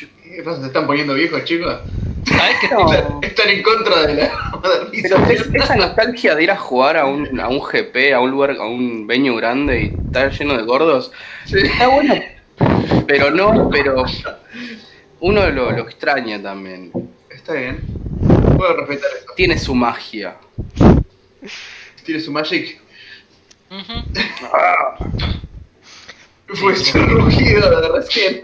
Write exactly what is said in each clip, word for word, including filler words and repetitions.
¿Qué pasa? ¿Se están poniendo viejos, chicos? ¿Sabes qué? No. Están, están en contra de la Pero modernización. es- esa nostalgia de ir a jugar a un, a un G P, a un lugar, a un venue grande y estar lleno de gordos, Sí. está bueno. Pero no, pero uno lo, lo extraña también. Está bien. Puedo respetar eso. Tiene su magia. Tiene su magic. Ujú. Ah, Fue ese rugido de recién.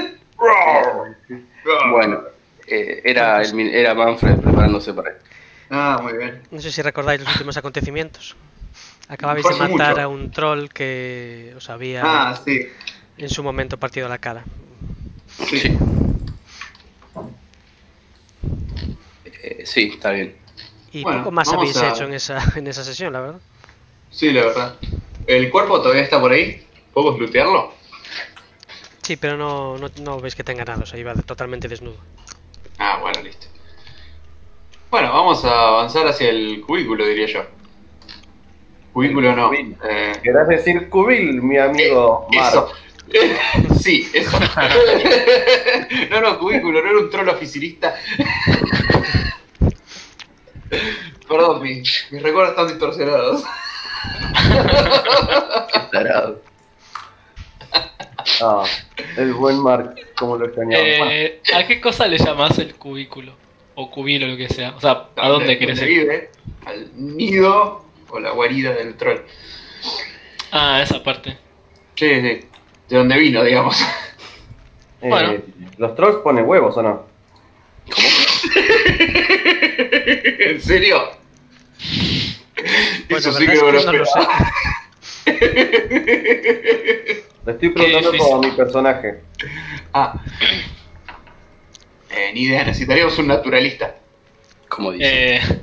bueno, eh, era, el, min- era Manfred preparándose para esto. Ah, muy bien. No sé si recordáis los últimos acontecimientos. Acababais de Fue hace matar mucho. a un troll que os había Ah, sí. en su momento partido la cara. Sí. Sí. Eh, sí, está bien. Y Bueno, poco más vamos habéis a- hecho en esa, en esa sesión, la verdad. Sí, la verdad. ¿El cuerpo todavía está por ahí? ¿Podemos lootearlo? Sí, pero no, no, no veis que tenga nada, o sea, iba totalmente desnudo. Ah, bueno, listo. Bueno, vamos a avanzar hacia el cubículo, diría yo. Cubículo no. Cubil. Eh, ¿Querés decir cubil, mi amigo Mar? eso. Sí, eso. No, no, cubículo, no era un troll oficinista. Perdón, mis, mis recuerdos están distorsionados. Qué tarado. Ah, el buen Mark, como lo extrañaba. Eh, ¿A qué cosa le llamás el cubículo? O cubilo, lo que sea. O sea, ¿a dónde querés Donde ir? vive, al nido o la guarida del troll. Ah, esa parte. Sí, sí. De donde vino, digamos. Eh, bueno. ¿Los trolls ponen huevos o no? ¿En serio? Pues Eso la sí que verdad no es lo que no lo esperaba. Le estoy preguntando difícil. por mi personaje. Ah. Eh, ni idea, necesitaríamos un naturalista. Como dice. Eh,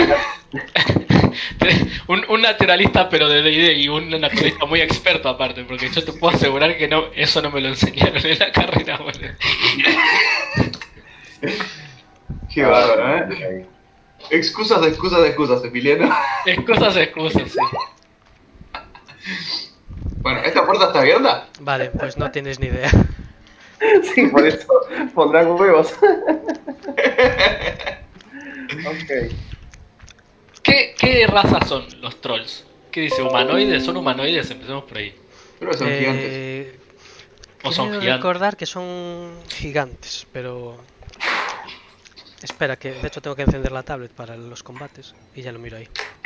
un, un naturalista pero de D and D y un naturalista muy experto aparte, porque yo te puedo asegurar que no, eso no me lo enseñaron en la carrera, boludo. Qué bárbaro, ¿eh? Ahí. Excusas de excusas de excusas, Emiliano. Excusas, excusas, sí. Bueno, ¿esta puerta está abierta? Vale, pues no tienes ni idea. Sí, por eso pondrán huevos. Ok. ¿Qué, ¿Qué razas son los trolls? ¿Qué dice? ¿Humanoides? ¿Son humanoides? Empecemos por ahí. Creo que son gigantes. Eh, ¿O son quiero gigantes? recordar que son gigantes, pero... Espera, que de hecho tengo que encender la tablet para los combates y ya lo miro ahí.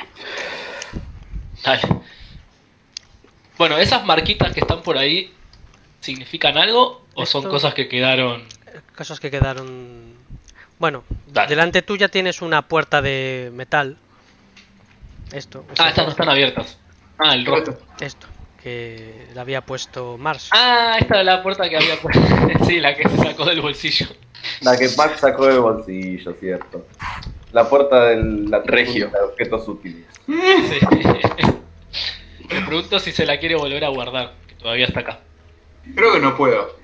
Dale. Bueno, ¿esas marquitas que están por ahí significan algo o son Esto- cosas que quedaron? Eh, Cosas que quedaron... Bueno, Dale. delante tuya tienes una puerta de metal. Esto. Ah, esto, estas no están abiertas. Ah, el rojo. Esto, que le había puesto Mars. Ah, esta era la puerta que había puesto. Sí, la que se sacó del bolsillo. La que Pac sacó del bolsillo, cierto. La puerta del la Regio. de objetos útiles. Sí. Me pregunto si se la quiere volver a guardar, que todavía está acá. Creo que no puedo.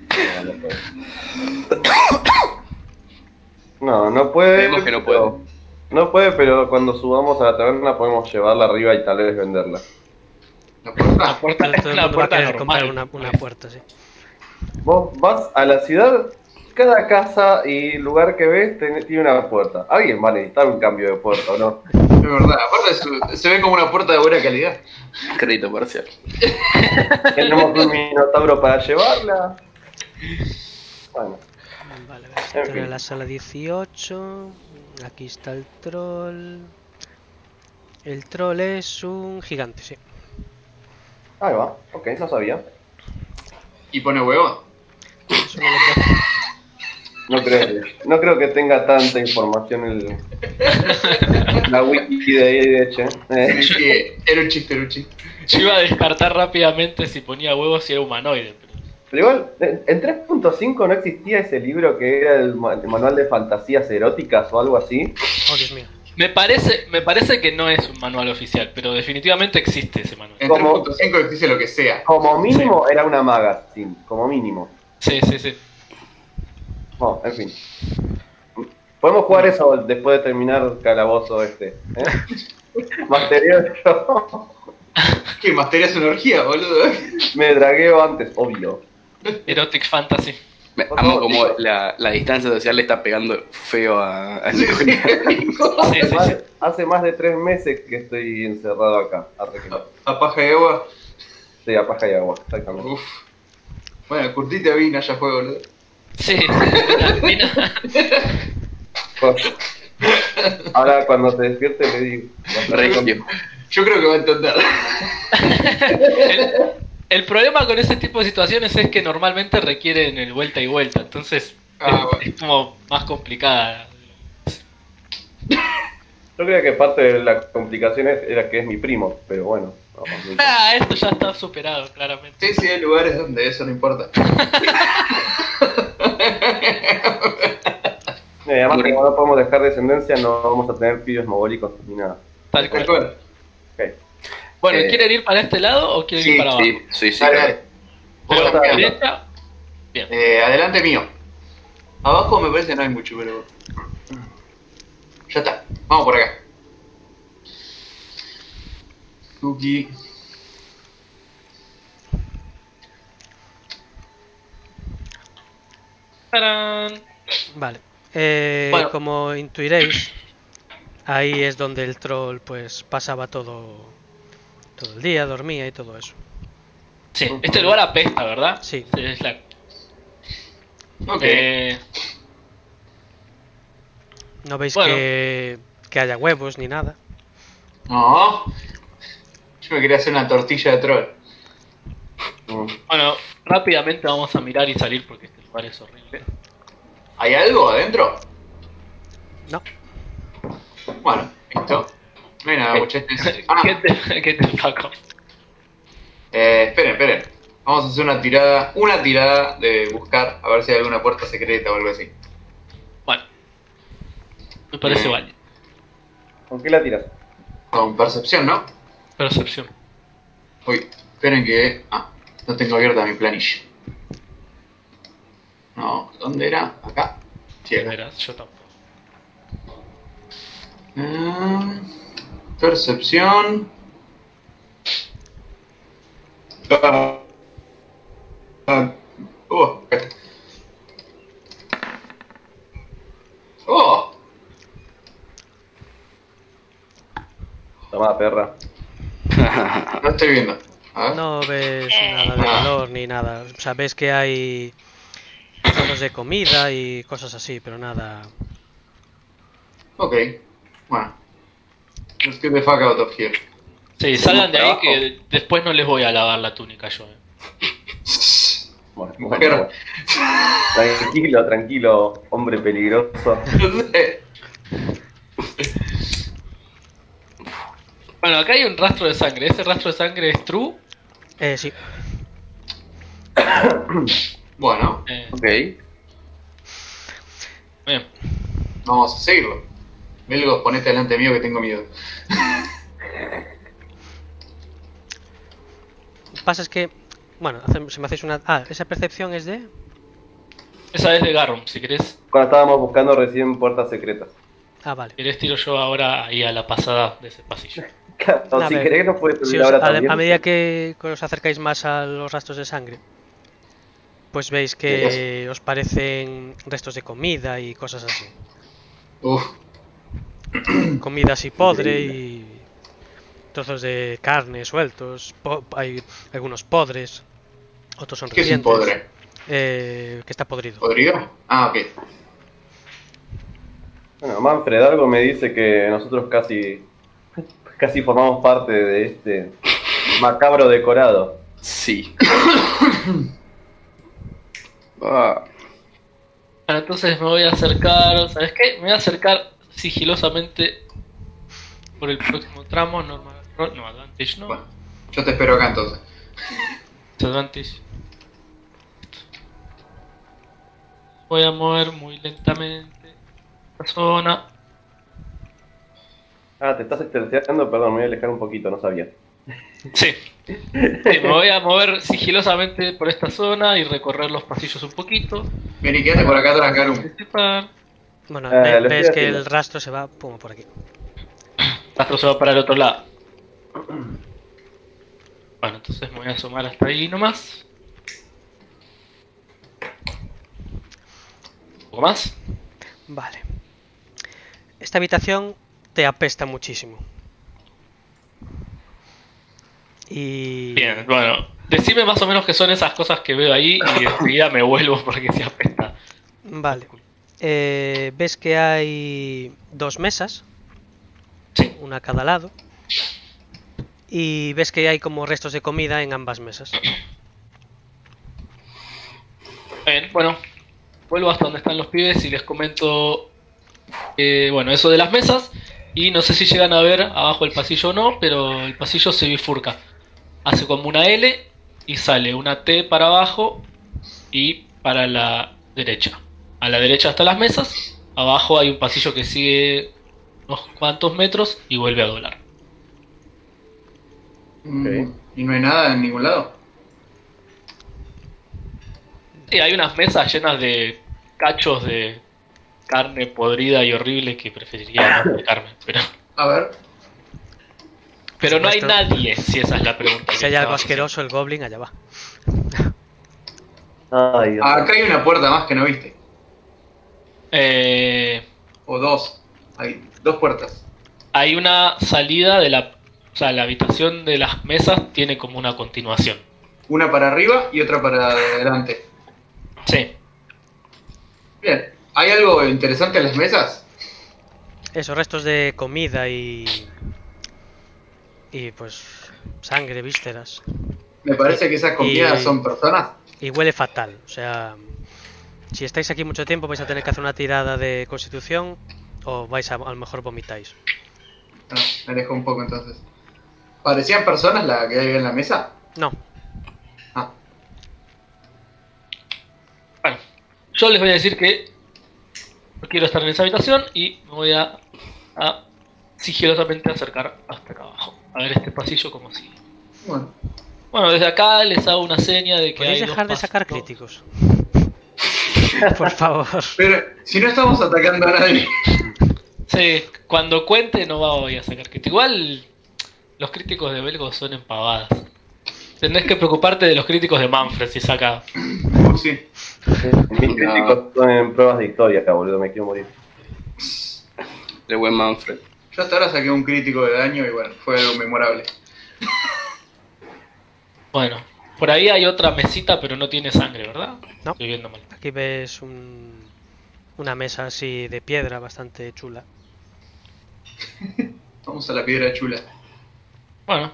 No, no puede. Creemos que no puede. pero- No puede, pero cuando subamos a la taberna podemos llevarla arriba y tal vez venderla. ¿La puerta? La puerta Todo- todo es el una mundo va a puerta querer comprar normal. una, una puerta, sí. Vos vas a la ciudad, cada casa y lugar que ves ten- tiene una puerta. Alguien va a necesitar un cambio de puerta, ¿o no? Es verdad. Aparte es- se ve como una puerta de buena calidad. Crédito parcial. Tenemos un minotauro para llevarla. Bueno, Vale, a ver, En estoy en fin. la sala dieciocho. Aquí está el troll. El troll es un gigante, sí. ahí va. Ok, no sabía. ¿Y pone huevo? Eso no lo puedo- No creo, no creo que tenga tanta información en la wiki de Eche. Eh, Sí, sí, era un chiste, era un chiste. Yo iba a descartar rápidamente si ponía huevos si era humanoide. Pero... Pero igual, en en tres punto cinco no existía ese libro que era el, ma- el manual de fantasías eróticas o algo así. Oh, Dios mío. Me parece, me parece que no es un manual oficial, pero definitivamente existe ese manual. En ¿Cómo? tres punto cinco existe lo que sea. Como mínimo era una magazine, como mínimo. Sí, sí, sí. Bueno, en fin. Podemos jugar eso después de terminar Calabozo este. ¿eh? Material yo. ¿Qué? ¿Masterías una orgía, boludo? Me dragueo antes, obvio. Erotic Fantasy. Me amo como la, la distancia social le está pegando feo a, a Sí, sí. Sí, sí, Más- sí. Hace más de tres meses que estoy encerrado acá. Arre que no. A paja y agua. Sí, a paja y agua, exactamente. Uf. Bueno, curtite a Vina, ya fue, boludo. Sí, sí, mira, mira. Ahora cuando te despierte le digo. Regio. Yo creo que va a entender. El, el problema con ese tipo de situaciones es que normalmente requieren el vuelta y vuelta, entonces Ah, es, bueno. es como más complicada. Yo creía que parte de las complicaciones era que es mi primo, pero bueno. No, no importa. Ah, esto ya está superado, claramente. Sí, sí, hay lugares donde eso no importa. Y además, como no podemos dejar descendencia, no vamos a tener pibes mogólicos ni nada. Tal Tal cual. cual. Ok. Bueno, Eh, ¿quieren ir para este lado o quieren sí, ir para abajo? Sí, sí, sí. Dale, dale. Vos Pero, estás mirando. derecha. Bien. Eh, adelante mío. Abajo me parece que no hay mucho, pero... Ya está. Vamos por acá. Cookie. ¡Tarán! Vale. Eh, Bueno. Como intuiréis, ahí es donde el troll pues pasaba todo, todo el día, dormía y todo eso. Sí, este lugar apesta, ¿verdad? Sí. Es la- Ok. eh, No veis Bueno. que, que haya huevos ni nada. No. Yo me quería hacer una tortilla de troll. Mm. bueno, rápidamente vamos a mirar y salir porque este lugar es horrible. ¿Hay algo adentro? No. Bueno, listo. No hay nada, ¿Qué? muchachos. Ah, ¿Qué te, qué te Paco? eh, esperen, esperen. Vamos a hacer una tirada, una tirada de buscar, a ver si hay alguna puerta secreta o algo así. Bueno, me parece Bien. válido. ¿Con qué la tiras? Con percepción, ¿no? Percepción. Uy, esperen que... Ah, no tengo abierta mi planilla. No, ¿dónde era? Acá. Sí, De acá. veras, yo tampoco. Mm, percepción. Ah, ah, oh, acá está. Oh, Tomá, perra. no estoy viendo. A ver. No ves nada de valor ni nada. O sea, ves que hay zonas de comida y cosas así, pero nada. Ok, bueno. Let's get the fuck out of here. Sí, salgan de ahí trabajo. que después no les voy a lavar la túnica yo. eh. Bueno, Mujer. bueno, tranquilo, tranquilo, hombre peligroso. No sé. Bueno, acá hay un rastro de sangre. ¿Ese rastro de sangre es true? Eh, sí. Bueno, Eh, Ok. bien. vamos a seguirlo. Belgos, ponete delante mío que tengo miedo. Lo que pasa es que, bueno, hace- si me hacéis una... Ah, esa percepción es de... Esa es de Garrum, si querés. Cuando estábamos buscando recién puertas secretas. Ah, vale. Si querés tiro yo ahora ahí a la pasada de ese pasillo. O A si ver, querés nos puedes Si servir os- ahora a, también. a medida que, que os acercáis más a los rastros de sangre, pues veis que os parecen restos de comida y cosas así. Uf, Comida así podre y trozos de carne sueltos. po- hay algunos podres, otros son ¿qué es un recientes. podre? Eh, que está podrido. ¿Podrido? Ah, ok. Bueno, Manfred, algo me dice que nosotros casi casi formamos parte de este macabro decorado. Sí. Ah, Bueno, entonces me voy a acercar, ¿sabes qué? Me voy a acercar sigilosamente por el próximo tramo, normal, no, advantage, no, Bueno, yo te espero acá entonces. advantage. Voy a mover muy lentamente la zona. Ah, te estás esterceando, perdón, me voy a alejar un poquito, no sabía. Sí. Sí, me voy a mover sigilosamente por esta zona y recorrer los pasillos un poquito. Vení, quédate por acá atrás, Garum. Participar. Bueno, Eh, ve- lo ves estoy que haciendo. el rastro se va pum, por aquí. Rastro se va para el otro lado. Bueno, entonces me voy a asomar hasta ahí nomás. poco más. Vale. Esta habitación te apesta muchísimo. Y... Bien, bueno, decime más o menos qué son esas cosas que veo ahí y enseguida me vuelvo porque se apesta. Vale. Eh, ves que hay dos mesas, Sí. una a cada lado. Y ves que hay como restos de comida en ambas mesas. Bien, bueno, vuelvo hasta donde están los pibes y les comento, eh, bueno, eso de las mesas. Y no sé si llegan a ver abajo el pasillo o no, pero el pasillo se bifurca. Hace como una L y sale una T para abajo y para la derecha. A la derecha están las mesas, abajo hay un pasillo que sigue unos cuantos metros y vuelve a doblar. Mm, ¿Y no hay nada en ningún lado? Y hay unas mesas llenas de cachos de carne podrida y horrible que preferiría no acercarme, pero... A ver. Pero no hay Supuesto. nadie, si esa es la pregunta. Si que hay algo estabas haciendo. asqueroso, el goblin allá va. Ay, Dios. Acá hay una puerta más que no viste. Eh, O dos. Hay dos puertas. hay una salida de la... O sea, la habitación de las mesas tiene como una continuación. Una para arriba y otra para adelante. Sí. Bien. ¿Hay algo interesante en las mesas? Esos restos de comida y... Y pues... sangre, vísceras. Me parece que esas comidas Y- son personas. Y huele fatal. O sea... Si estáis aquí mucho tiempo vais a tener que hacer una tirada de constitución. O vais a, a lo mejor vomitáis. No, me alejo un poco entonces. ¿Parecían personas las que hay en la mesa? No. Ah, Bueno, yo les voy a decir que no quiero estar en esa habitación y me voy a, a sigilosamente acercar hasta acá abajo. A ver este pasillo como sigue. bueno. Bueno, desde acá les hago una seña de que ¿Podéis hay dejar de dos sacar pasos- críticos? Por favor. Pero si no estamos atacando a nadie. Sí, cuando cuente no voy a sacar críticos. Igual los críticos de Belgo son empavadas. Tenés que preocuparte de los críticos de Manfred si saca. Uh, sí. Mis críticos son en pruebas de historia acá, boludo, me quiero morir. El buen Manfred. Yo hasta ahora saqué un crítico de daño y bueno, fue algo memorable. Bueno, por ahí hay otra mesita pero no tiene sangre, ¿verdad? No. Estoy viendo mal. Aquí ves un, una mesa así de piedra bastante chula. Vamos a la piedra chula. Bueno,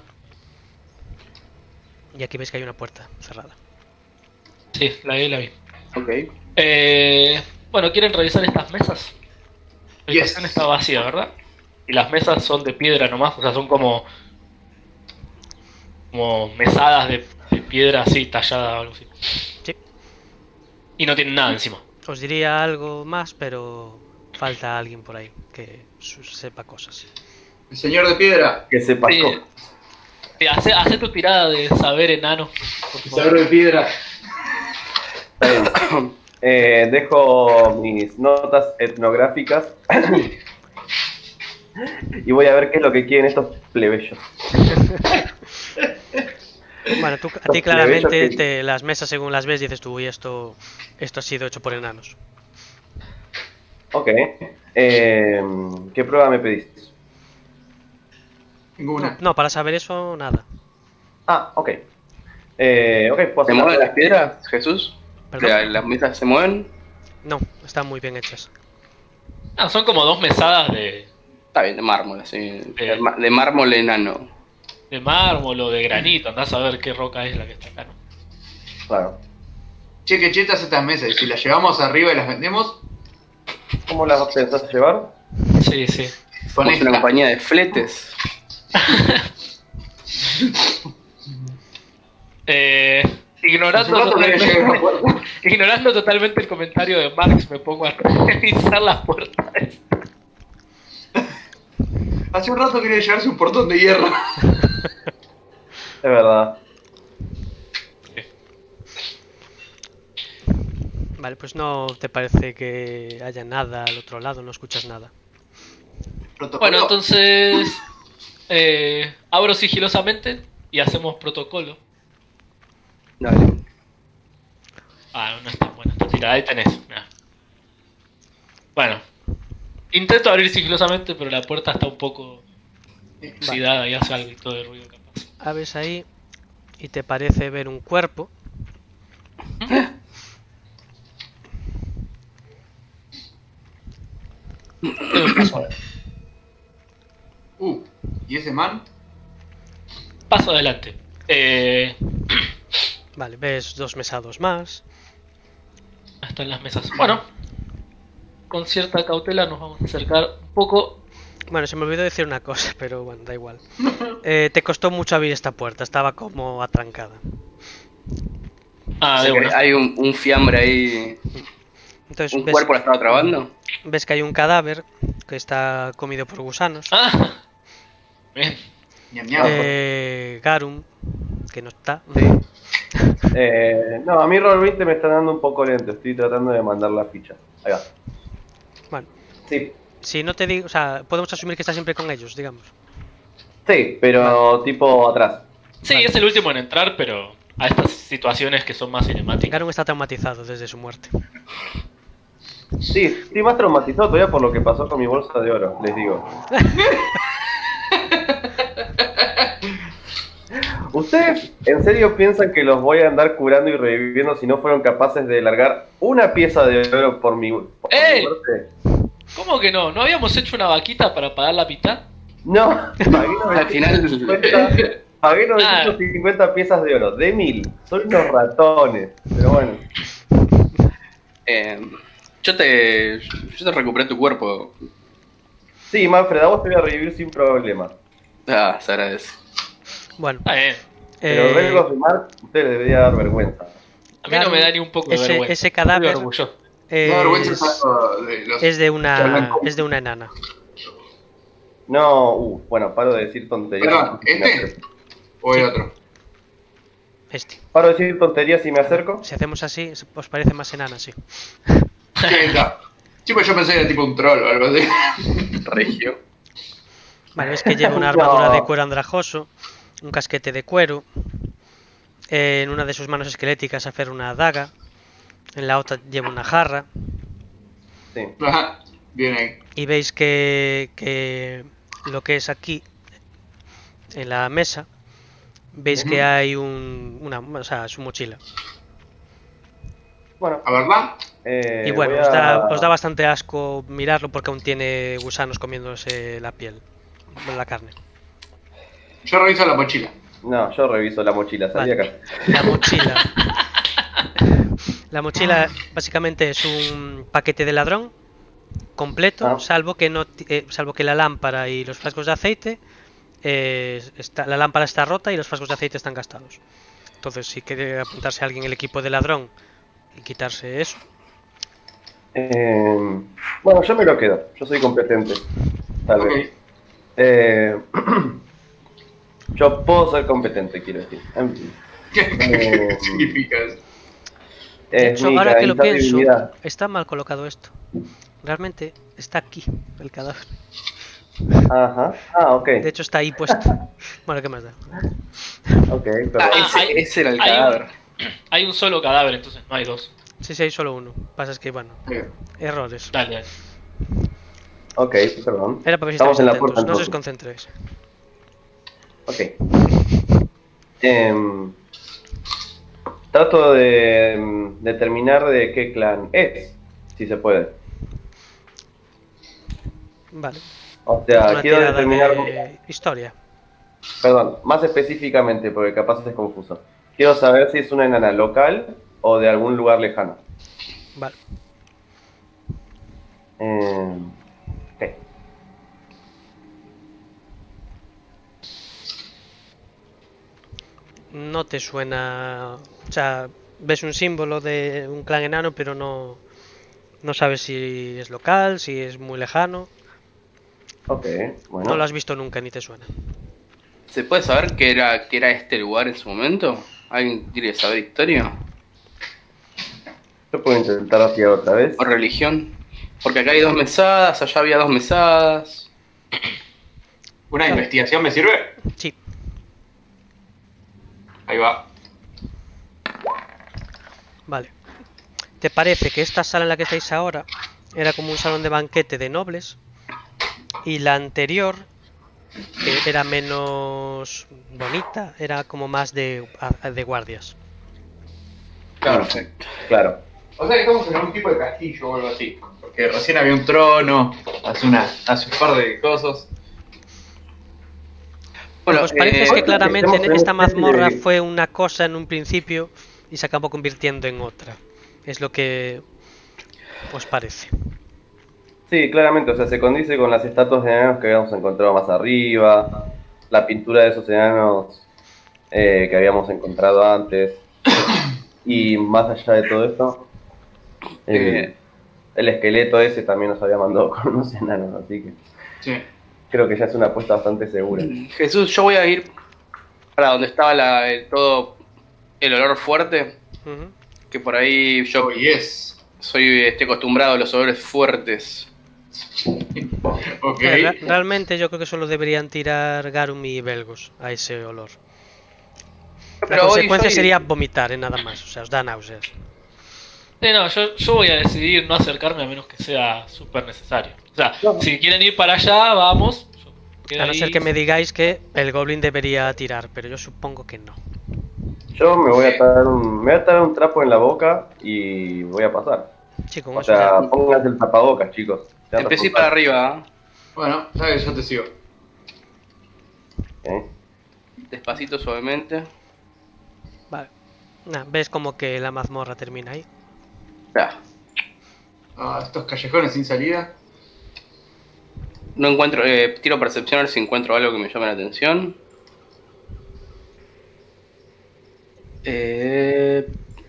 Y aquí veis que hay una puerta cerrada. sí, la vi, la vi. Ok. Eh, bueno, ¿quieren revisar estas mesas? La Yes. habitación está vacía, ¿verdad? Y las mesas son de piedra nomás, o sea, son como como mesadas de, de piedra así tallada o algo así. Sí. Y no tienen nada encima. Os diría algo más, pero falta alguien por ahí que su- sepa cosas. El señor de piedra. Que se pasó. Sí. Sí, hace, hace tu tirada de saber enano, por El favor. señor de piedra. Está bien. Eh, dejo mis notas etnográficas y voy a ver qué es lo que quieren estos plebeyos. Bueno, tú, a Los ti claramente plebeyos que- te, las mesas según las ves dices tú, uy, esto, esto ha sido hecho por enanos. Ok. Eh, ¿Qué prueba me pediste? Ninguna. No, para saber eso, nada. Ah, ok. Eh, ok, puedo ¿Se hacer mueven la- las piedras, Jesús? ¿Perdón? ¿La- ¿Las mesas se mueven? No, están muy bien hechas. Ah, son como dos mesadas de, Está bien, de mármol, así. De, ma- de mármol enano. de mármol o de granito. Andás a ver qué roca es la que está acá, ¿no? Claro. Che, que chetas estas mesas. Y si las llevamos arriba y las vendemos, ¿Cómo las pensás llevar? Sí, sí. con Somos una esta. compañía de fletes. Eh, ignorando, Hace rato quería llegar a la totalmente, puerta. ignorando totalmente el comentario de Marx, me pongo a revisar las puertas. Hace un rato quería llevarse un portón de hierro. Es verdad. Vale, pues no te parece que haya nada al otro lado, no escuchas nada. Protocolo. Bueno, entonces eh, abro sigilosamente y hacemos protocolo. Dale. Ah, no es tan buena esta tirada, ahí tenés. Mirá. Bueno, intento abrir sigilosamente, pero la puerta está un poco oxidada y hace algo y todo el ruido capaz. Abres ahí y te parece ver un cuerpo. Uh, ¿y ese man? Paso adelante. Eh, Vale, ves dos mesados más. están las mesas. Bueno, con cierta cautela nos vamos a acercar un poco. Bueno, se me olvidó decir una cosa, pero bueno, da igual. Eh, te costó mucho abrir esta puerta, estaba como atrancada. Ah, O de sea, que una. hay un, un fiambre ahí. Entonces ¿Un ves, cuerpo la estaba trabando? ves que hay un cadáver que está comido por gusanos. Ah, bien. Ñam, ñam. Eh, Garum, que no está. Sí. Eh, no, a mí Roll veinte me está dando un poco lento. Estoy tratando de mandar la ficha. Ahí va. Bueno, Sí, si no te digo, o sea, podemos asumir que está siempre con ellos, digamos. sí, pero tipo atrás. Sí, Vale. es el último en entrar, pero a estas situaciones que son más cinemáticas. Garum está traumatizado desde su muerte. Sí, estoy más traumatizado todavía por lo que pasó con mi bolsa de oro, les digo. ¿Ustedes en serio piensan que los voy a andar curando y reviviendo si no fueron capaces de largar una pieza de oro por mi, por mi ¡Ey! muerte? ¿Cómo que no? ¿No habíamos hecho una vaquita para pagar la mitad? No, pagué Al final- novecientos cincuenta, pagué novecientos cincuenta piezas de oro, de mil. Son unos ratones, pero bueno. Eh, yo te. Yo te recuperé tu cuerpo. Sí, Manfred, a vos te voy a revivir sin problema. Ah, se agradece. Bueno, Está bien. Pero eh, Relgos de Mark, a ustedes les debería dar vergüenza. A mí no me da ni un poco de ese- vergüenza. ese cadáver- Estoy orgulloso. eh, No, vergüenza es algo de los... es de que una hablan con- es de una enana. No, uh, bueno, paro de decir tonterías. Perdón, ¿este? ¿O el otro? Este. Paro de decir tonterías y me acerco. Si hacemos así, os parece más enana, sí. ¿Qué está? Sí, pues yo pensé que era tipo un troll o algo así. Regio. Vale, ves que lleva una armadura de cuero andrajoso, un casquete de cuero, eh, en una de sus manos esqueléticas aferra una daga, en la otra lleva una jarra, Sí. Ajá, bien ahí. y veis que, que lo que es aquí, en la mesa, veis que Ujú. hay un, una, o sea, su mochila. Bueno, ¿A verdad? eh, Y bueno, voy os da, a- os da bastante asco mirarlo porque aún tiene gusanos comiéndose la piel, la carne. Yo reviso la mochila. No, yo reviso la mochila, salí Vale. acá. La mochila. La mochila básicamente es un paquete de ladrón completo, Ah. salvo que no, ti- eh, salvo que la lámpara y los frascos de aceite, eh, está, la lámpara está rota y los frascos de aceite están gastados. Entonces, si quiere apuntarse a alguien el equipo de ladrón y quitarse eso, Eh, bueno, yo me lo quedo, yo soy competente. Tal Ok. vez. Eh, yo puedo ser competente, quiero decir. En fin. ¿Qué, qué Eh, significa eso? de Es hecho, mi ahora que lo caridad y pienso, divinidad. está mal colocado esto. Realmente está aquí el cadáver. Ajá. Ah, ok. De hecho, está ahí puesto. Bueno, ¿qué más da? Ok, Ah, perdón. ese, hay- ese era el hay un- cadáver. Hay un solo cadáver, entonces no hay dos. Sí, sí, hay solo uno. Pasa es que, bueno, Eh, errores. Dale, dale. Ok, perdón. Era para ver si Estamos estáis en la atentos. puerta No os entonces. desconcentréis. Ok. Em, trato de em, determinar de qué clan es, si se puede. Vale. O sea, Una quiero tirada determinar, de historia. perdón, más específicamente, porque capaz es confuso. Quiero saber si es una enana local o de algún lugar lejano. Vale. Em, ok. No te suena... O sea, ves un símbolo de un clan enano, pero no... No sabes si es local, si es muy lejano. Ok, bueno. No lo has visto nunca ni te suena. ¿Se puede saber qué era, qué era este lugar en su momento? ¿Alguien quiere saber historia? Yo puedo intentar hacia otra vez. ¿O religión? Porque acá hay dos mesadas, allá había dos mesadas. ¿Una investigación me sirve? Sí. Ahí va. Vale. ¿Te parece que esta sala en la que estáis ahora era como un salón de banquete de nobles. Y la anterior eh, era menos bonita, era como más de, de guardias. Claro. Perfecto. Claro. O sea que estamos en un tipo de castillo o algo así. Porque recién había un trono, hace, una, hace un par de cosas. Bueno, Pues parece eh, que claramente estamos en esta una especie mazmorra de- fue una cosa en un principio y se acabó convirtiendo en otra. Es lo que os parece. Sí, claramente, o sea, se condice con las estatuas de enanos que habíamos encontrado más arriba, la pintura de esos enanos eh, que habíamos encontrado antes, y más allá de todo esto, el, Eh. el esqueleto ese también nos había mandado con unos enanos, así que Sí. creo que ya es una apuesta bastante segura. Jesús, yo voy a ir para donde estaba la, el, todo el olor fuerte, Ujú. que por ahí yo Oh, yes. soy estoy acostumbrado a los olores fuertes. Ok. Re- Realmente yo creo que solo deberían tirar Garum y Belgos a ese olor. La Pero hoy consecuencia soy- sería vomitar, en nada más, o sea, os da náuseas. Sí, no, yo, yo voy a decidir no acercarme a menos que sea súper necesario. O sea, No. si quieren ir para allá, vamos. Yo quedo A no ahí. ser que me digáis que el Goblin debería tirar, pero yo supongo que no. Yo me voy a atar un, me voy a atar un trapo en la boca y voy a pasar. Sí, con O eso ya. sea, pónganse el tapabocas, chicos. Sean Empecé para responsables. arriba, ¿eh? Bueno, sabes, yo te sigo. ¿Eh? Despacito, suavemente. Vale. Nah, ves como que la mazmorra termina ahí. Ya. Ah, estos callejones sin salida. No encuentro, eh, tiro percepción a ver si encuentro algo que me llame la atención. Eh,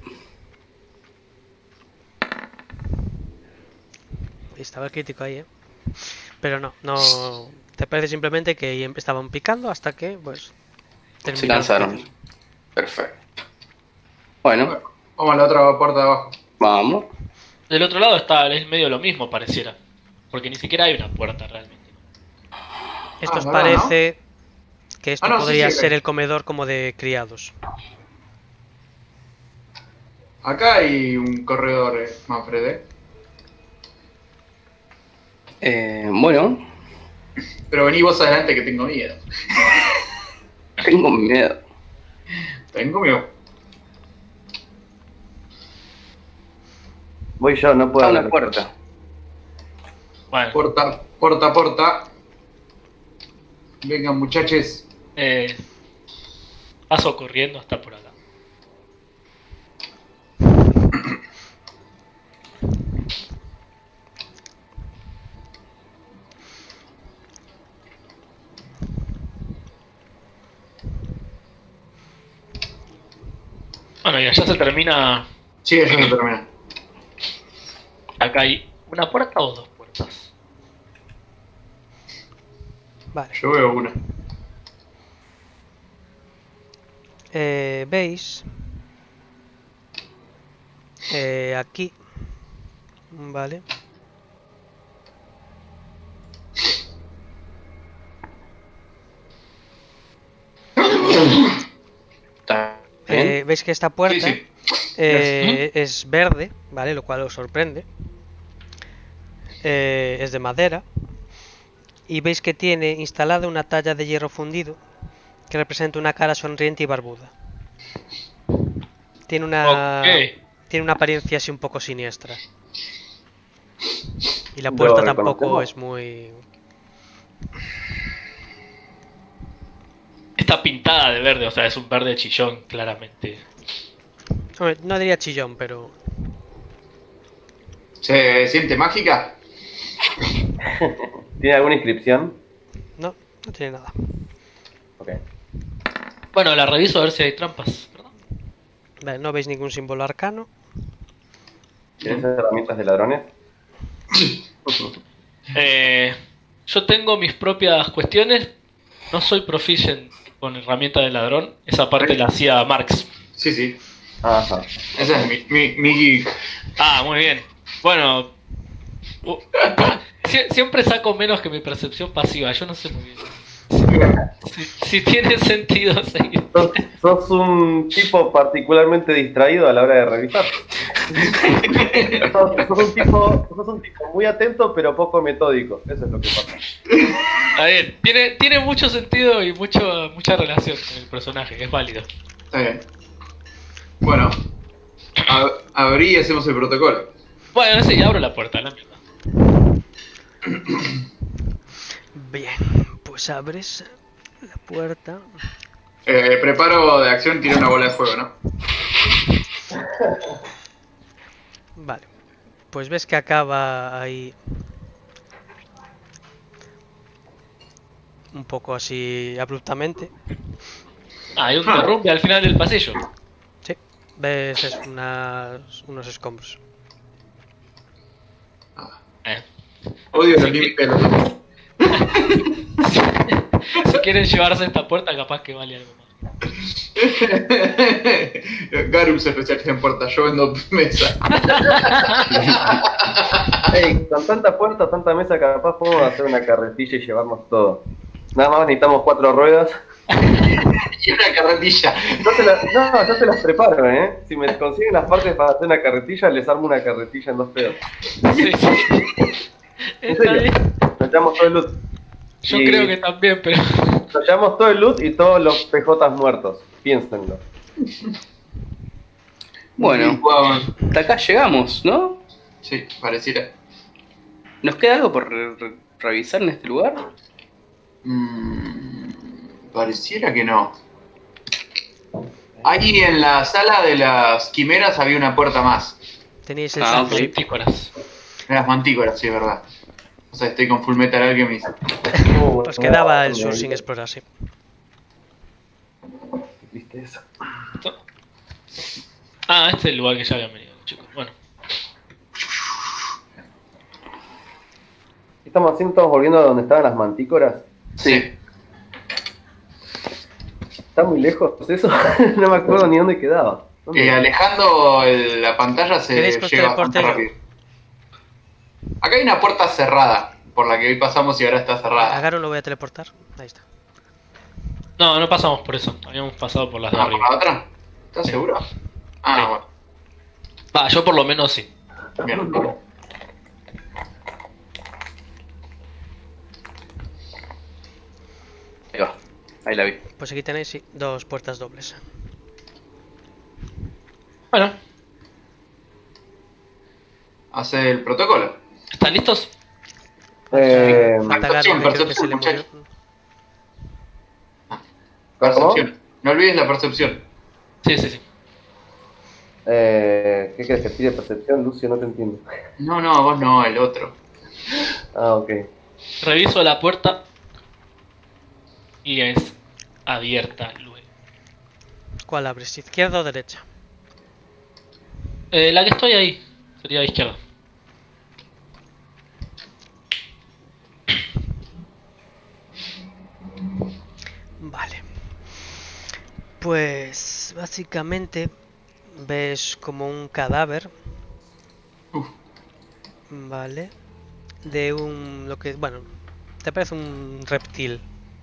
Estaba el crítico ahí, ¿eh? Pero no, no. Te parece simplemente que em- estaban picando hasta que, pues. se terminó. cansaron. Perfecto. Bueno, Bueno, vamos a la otra puerta de abajo. vamos. Del otro lado está, es medio lo mismo, pareciera. Porque ni siquiera hay una puerta realmente. Esto Ah, os no, parece que esto Ah, no, sí, podría sí, ser ok. el comedor como de criados. Acá hay un corredor, eh, Manfred. ¿eh? Eh, bueno, Pero vení vos adelante que tengo miedo. tengo miedo. Tengo miedo. Voy yo, no puedo Ah, una hablar. puerta. Bueno, Porta, porta, porta. Vengan, muchachos. eh, paso corriendo hasta por acá. Bueno, y allá se termina. Sí, ya se termina. Acá hay una puerta o dos puertas. Vale. Yo veo una. Eh, ¿Veis? Eh, aquí. Vale. Está bien. Eh, ¿Veis que esta puerta Sí, sí. eh, es verde? ¿Vale? Lo cual os sorprende. Eh, es de madera. Y veis que tiene instalada una talla de hierro fundido que representa una cara sonriente y barbuda. Tiene una Ok. tiene una apariencia así un poco siniestra. Y la puerta ¿Lo tampoco reconocemos? es muy... Está pintada de verde, o sea, es un verde chillón, claramente. Hombre, no diría chillón, pero... ¿Se siente mágica? ¿Tiene alguna inscripción? No, no tiene nada. Ok. Bueno, la reviso a ver si hay trampas, ¿verdad? Vale, no veis ningún símbolo arcano. ¿Tienes herramientas de ladrones? Eh, yo tengo mis propias cuestiones. No soy proficient con herramienta de ladrón. Esa parte la hacía Marx. Sí, sí. Ajá. Esa es mi, mi, mi geek. Ah, muy bien. Bueno, uh, sie- siempre saco menos que mi percepción pasiva. Yo no sé muy bien. Si, si tiene sentido seguir. Sos, sos un tipo particularmente distraído a la hora de revisar. sos, sos un tipo, sos un tipo muy atento pero poco metódico. Eso es lo que pasa. A ver, tiene, tiene mucho sentido y mucho, mucha relación con el personaje, es válido. Está bien. Bueno, ab- abrí y hacemos el protocolo. Bueno, sí, abro la puerta, la mierda. Bien, pues abres la puerta. Eh, preparo de acción, tiro una bola de fuego, ¿no? Vale. Pues ves que acaba ahí un poco así abruptamente. Ah, hay un derrumbe al final del pasillo. Sí. Ves es unas, unos escombros. Eh. Odio Sí, los que- pelos. Si quieren llevarse esta puerta, capaz que vale algo más. Garum se especializa en puertas, yo vendo mesa. Ey, con tanta puerta, tanta mesa, capaz podemos hacer una carretilla y llevarnos todo. Nada más necesitamos cuatro ruedas. Y una carretilla. Yo te la- no, yo te las preparo, ¿eh? Si me consiguen las partes para hacer una carretilla, les armo una carretilla en dos pedos. Sí, sí. ¿En Está serio? bien. Nos llevamos todo el loot. Yo Y creo que también, pero. Nos llevamos todo el loot y todos los P Jotas muertos. Piénsenlo. Bueno, Wow. hasta acá llegamos, ¿no? Sí, pareciera. ¿Nos queda algo por re- re- revisar en este lugar? Mm, pareciera que no. Ahí en la sala de las quimeras había una puerta más. Tenéis el Ah, surf, ok. sí. Mantícoras. De las mantícoras, sí, es verdad. O sea, estoy con Full Metal Alchemist. Os quedaba el sur sin explorar, sí. ¿Viste eso? Ah, este es el lugar que ya habían venido, chicos. Bueno. ¿Qué estamos haciendo? ¿Estamos volviendo a donde estaban las mantícoras? Sí. ¿Está muy lejos eso? No me acuerdo ni dónde quedaba. ¿Dónde? Eh, alejando el- la pantalla se ¿Queréis que os llega bastante teleporte rápido. Acá hay una puerta cerrada, por la que hoy pasamos y ahora está A cerrada. Garo lo voy a teleportar. Ahí está. No, no pasamos por eso. Habíamos pasado por las de Ah, ¿por arriba. la otra? ¿Estás Sí. seguro? Ah, Sí. bueno. Ah, yo por lo menos sí. Bien. Ahí va, ahí la vi. Pues aquí tenéis, sí, dos puertas dobles. Bueno, Hace el protocolo. ¿están listos? Eh, Falta Garo, percepción, que creo que se percepción, le murió. muchachos. Percepción. No olvides la percepción. Sí, sí, sí. eh, ¿Qué quieres que tire percepción, Lucio? No te entiendo. No, no, vos no, el otro. Ah, ok. Reviso la puerta y es abierta luego. ¿Cuál abres? ¿Izquierda o derecha? Eh, la que estoy ahí sería a izquierda. Vale. Pues básicamente ves como un cadáver. Uf. Vale. De un... lo que... bueno, te parece un reptil.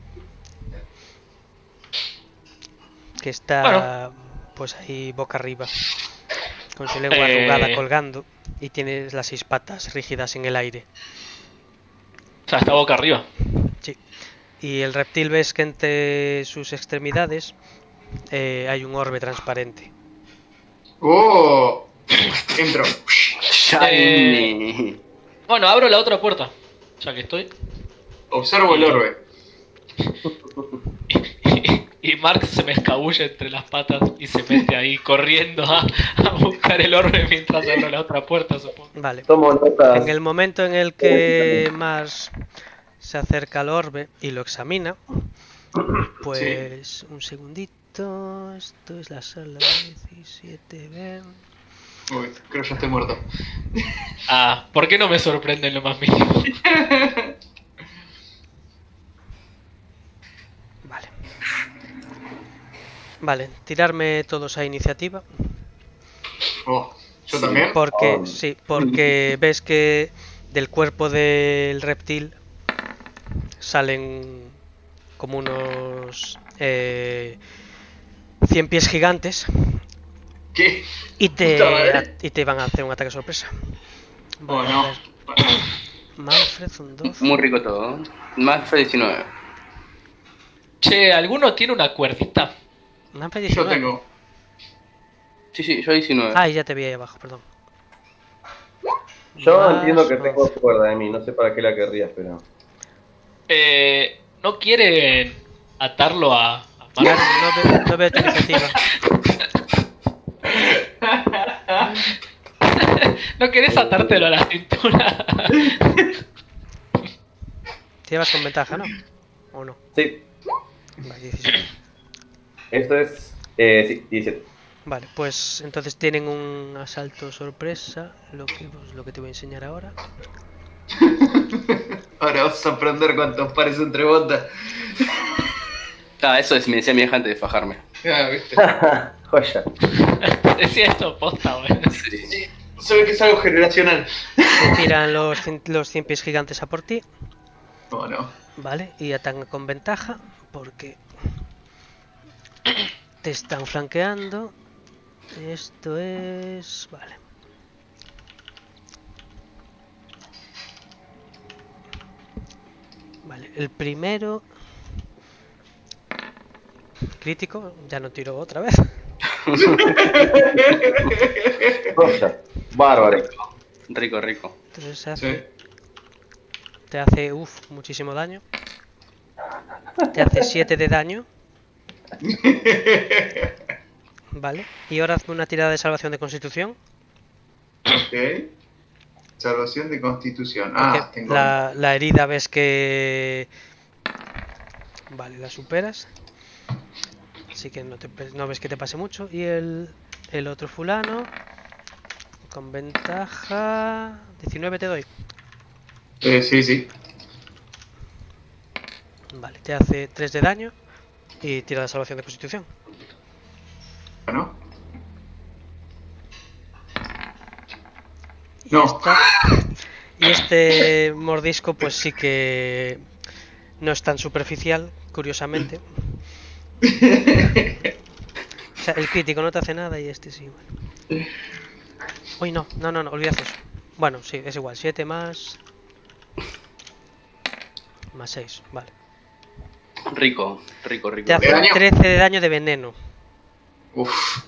Que está pues ahí boca arriba. Con su lengua Eh. arrugada colgando. Y tiene las seis patas rígidas en el aire. O sea, está boca arriba. Sí. Y el reptil ves que entre sus extremidades eh, hay un orbe transparente. ¡Oh! Entro. Shiny. Bueno, abro la otra puerta. Ya que estoy. Observo el orbe. Y Mark se me escabulle entre las patas y se mete ahí corriendo a, a buscar el orbe mientras abro la otra puerta, supongo. Vale. Tomo notas. En el momento en el que Mars se acerca al orbe y lo examina, pues un segundito, esto es la sala diecisiete B. Uy, creo que ya estoy muerto. Ah, ¿por qué no me sorprende en lo más mínimo? Vale. Vale, tirarme todos a iniciativa. Oh, ¿yo Sí, también? Porque, Oh. sí, porque ves que del cuerpo del reptil salen como unos eh, cien pies gigantes ¿Qué? y te, Puta madre. y te van a hacer un ataque sorpresa. Oh, Vale, a no. ver. Manfred, un doce. Muy rico todo. Más diecinueve. Che, ¿alguno tiene una cuerdita? Manfred Yo diecinueve. tengo. Sí, sí, yo diecinueve. Ah, ya te vi ahí abajo, perdón. Yo Más entiendo que once. tengo cuerda de mí, no sé para qué la querrías, pero. Eh, ¿No quieren atarlo a, a Ya, Manfred? no, veo, no veo tu iniciativa. ¿No querés atártelo a la cintura? Te llevas con ventaja, ¿no? ¿O no? Sí, Vale, diecisiete. esto es. Eh, sí, diecisiete. Vale, pues entonces tienen un asalto sorpresa, lo que, pues, lo que te voy a enseñar ahora. Ahora vas a aprender cuántos pares entre botas. Ah, eso es, me decía mi hija antes de fajarme. Ah, ¿viste? Joya. Decía esto posta, güey. Sí. Se ve que es algo generacional. Te tiran los, cien- los cien pies gigantes a por ti, No, no. ¿vale? Y atacan con ventaja porque te están flanqueando. Esto es... Vale. Vale, el primero... Crítico, ya no tiro otra vez. Joya. Bárbaro. Rico, rico. Entonces se hace, Sí. te hace, uff, muchísimo daño. Te hace siete de daño. Vale. Y ahora hazme una tirada de salvación de constitución. Ok. Salvación de constitución. Ah, Porque tengo. la, la herida ves que... Vale, la superas. Así que no, te, no ves que te pase mucho. Y el, el otro fulano... Con ventaja... diecinueve te doy. Eh, sí, sí. Vale, te hace tres de daño. Y tira de salvación de constitución. Bueno. Y No. esta- y este mordisco pues sí que no es tan superficial, curiosamente. O sea, el crítico no te hace nada y este sí, bueno. Uy, no, no, no, no, olvidad eso. Bueno, sí, es igual, siete más... Más seis, vale. Rico, rico, rico. Te hace daño? trece de daño de veneno. Uf.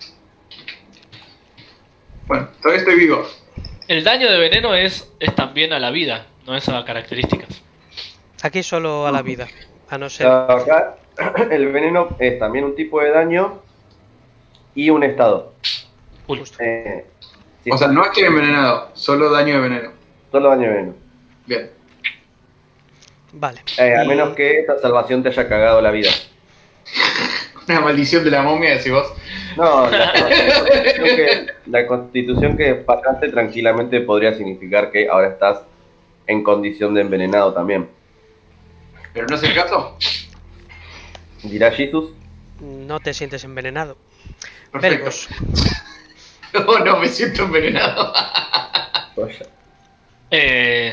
Bueno, todavía estoy vivo. El daño de veneno es, es también a la vida, no es a características. Aquí solo a la vida, a no O ser... sea, acá el veneno es también un tipo de daño y un estado. Uy, Eh, sí, O sea, no estoy envenenado, solo daño de veneno. solo daño de veneno. Bien. Vale. Eh, a Y- menos que esta salvación te haya cagado la vida. Una maldición de la momia, decís vos. No, la constitución que, la constitución que fallaste tranquilamente podría significar que ahora estás en condición de envenenado también. Pero no es el caso. Dirá Jesus. No te sientes envenenado. Perfecto. Vergos. Oh, no, me siento envenenado. Joya. eh...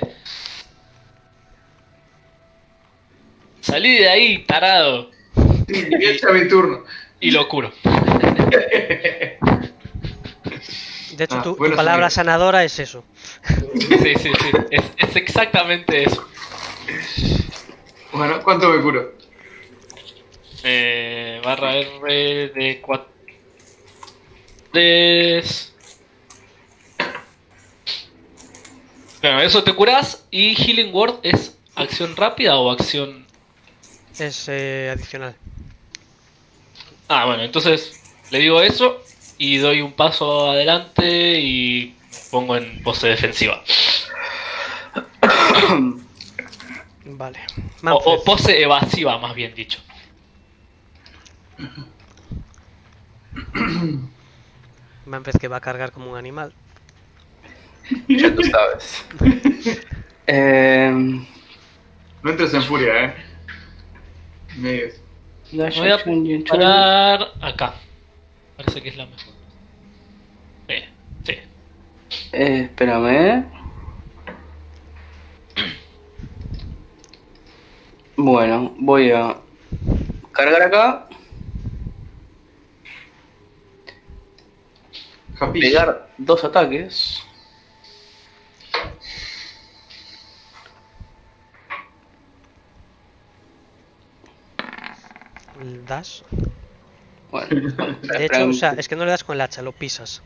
Salí de ahí, tarado, Sí, ya mi turno. y lo curo. De hecho, Ah, tu, tu bueno, palabra sí. sanadora es eso. Sí, sí, sí, es, es exactamente eso. Bueno, ¿cuánto me curo? Eh, barra R de cuatro. tres. Bueno, eso te curás. ¿Y Healing Word es acción rápida o acción...? Es eh, adicional. Ah, bueno, entonces le digo eso y doy un paso adelante y me pongo en pose defensiva. Vale. O, Manfred, o pose evasiva, más bien dicho. Manfred que va a cargar como un animal. Ya tú sabes. eh, No entres en furia, eh. Me- Me voy a parar acá. Parece que es la mejor. Sí, sí. eh, espérame. Bueno, voy a cargar acá, Happy. pegar dos ataques. El dash. Bueno, De hecho, o sea, es que no le das con el hacha, lo pisas.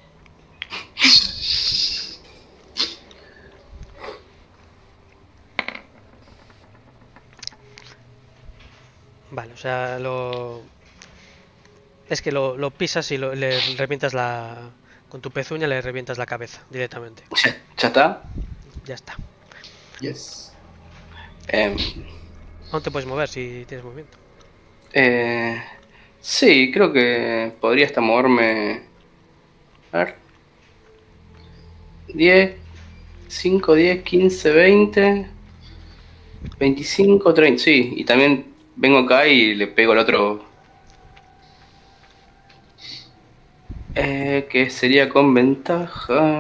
Vale, o sea, lo... Es que lo, lo pisas y lo- le revientas la... Con tu pezuña le revientas la cabeza directamente. ya, ya está. Ya está. Yes. Em, Aún te puedes mover si tienes movimiento. eh, sí, creo que podría hasta moverme. A ver. diez, cinco, diez, quince, veinte, veinticinco, treinta. Sí, y también vengo acá y le pego al otro. Eh, que sería con ventaja.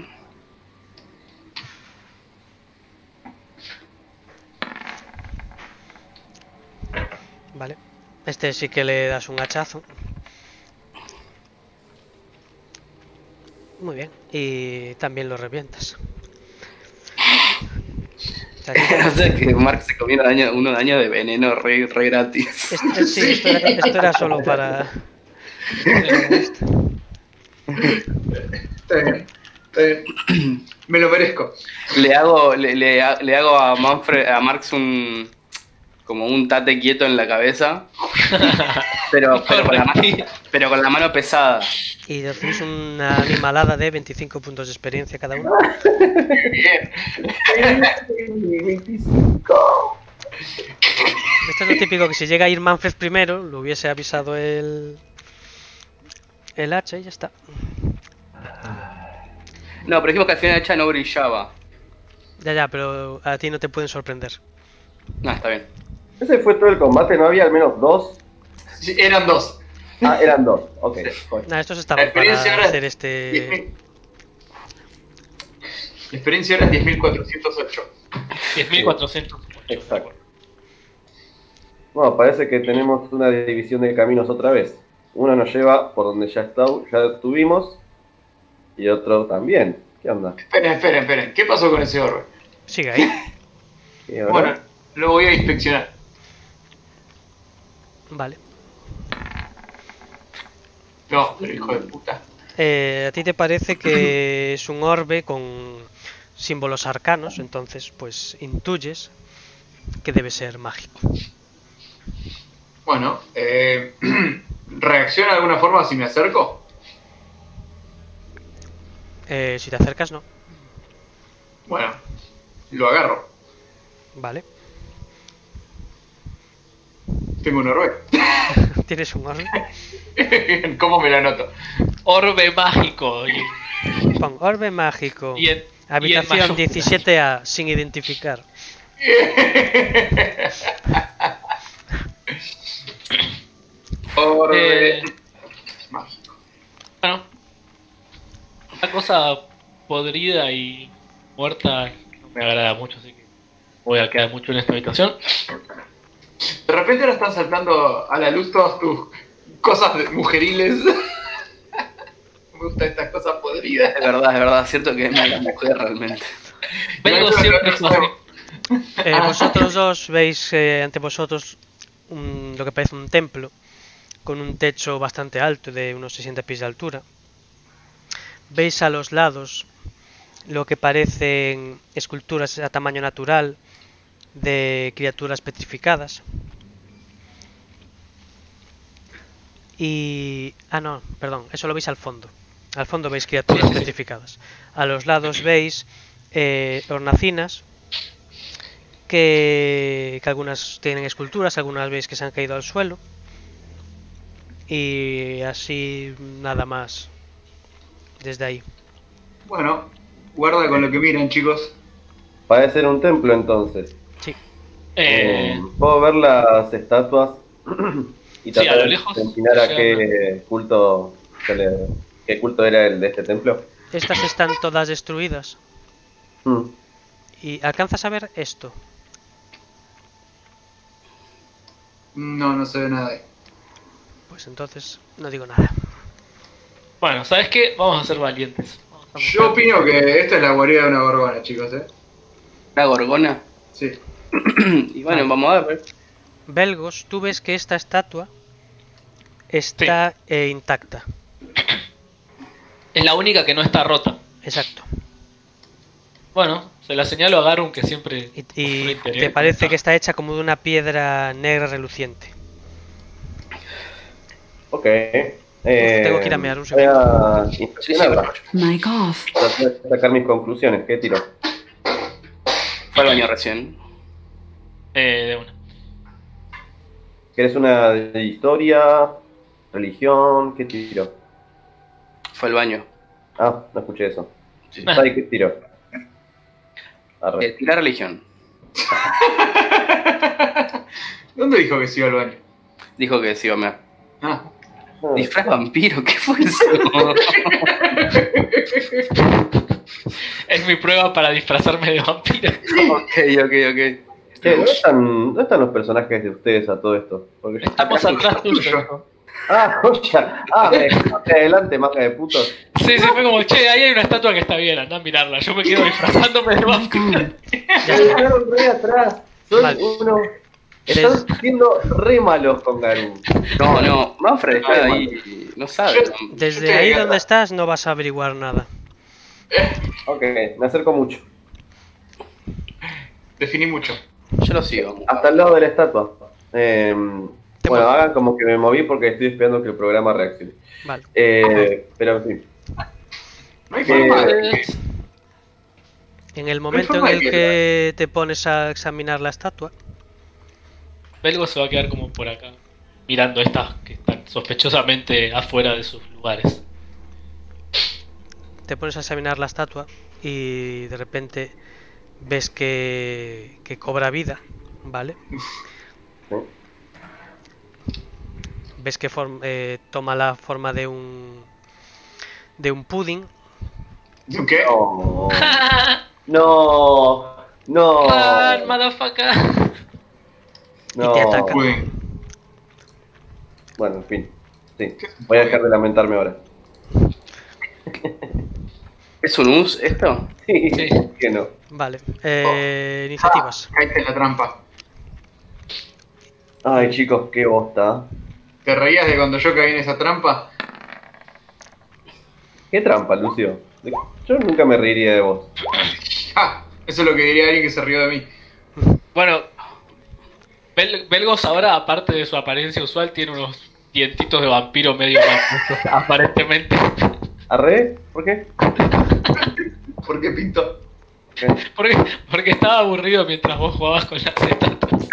Vale. Este sí que le das un hachazo. Muy bien. Y también lo revientas. O sea, que- O sea que Mark se comió uno daño, uno daño de veneno re, re gratis. Este- sí, esto era, esto era solo para... Está bien. Está bien. Me lo merezco. Le hago, le, le, ha- le hago a Manfred, a Marx un como un tate quieto en la cabeza, pero, pero, con la mano, pero con la mano pesada. Y recibís una animalada de veinticinco puntos de experiencia cada uno. Bien. veinticinco. Esto es lo típico, que si llega a ir Manfred primero, lo hubiese avisado el... El hacha y ya está. No, pero dijimos que al final el hacha no brillaba. Ya, ya, pero a ti no te pueden sorprender. No, está bien. Ese fue todo el combate, ¿no había al menos dos? Sí, eran dos. Ah, eran dos, ok. joder. Nada, estos estaban La experiencia para ahora- hacer este... La experiencia era diez mil cuatrocientos ocho. diez mil cuatrocientos. Exacto. Bueno, parece que tenemos una división de caminos otra vez. Uno nos lleva por donde ya, está, ya estuvimos y otro también. ¿Qué onda? Esperen, esperen, esperen. ¿Qué pasó con ese orbe? Sigue ahí. ¿Y ahora? Bueno, lo voy a inspeccionar. Vale. No, pero hijo de puta. Eh, a ti te parece que es un orbe con símbolos arcanos, entonces pues intuyes que debe ser mágico. Bueno, eh, ¿reacciona de alguna forma si me acerco? Eh, si te acercas, no. Bueno, lo agarro. Vale. Tengo un orbe. Tienes un orbe. ¿Cómo me lo anoto? Orbe mágico. Y, Pon orbe mágico. y en, y en Habitación mayúsculas. diecisiete A, sin identificar. Orbe Eh, mágico. Bueno, una cosa podrida y muerta no me agrada mucho, así que voy a quedar mucho en esta habitación. De repente ahora están saltando a la luz todas tus cosas de- mujeriles. Me gustan estas cosas podridas. Es verdad, es verdad, es cierto que me la mujer realmente. Vengo No, no, siempre no, no, fácil. Eh, Ah. vosotros dos veis eh, ante vosotros un- lo que parece un templo con un techo bastante alto de unos sesenta pies de altura. Veis a los lados lo que parecen esculturas a tamaño natural de criaturas petrificadas. Y... Ah, no, perdón, eso lo veis al fondo. Al fondo veis criaturas Sí, sí, sí. petrificadas. A los lados veis eh, hornacinas que, que algunas tienen esculturas, algunas veis que se han caído al suelo. Y así nada más desde ahí. Bueno, guarda con lo que miran, chicos. Parece ser un templo entonces. Sí, Eh, Eh, Puedo ver las estatuas y Sí, a tratar lo de lejos imaginar a se qué culto, se le- qué culto era el de este templo. estas están todas destruidas. Hmm. Y alcanzas a ver esto. No, no se ve nada ahí. Pues entonces no digo nada. Bueno, ¿sabes qué? Vamos a ser valientes. Vamos a Yo opino que esta es la guarida de una gorgona, chicos, ¿eh? ¿Una gorgona? Sí. Y bueno, vamos a ver. Belgos, tú ves que esta estatua está eh, intacta. Es la única que no está rota. Exacto. Bueno, se la señalo a Garun que siempre... Y, y Muy interés. te parece que está hecha como de una piedra negra reluciente. Ok. Eh, Tengo que ir a mear un voy a inspeccionarla. Mic off. Tratar de sacar mis conclusiones. ¿Qué tiro? Fue al baño recién. Eh, de una. ¿Querés una de historia? ¿Religión? ¿Qué tiro? Fue al baño. Ah, no escuché eso. Sí. Sai, ¿qué tiro? Arre. Eh, tirar religión. ¿Dónde dijo que se iba al baño? Dijo que sí, Homer. Ah. Disfraz vampiro, ¿qué fue eso? Es mi prueba para disfrazarme de vampiro. ok, ok, ok. Che, ¿dónde están, ¿dónde están los personajes de ustedes a todo esto? Porque yo- Estamos atrás tuyo. Ah, joya. Ah, me dejaste adelante, maca de putos. Sí, sí, fue como, che, ahí hay una estatua que está bien, anda a mirarla. Yo me quedo disfrazándome de vampiro. Me dejaron re atrás. Son Vale. uno. Están siendo re malos con Garú. No, no, Manfred está ahí, no sabe. Desde Sí, ahí claro. donde estás no vas a averiguar nada. Ok, me acerco mucho. Definí mucho. Yo lo sigo. Hasta el lado de la estatua. Eh, Te bueno, muevo. hagan como que me moví porque estoy esperando que el programa reaccione. Vale. Eh, pero en fin. No hay forma Eh, de... En el momento en forma de el que- que te pones a examinar la estatua, Belgo se va a quedar como por acá, mirando estas que están sospechosamente afuera de sus lugares. te pones a examinar la estatua y de repente ves que, que cobra vida, ¿vale? Sí. Ves que form- eh, toma la forma de un de un pudding. ¿De un qué? No. No. No. Ah, motherfucker. No. y te ataca. Pudding. Bueno, en fin. Sí. Voy a dejar de lamentarme ahora. ¿Es un us esto? Sí. Sí. ¿Por qué no? Vale. Eh, iniciativas. Ah, caíste en la trampa. Ay, chicos, qué bosta. ¿Te reías de cuando yo caí en esa trampa? ¿Qué trampa, Lucio? Yo nunca me reiría de vos. Ah, eso es lo que diría alguien que se rió de mí. Bueno, Bel- Belgos ahora, aparte de su apariencia usual, tiene unos dientitos de vampiro medio mal puestos, aparentemente. ¿Arre? ¿Por qué? ¿Por qué pinto? Porque, porque estaba aburrido mientras vos jugabas con las estatuas.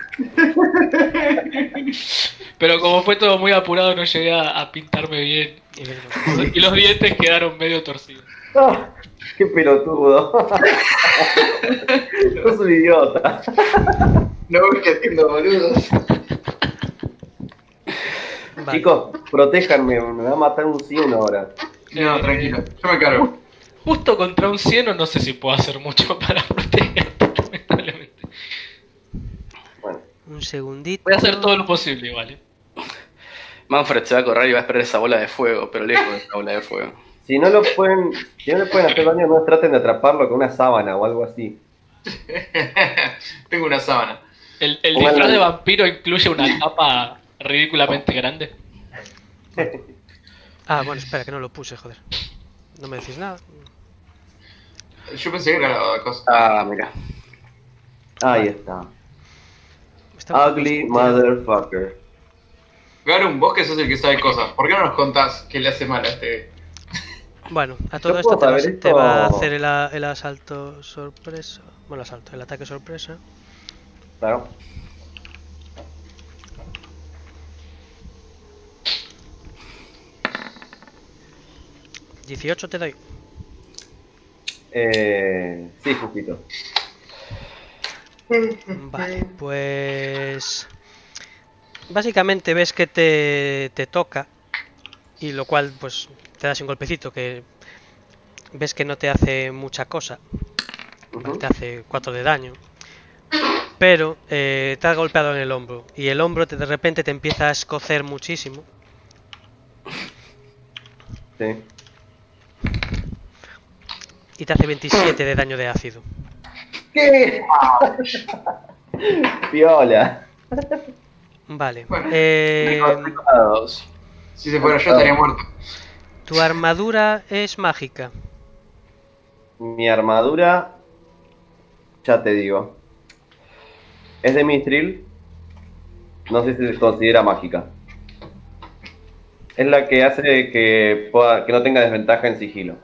Pero como fue todo muy apurado, no llegué a, a pintarme bien. Y ves- Y los dientes quedaron medio torcidos. Ah, ¡qué pelotudo! Sos un idiota. No ves que atiendo boludos. Vale. Chicos, protéjanme, me va a matar un cien ahora. No, tranquilo, yo me cargo. Justo contra un cieno no sé si puedo hacer mucho para protegerte, lamentablemente. Bueno, Un segundito. Voy a hacer todo lo posible igual, ¿eh? Manfred se va a correr y va a esperar esa bola de fuego, pero lejos de esa bola de fuego. si no lo pueden, si no le pueden hacer daño, no traten de atraparlo con una sábana o algo así. Tengo una sábana. El, el Póngala disfraz ahí. de vampiro incluye una capa ridículamente grande. Ah, bueno, espera, que no lo puse, joder. No me decís nada. Yo pensé que era la cosa. Ah, mira. Ahí está. Está- Ugly motherfucker. Garun, vos que sos el que sabe cosas, ¿por qué no nos contás qué le hace mal a este? Bueno, a todo Yo esto puedo te va, saber te va a esto. hacer el, a- el asalto sorpresa. Bueno, asalto, el ataque sorpresa. Claro. dieciocho te doy. Eh, sí, justito. Vale, pues... Básicamente ves que te, te toca, y lo cual pues te das un golpecito que ves que no te hace mucha cosa, Ujú. te hace cuatro de daño, pero eh, te has golpeado en el hombro y el hombro te, de repente te empieza a escocer muchísimo. Sí. Y te hace veintisiete de daño de ácido. ¿Qué? Piola. Vale. Bueno, eh, Dos. Si se fuera yo estaría muerto. tu armadura es mágica. Mi armadura, ya te digo, es de Mithril. No sé si se considera mágica. Es la que hace que, pueda, que no tenga desventaja en sigilo.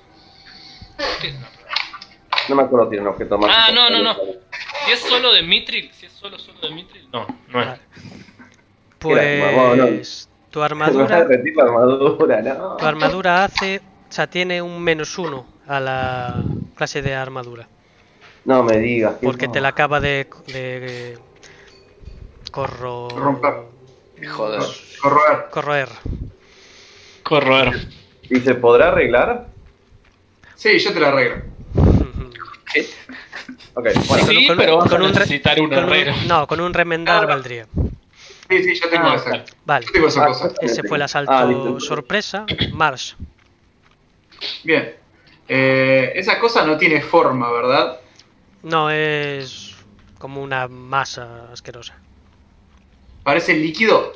No me acuerdo si era un objeto mágico. Ah, no, no, no. Si es solo de Mithril, si es solo, solo de Mithril, no, no es. Vale. Bueno, no. Pues tu Me vas a armadura, repetir la armadura, ¿no? tu armadura hace, o sea, tiene un menos uno a la clase de armadura. No me digas. que Porque no. te la acaba de, de corro... Romper. Joder. Corroer. corroer. Corroer. ¿Y se podrá arreglar? Sí, yo te la arreglo. ¿Qué? Ok, bueno. Sí, con- pero vas con a un re- necesitar un Con un- herrero. no, con un remendar Ah. valdría. Sí, sí, yo tengo Ah, esa. claro. Vale, Yo tengo esa Ah, cosa. ese fue el asalto Ah, listo. sorpresa. Marsh. Bien. Eh, esa cosa no tiene forma, ¿verdad? No, es como una masa asquerosa. Parece líquido.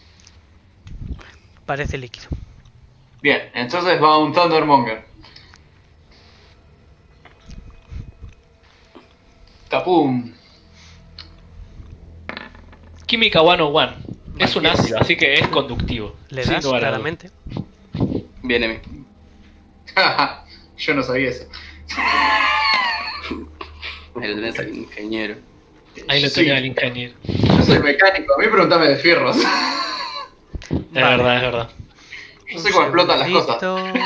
Parece líquido. Bien, entonces va un Thundermonger. Capum. Química ciento uno. Es un ácido, así que es conductivo. Le sin das, lugar a dudas. claramente. Viene mi. Yo no sabía eso. Ahí lo tenés al ingeniero. Ahí lo Sí, tenía el ingeniero. Yo soy mecánico, a mí pregúntame de fierros. Es Vale. verdad, es verdad. Yo sé cómo explotan las cosas. segundito.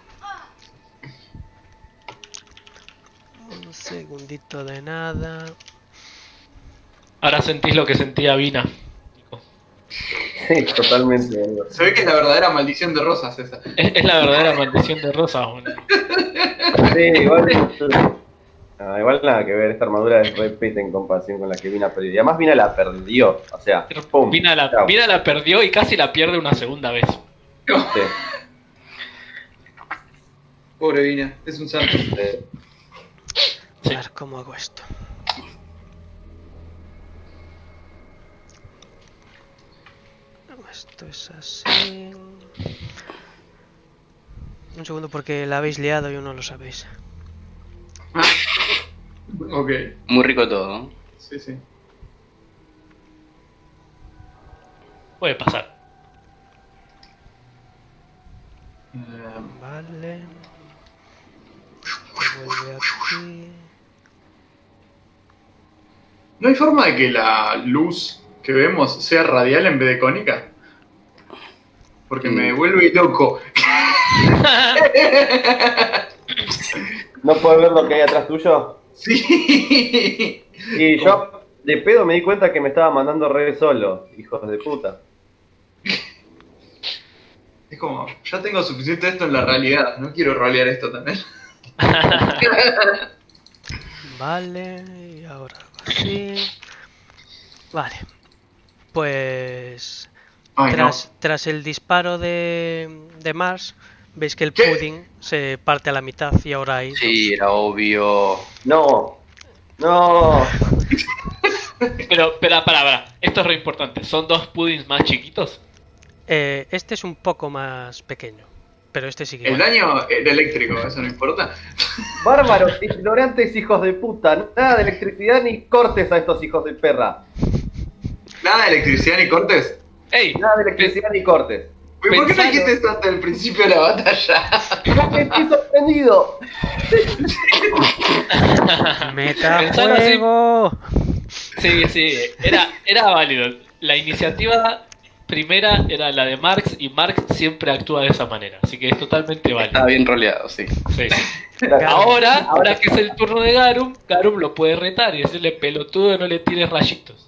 Un segundito de nada. Ahora sentís lo que sentía Vina. Nico. Sí, totalmente. boludo. Se ve que es la verdadera maldición de rosas esa. Es, es la verdadera maldición de Rosa. Bueno. Sí, igual. No, igual nada que ver, esta armadura es re peta en comparación con la que Vina perdió. Y además Vina la perdió. O sea, pum. Vina la, chao. Vina la perdió y casi la pierde una segunda vez. Sí, Pobre Vina, es un santo. sí. A ver cómo hago esto. Esto es así. Un segundo porque la habéis liado y aún no lo sabéis. Ok, Muy rico todo. ¿no? sí, sí. Puede pasar. Eh, Vale. Se vuelve aquí. ¿No hay forma de que la luz que vemos sea radial en vez de cónica? Porque me vuelve loco. ¿No puedes ver lo que hay atrás tuyo? Sí. Y yo de pedo me di cuenta que me estaba mandando re solo, hijos de puta. Es como, ya tengo suficiente de esto en la realidad, no quiero rolear esto también. Vale, y ahora así. Vale. Pues Ay, no. tras, tras el disparo de, de Mars, veis que el ¿Qué? pudding se parte a la mitad y ahora hay Sí, era obvio. No, no. Pero, pero, para, para. Esto es re importante. ¿Son dos puddings más chiquitos? Eh, este es un poco más pequeño, pero este sigue El igual. daño era eléctrico, eso no importa. Bárbaros, ignorantes hijos de puta. Nada de electricidad ni cortes a estos hijos de perra. Nada de electricidad ni cortes. ¡Ey! Nada de electricidad ni cortes. ¿Por qué no Pensalo. dijiste esto hasta el principio de la batalla? Porque estoy sorprendido. Pensalo así. ¡Metajuego! Sí, sí. Era, era válido. La iniciativa primera era la de Marx y Marx siempre actúa de esa manera. Así que es totalmente válido. Estaba bien roleado, sí. Sí, sí. Ahora, ahora que es el turno de Garum, Garum lo puede retar y decirle pelotudo, no le tires rayitos.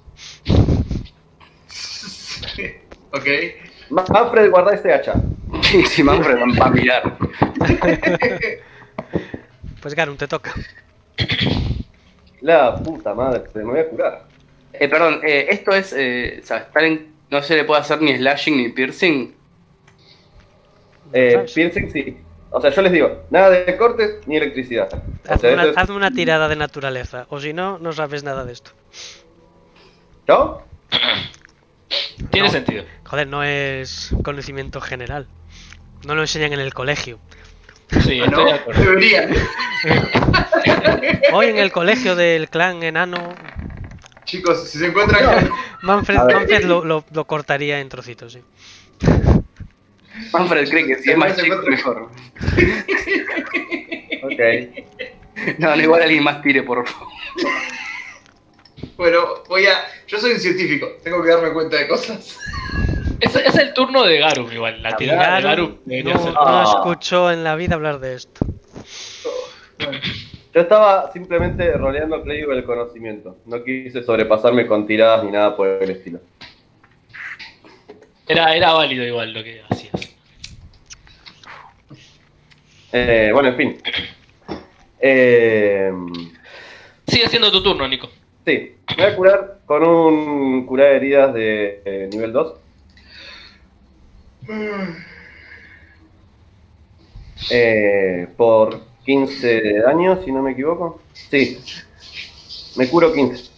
Ok. Manfred, guarda este hacha. Sí, Manfred va a mirar. Pues Garum, te toca. La puta madre, me voy a curar. Eh, perdón, eh, esto es, eh, o sea, estar en, no se le puede hacer ni slashing ni piercing. Eh, ¿Sabes? piercing sí. O sea, yo les digo, nada de cortes ni electricidad. O Hazme sea, una, eso es... hazme una tirada de naturaleza, o si no, no sabes nada de esto. ¿Yo? Tiene No. sentido. Joder, no es conocimiento general. No lo enseñan en el colegio. Sí, ¿No? estoy de acuerdo. Deberían. Hoy en el colegio del clan enano, Chicos, si se encuentran... Manfred, A ver. Manfred lo, lo- lo cortaría en trocitos, sí. Manfred cree que si es más chico mejor. Ok. No, no, igual alguien más tire, por favor. Bueno, voy a... Yo soy un científico, tengo que darme cuenta de cosas. Es, es el turno de Garum igual. La tirada de Garum Garum debería no, ser. no Ah. escuchó en la vida hablar de esto. Bueno, Yo estaba simplemente roleando Clérigo del conocimiento. No quise sobrepasarme con tiradas ni nada por el estilo. Era, era válido igual lo que hacías. Eh, bueno, en fin. Eh, Sigue siendo tu turno, Nico. sí, me voy a curar con un curar heridas de eh, nivel dos. Eh, por quince de daño, si no me equivoco. Sí, me curo quince.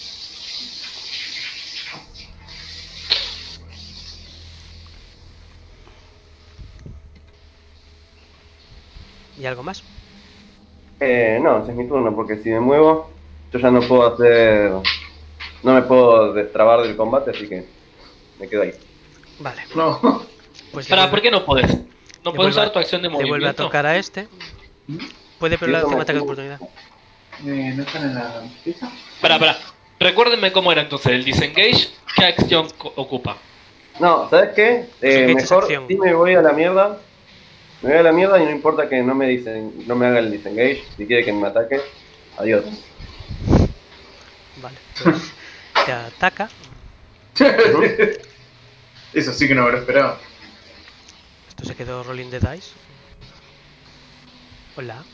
¿Y algo más? Eh, no, ese es mi turno, porque si me muevo, yo ya no puedo hacer... No me puedo destrabar del combate, así que me quedo ahí. Vale. no. Pues le Para, vuelve- ¿por qué no puedes? No le puedes vuelve usar a- tu acción de Le vuelve a movimiento. tocar a este. Puede, pero Sí, le eso hace un me- ataque de oportunidad. Eh, ¿No están en la pieza? Para, para. Recuérdenme cómo era entonces el disengage. ¿Qué acción co- ocupa? No, ¿sabes qué? Eh, Disengage es mejor acción. si me voy a la mierda. Me voy a la mierda y no importa que no me dicen, no me haga el disengage. Si quiere que me ataque, adiós. Vale. Pues te ataca. Eso sí que no me lo esperaba. Esto se quedó rolling the dice. Hola.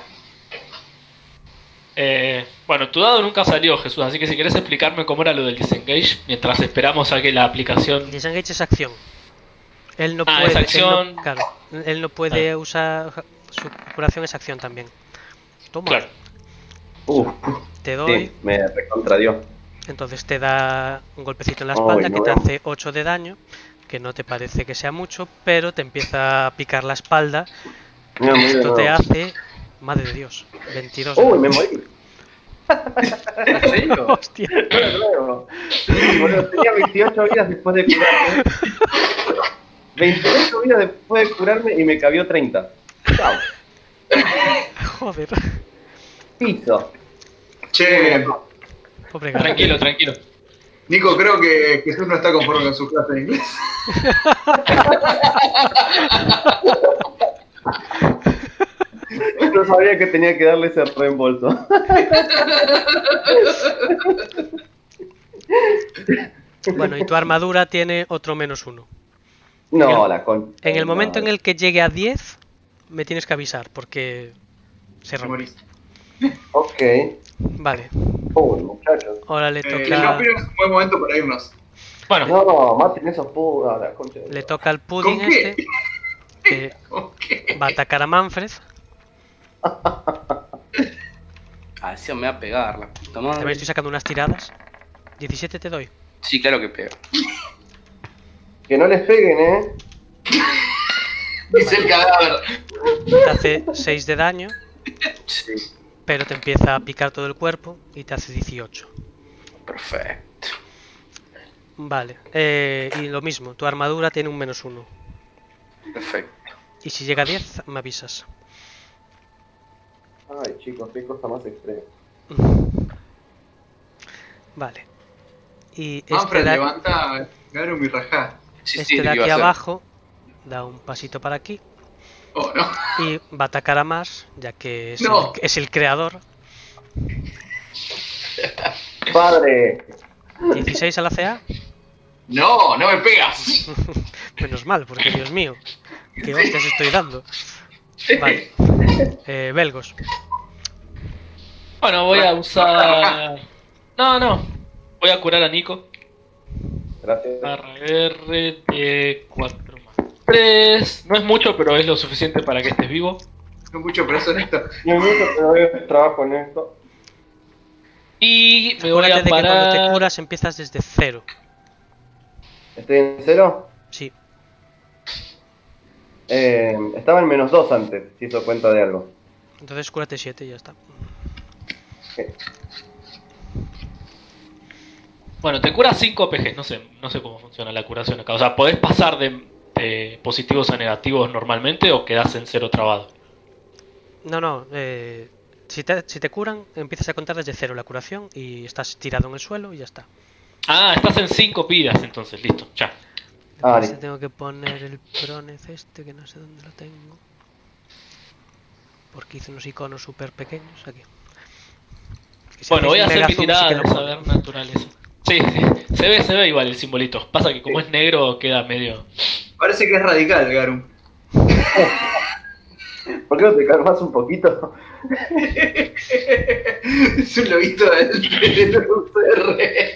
Eh, bueno, tu dado nunca salió, Jesús, así que si quieres explicarme cómo era lo del disengage mientras esperamos a que la aplicación... Disengage es acción. Él no Ah, puede. es acción. Él no, claro, él no puede usar. Su curación es acción también. Toma. Claro. Uf, Te doy. sí, me recontradió. Entonces te da un golpecito en la Ay, espalda no que te veo. hace ocho de daño. Que no te parece que sea mucho, pero te empieza a picar la espalda. Mira, mira, Esto no. te hace. Madre de Dios. veintidós. de Uy, daño. me morí. ¿En serio? Hostia. Claro. Boludo, tenía veintiocho vidas después de curarme. veintiocho vidas después de curarme y me cabió treinta. Chao. Joder. Piso. Che, Pobre gato. Tranquilo, tranquilo. Nico, creo que Jesús no está conforme con su clase de inglés. No sabía que tenía que darle ese reembolso. Bueno, y tu armadura tiene otro menos uno. No, la con. En el momento en el que llegue a diez, me tienes que avisar, porque se Te rompe. morís. Ok. Vale, Uy, muchachos. ahora le Eh, yo toca, opino que es un buen momento para irnos. Bueno, No, maten esos putos. La concha de le Dios. toca al pudding ¿Con qué? este, que Ok. va a atacar a Manfred. Ah, sí, me va a pegar la puta También madre. estoy sacando unas tiradas. diecisiete te doy. Sí, claro que pega. Que no les peguen, eh. Dice el cadáver. Te hace seis de daño, Sí, pero te empieza a picar todo el cuerpo y te hace dieciocho. perfecto. Vale, eh, y lo mismo, tu armadura tiene un menos uno. Perfecto. Y si llega a diez, me avisas. Ay, chicos, qué cosa más extrema. Vale. Y este, Manfred, da- levanta Garum y rajá. Sí, este sí, de lo iba aquí a hacer. abajo da un pasito para aquí Oh, no. y va a atacar a más, ya que es, No. el, es el creador. Padre. dieciséis a la C A. No, no me pegas. Menos mal, porque Dios mío, qué hostias estoy dando. Vale. Eh, Belgos. Bueno, voy a usar... No, no. Voy a curar a Nico. Gracias. Barra R de cuatro más tres. No es mucho, pero es lo suficiente para que estés vivo. No mucho, pero es honesto. Yo mucho, pero yo trabajo en esto. Y me voy Acuérdate a de que cuando te parar... curas empiezas desde cero. ¿Estoy en cero? Sí. Eh, estaba en menos dos antes, si hizo cuenta de algo. Entonces cúrate siete y ya está. Bueno, te curas cinco P Gs. No sé, no sé cómo funciona la curación acá. O sea, ¿podés pasar de, de positivos a negativos normalmente o quedás en cero trabado? No, no. Eh, si, te, si te curan, empiezas a contar desde cero la curación y estás tirado en el suelo y ya está. Ah, estás en cinco vidas entonces. Listo, ya. Ah, Entonces listo. tengo que poner el Pronez este, que no sé dónde lo tengo. Porque hice unos iconos súper pequeños aquí. Que si Bueno, voy a hacéis hacer mi mega zoom, sí tirada que de lo pone. saber naturaleza. Sí, sí, se ve, se ve igual el simbolito. Pasa que como es negro queda medio... Parece que es radical, Garum. ¿Por qué no te calmas un poquito? Es un lobito del del U C R.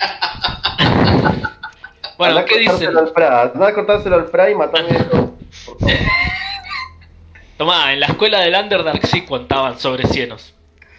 Bueno, Andá a ¿qué dicen? cortárselo al Fra, andá a cortárselo al Fra y matame de todo. Por favor. Tomá, en la escuela del Underdark sí contaban sobre cienos.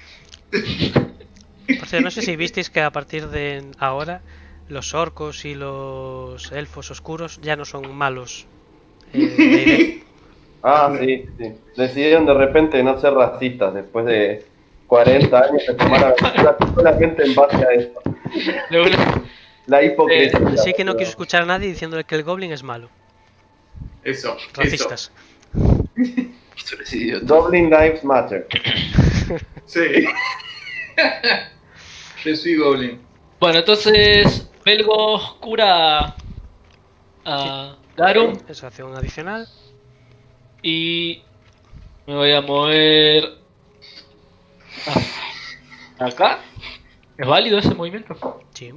Por cierto, no sé si visteis que a partir de ahora los orcos y los elfos oscuros ya no son malos. Eh, de idea. Ah, sí, sí. Decidieron de repente no ser racistas después de cuarenta años de tomar aventuras solamente en base a eso. De una- La hipocresía. Sí que no quiero escuchar a nadie diciéndole que el goblin es malo. Eso, eso. Racistas. Esto es idiota. Goblin Lives Matter. Sí. Yo soy Goblin. Bueno, entonces Belgos cura a Garum Es acción adicional. y me voy a mover a- acá. ¿Es válido ese movimiento? Sí.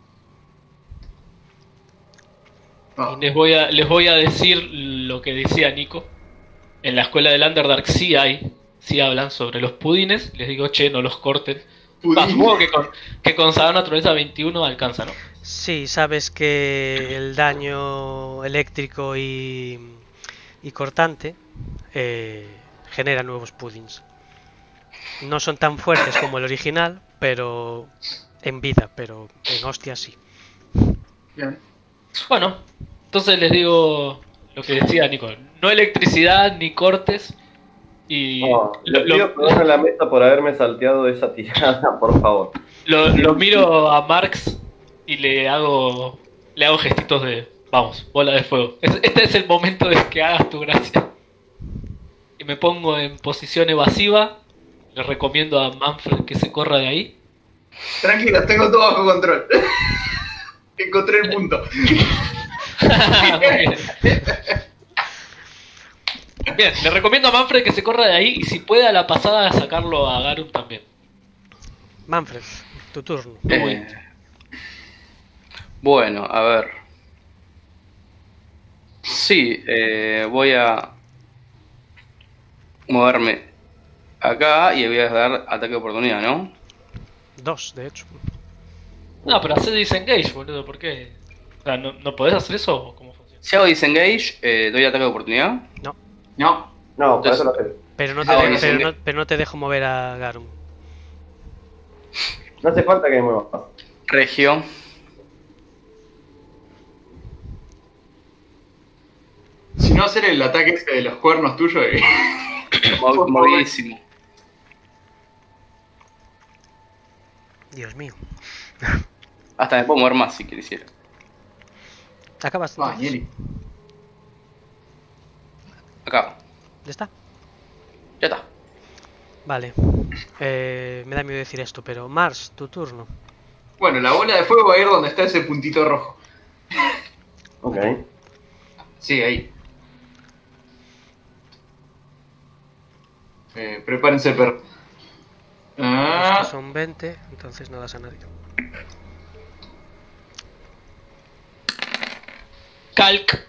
No. Les voy a, les voy a decir lo que decía Nico. En la escuela del Underdark sí hay, sí hablan sobre los pudines. Les digo, che, no los corten. Pudín. Ah, supongo que con, que con saber naturaleza veintiuno alcanza, ¿no? Sí, sabes que el daño eléctrico y, y cortante eh, genera nuevos puddings. No son tan fuertes como el original, pero en vida, pero en hostia sí. Bien. Bueno, entonces les digo lo que decía Nico. No electricidad ni cortes. Y No, lo, le pido lo- perdón a la mesa por haberme salteado esa tirada, por favor. lo- lo miro a Marx y le hago le hago gestitos de vamos, bola de fuego. Es- Este es el momento de que hagas tu gracia. Y me pongo en posición evasiva. Le recomiendo a Manfred que se corra de ahí. Tranquilo, tengo todo bajo control. Encontré el punto. Muy bien. Bien, le recomiendo a Manfred que se corra de ahí y si puede a la pasada sacarlo a Garum también. Manfred, tu turno. Eh, bueno, a ver. Sí, eh, voy a moverme acá y voy a dar ataque de oportunidad, ¿no? Dos, de hecho. No, pero hace disengage, boludo, ¿por qué? O sea, ¿no, no podés hacer eso o cómo funciona? Si hago disengage, eh, doy ataque de oportunidad. No, No. No, para eso lo haces. pero no te, Ah, dejo, bueno, pero sí. no, pero no te dejo mover a Garum. No hace falta que me muevas. Regio. Si no hacer el ataque ese de los cuernos tuyos. eh. Mo- movidísimo. Dios mío. Hasta me puedo mover más si quisiera. Acabas. Ah, entonces. Nieli. Acá. ¿Ya está? Ya está. Vale. Eh, me da miedo decir esto, pero Mars, tu turno. Bueno, la bola de fuego va a ir donde está ese puntito rojo. Ok. Sí, ahí. Eh, prepárense, perro. Ah, Estos son veinte, entonces no das a nadie. Calc.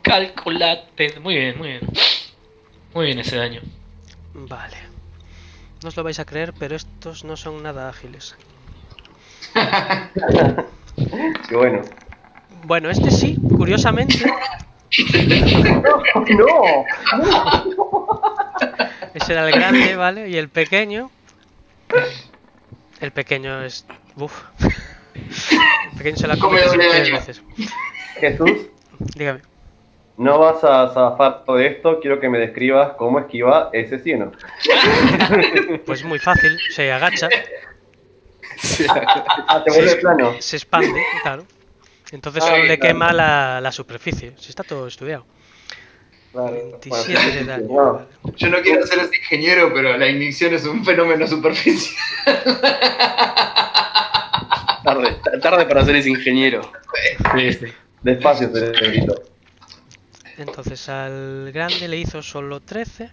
Calculate. Muy bien, muy bien. Muy bien ese daño. Vale. No os lo vais a creer, pero estos no son nada ágiles. Qué bueno. Bueno, este sí, curiosamente. ¡No! Ese era el grande, ¿vale? Y el pequeño. El pequeño es. Uf. El pequeño se la come Come doble tres daño. veces. Jesús, Dígame. no vas a zafar todo esto, quiero que me describas cómo esquiva ese cieno. Pues muy fácil, se agacha, Ah, te vuelve plano. se expande, claro. Entonces Ah, solo le claro. quema la, la superficie. Si está todo estudiado. Claro. veintisiete de daño. Bueno, Vale. Yo no quiero ser ese ingeniero, pero la ignición es un fenómeno superficial. Tarde, ta- tarde para ser ese ingeniero. Sí, sí. despacio, cerebrito. Entonces al grande le hizo solo trece.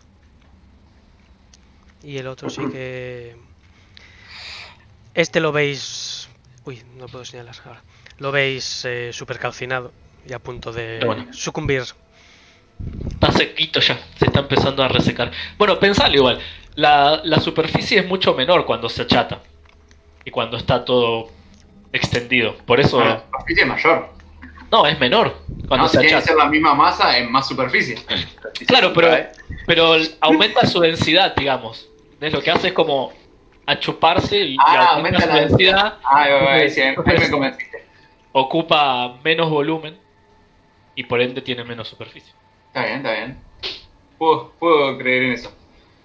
Y el otro sí que... Este lo veis... Uy, no puedo señalar ahora. Lo veis eh, súper calcinado y a punto de Bueno. sucumbir. Está sequito ya, se está empezando a resecar. Bueno, pensalo igual, la, la superficie es mucho menor cuando se achata y cuando está todo extendido. Por eso, La superficie es mayor. no, es menor cuando No, se tiene que achata. ser la misma masa en más superficie. Claro, pero, pero aumenta su densidad, digamos. ¿Ves? Lo que hace es como achuparse y, y Ah, aumenta aumenta su la densidad, Ah, ahí va, ahí sí, ahí me convenciste. ocupa menos volumen y por ende tiene menos superficie. Está bien, está bien. Puedo, puedo creer en eso.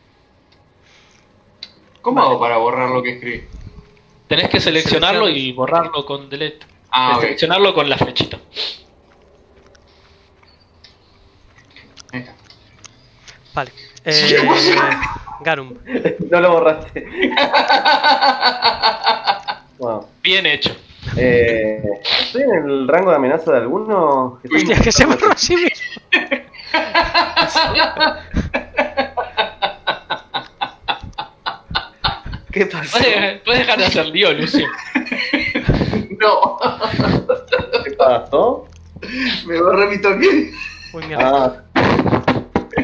¿Cómo Vale. hago para borrar lo que escribí? Tenés que seleccionarlo Seleccionas. y borrarlo con delete. Ah, ok. Seleccionarlo con la flechita. Ahí está. Vale. Sí, Eh, pues. Garum. No lo borraste. Wow. Bien hecho. Eh, ¿Estoy en el rango de amenaza de alguno? Hostia, que se borró a sí mismo. ¿Qué pasó? Puedes, puedes dejar de hacer lío, Lucio. No, ¿Qué pasó? me borré mi toque. Uy, mierda. Ah.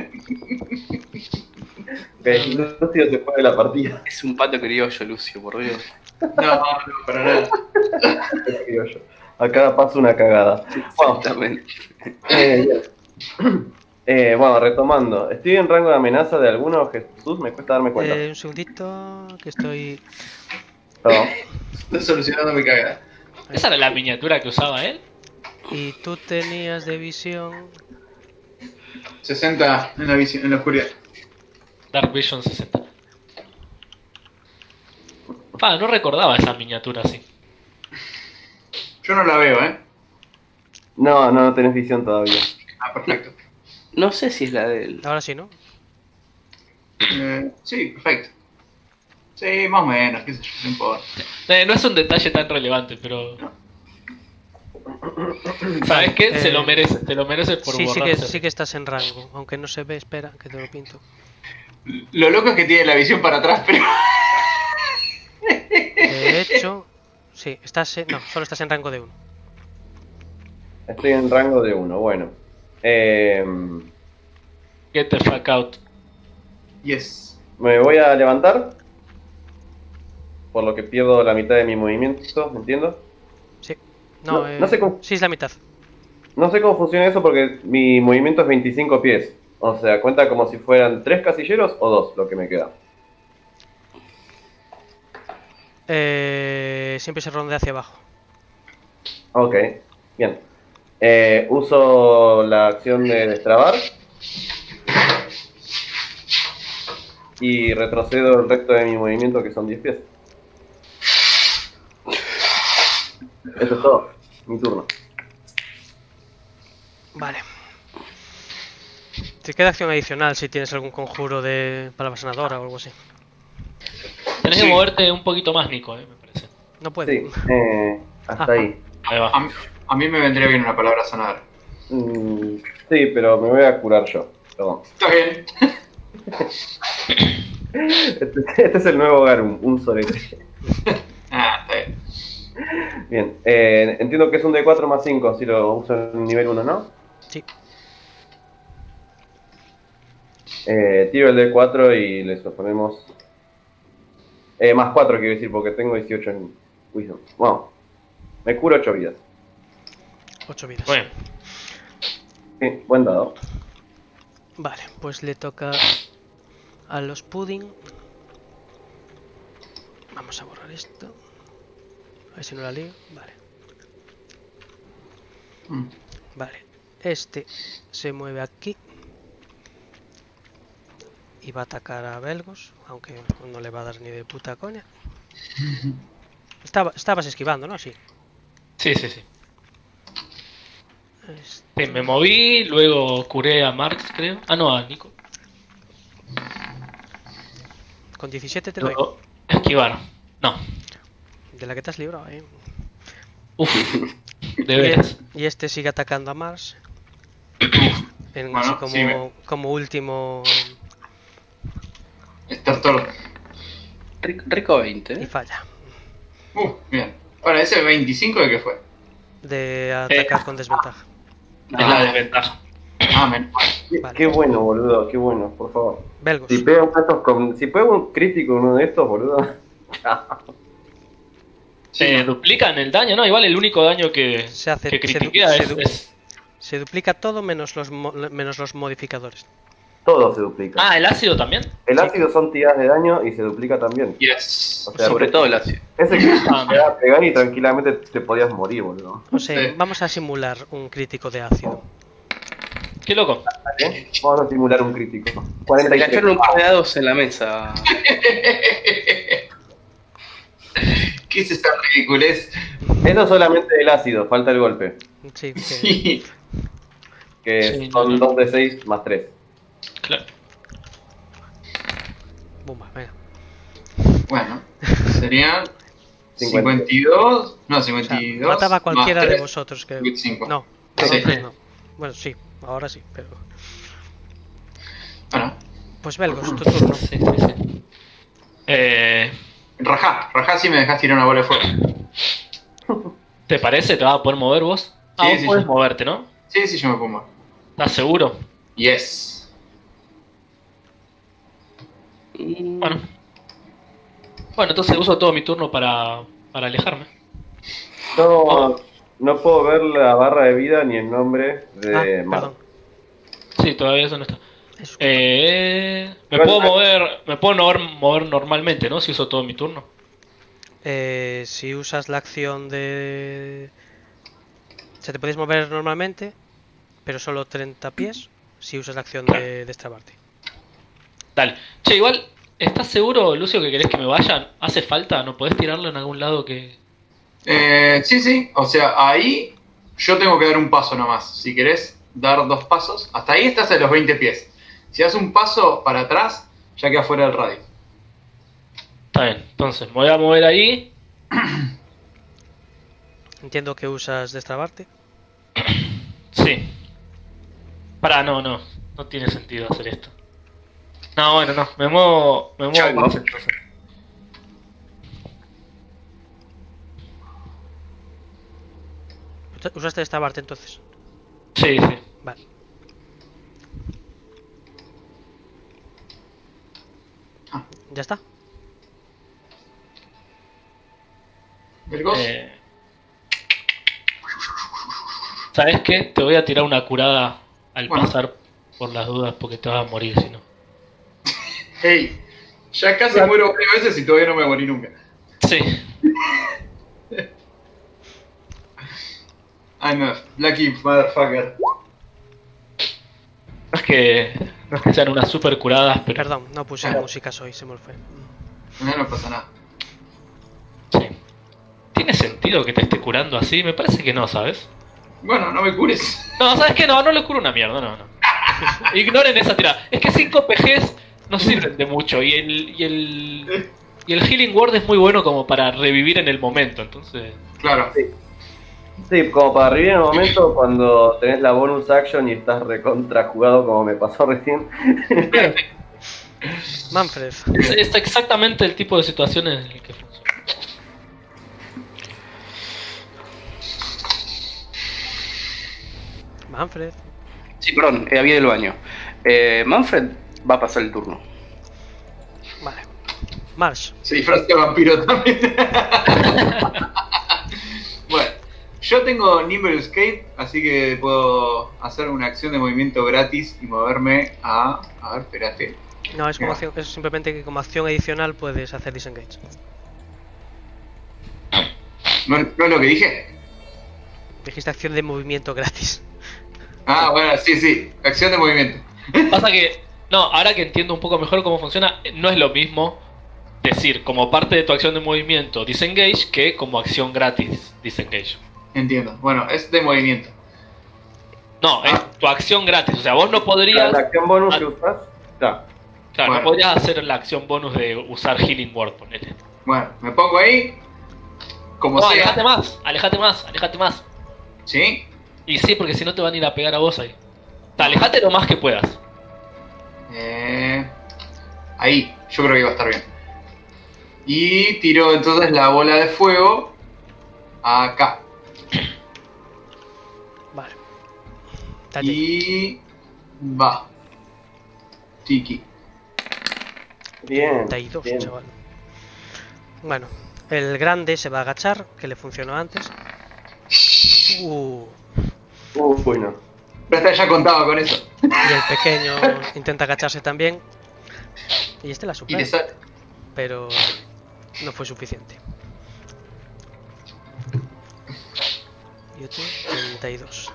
Ok, Lucio se fue de la partida. Es un pato criollo, Lucio, por Dios. No, no, para nada. Digo yo. A cada paso una cagada. Bueno, Exactamente. eh, bien. Eh, bueno, retomando. ¿Estoy en rango de amenaza de alguno, Jesús? Me cuesta darme cuenta. Eh, un segundito, que estoy... Perdón. Estoy solucionando mi cagada. ¿Esa era la miniatura que usaba él? Y tú tenías de visión... sesenta en la, visión, en la oscuridad. Dark Vision sesenta. Ah, no recordaba esa miniatura así. Yo no la veo, ¿eh? No, no, no tenés visión todavía. Ah, perfecto. No sé si es la de él. Ahora sí, ¿no? Eh, sí, perfecto. Sí, más o menos, qué sé yo, no importa. Eh, no es un detalle tan relevante, pero... ¿Sabes qué? Se Eh, lo merece, te lo mereces por Sí, sí que, borrarse. sí que estás en rango. Aunque no se ve, espera, que te lo pinto. Lo loco es que tiene la visión para atrás, pero... De hecho... Sí, estás en... No, solo estás en rango de uno. Estoy en rango de uno, bueno. Eh, Get the fuck out. Yes. me voy a levantar. Por lo que pierdo la mitad de mi movimiento, ¿entiendo? Sí. No, No, eh, no sé cómo- Sí, es la mitad. No sé cómo funciona eso porque mi movimiento es veinticinco pies. O sea, cuenta como si fueran tres casilleros o dos lo que me queda. Eh, siempre se ronda hacia abajo. Ok, bien. Eh, uso la acción de destrabar. Y retrocedo el resto de mi movimiento, que son diez pies. Eso es todo. Mi turno. Vale. Te queda acción adicional si tienes algún conjuro de palabra sanadora o algo así. Tenés Sí. que moverte un poquito más, Nico, eh, me parece. No puede. Sí, eh, hasta Ah. ahí. Ahí va. A mí, a mí me vendría bien una palabra sanadora. Mm, sí, pero me voy a curar yo. Perdón. Está bien. Este, este es el nuevo Garum, un sorete. Ah, está bien. Bien, eh, entiendo que es un D cuatro más cinco si lo uso en nivel uno, ¿no? Sí. Eh, tiro el D cuatro y le suponemos Eh, más cuatro quiero decir, porque tengo dieciocho en Wisdom. Bueno, me curo ocho vidas. ocho vidas. Bueno, Sí, buen dado. Vale, pues le toca a los pudding. Vamos a borrar esto. A ver si no la lío. Vale. Mm. Vale. Este se mueve aquí. Y va a atacar a Belgos. Aunque no le va a dar ni de puta coña. Estaba, estabas esquivando, ¿no? Sí. sí, sí, sí. Este- Sí, me moví, luego curé a Marx, creo. Ah, no, a Nico. Con diecisiete te doy. Luego esquivar. No. De la que te has librado, ¿eh? Uf. De Y, veras. y este sigue atacando a Mars. En- Bueno, así como, sí, me- como último. Estar todo. Rico, rico veinte, Y ¿eh? falla. Uh, bien. Ahora, ¿ese veinticinco de qué fue? De atacar con desventaja. Es la desventaja. Ah, men. Qué, Vale. qué bueno, boludo, qué bueno, por favor. Belgos. Si pega un, estos con, si pega un crítico uno de estos, boludo. Se duplican el daño, ¿no? Igual el único daño que, Se hace- que se du- critiquea se es, du- es- Se duplica todo menos los, mo- menos los modificadores. Todo se duplica. Ah, el ácido también. El ácido son tiradas de daño y se duplica también. Yes. O sea, Sobre todo el ácido. ese que Ah, te va a pegar y tranquilamente te podías morir, boludo. O sea, Sí. vamos a simular un crítico de ácido. Qué loco. ¿Vale? Vamos a simular un crítico. Se le cuarenta y tres. cayeron un par de dados en la mesa. ¿Qué es esta ridiculez? Eso es solamente el ácido, falta el golpe. Sí, que- Sí. Que Sí, son no, no. dos de seis más tres. Claro. Bumba, venga. Bueno, serían cincuenta. cincuenta y dos. No, O sea, cincuenta y dos. mataba a cualquiera más de tres. vosotros que. veinticinco. No, Sí. vosotros no. Bueno, sí, ahora sí, pero. Bueno, Pues Belgos, tu turno. Sí, sí, sí. Eh, rajá, rajá si me dejas tirar una bola de fuego. ¿Te parece? ¿Te vas a poder mover vos? Ah, Sí, vos sí, podés sí. moverte, ¿no? Sí, sí, yo me pongo. ¿Estás seguro? Yes. Bueno. Bueno, entonces uso todo mi turno para, para alejarme. No, no puedo ver la barra de vida ni el nombre de Ah, Mar. perdón. Sí, todavía eso no está. Eso. Eh, me Bueno, puedo ah. mover, me puedo mover, mover normalmente, ¿no? Si uso todo mi turno. Eh, si usas la acción de. O sea, te podéis mover normalmente, pero solo treinta pies. Si usas la acción de destrabarte. Dale. Che, igual, ¿estás seguro, Lucio, que querés que me vayan? ¿Hace falta? ¿No podés tirarlo en algún lado que...? Eh, sí, sí. O sea, ahí yo tengo que dar un paso nomás. Si querés dar dos pasos, hasta ahí estás a los veinte pies. Si das un paso para atrás, ya queda fuera del radio. Está bien, entonces me voy a mover ahí. Entiendo que usas destrabarte. Sí. Pará, no, no. No tiene sentido hacer esto. No, bueno, no. Me muevo, me muevo Chau, más ¿no? entonces. Usaste destrabarte entonces. Sí, sí. Vale. Ah. ¿Ya está? ¿Vergos? Eh, ¿Sabes qué? Te voy a tirar una curada al Bueno. pasar por las dudas porque te vas a morir si no. Hey, ya casi muero varias veces y todavía no me morí nunca. Sí. I'm a lucky motherfucker. No es que, no es que sean unas super curadas, pero... Perdón, no puse Claro. músicas hoy, se me fue. No, no pasa nada. Sí. ¿Tiene sentido que te esté curando así? Me parece que no, ¿sabes? Bueno, no me cures. No, ¿sabes qué? No, no le curo una mierda, no, no. Ignoren esa tirada. Es que cinco P Gs no sirven de mucho y el, y el, y el Healing Word es muy bueno como para revivir en el momento, entonces... Claro. Sí, como para revivir en el momento cuando tenés la bonus action y estás recontra jugado como me pasó recién. Manfred. Es, es exactamente el tipo de situaciones en el que funciona. Manfred. Sí, perdón, eh, había del baño. Eh, Manfred va a pasar el turno. Vale. Marsh. Se disfraza de vampiro también. Bueno, yo tengo Nimble Escape, así que puedo hacer una acción de movimiento gratis y moverme a... A ver, espérate. No, es, como Mira. acción, es simplemente que como acción adicional puedes hacer disengage. ¿No, ¿No es lo que dije? Dijiste acción de movimiento gratis. Ah, bueno, sí, sí. Acción de movimiento. Pasa que, no, ahora que entiendo un poco mejor cómo funciona, no es lo mismo decir como parte de tu acción de movimiento disengage que como acción gratis disengage. Entiendo. Bueno, es de movimiento. No, es tu acción gratis. O sea, vos no La, podrías. la acción bonus Ah. que usás, claro. Claro, Bueno. no podrías hacer la acción bonus de usar Healing Word, ponele. Bueno, me pongo ahí. Como No, sea. alejate más, alejate más, alejate más. ¿Sí? Y sí, porque si no te van a ir a pegar a vos ahí. O sea, alejate lo más que puedas. Eh, ahí. Yo creo que va a estar bien. Y tiro entonces la bola de fuego acá. Vale. Dale. Y va. Tiki. Bien. treinta y dos, bien. chaval. Bueno, el grande se va a agachar, que le funcionó antes. Uh, Uy, no. Pero hasta ya contaba con eso. y el pequeño intenta agacharse también. Y este la Y supera, le sale. pero no fue suficiente. Y otro treinta y dos.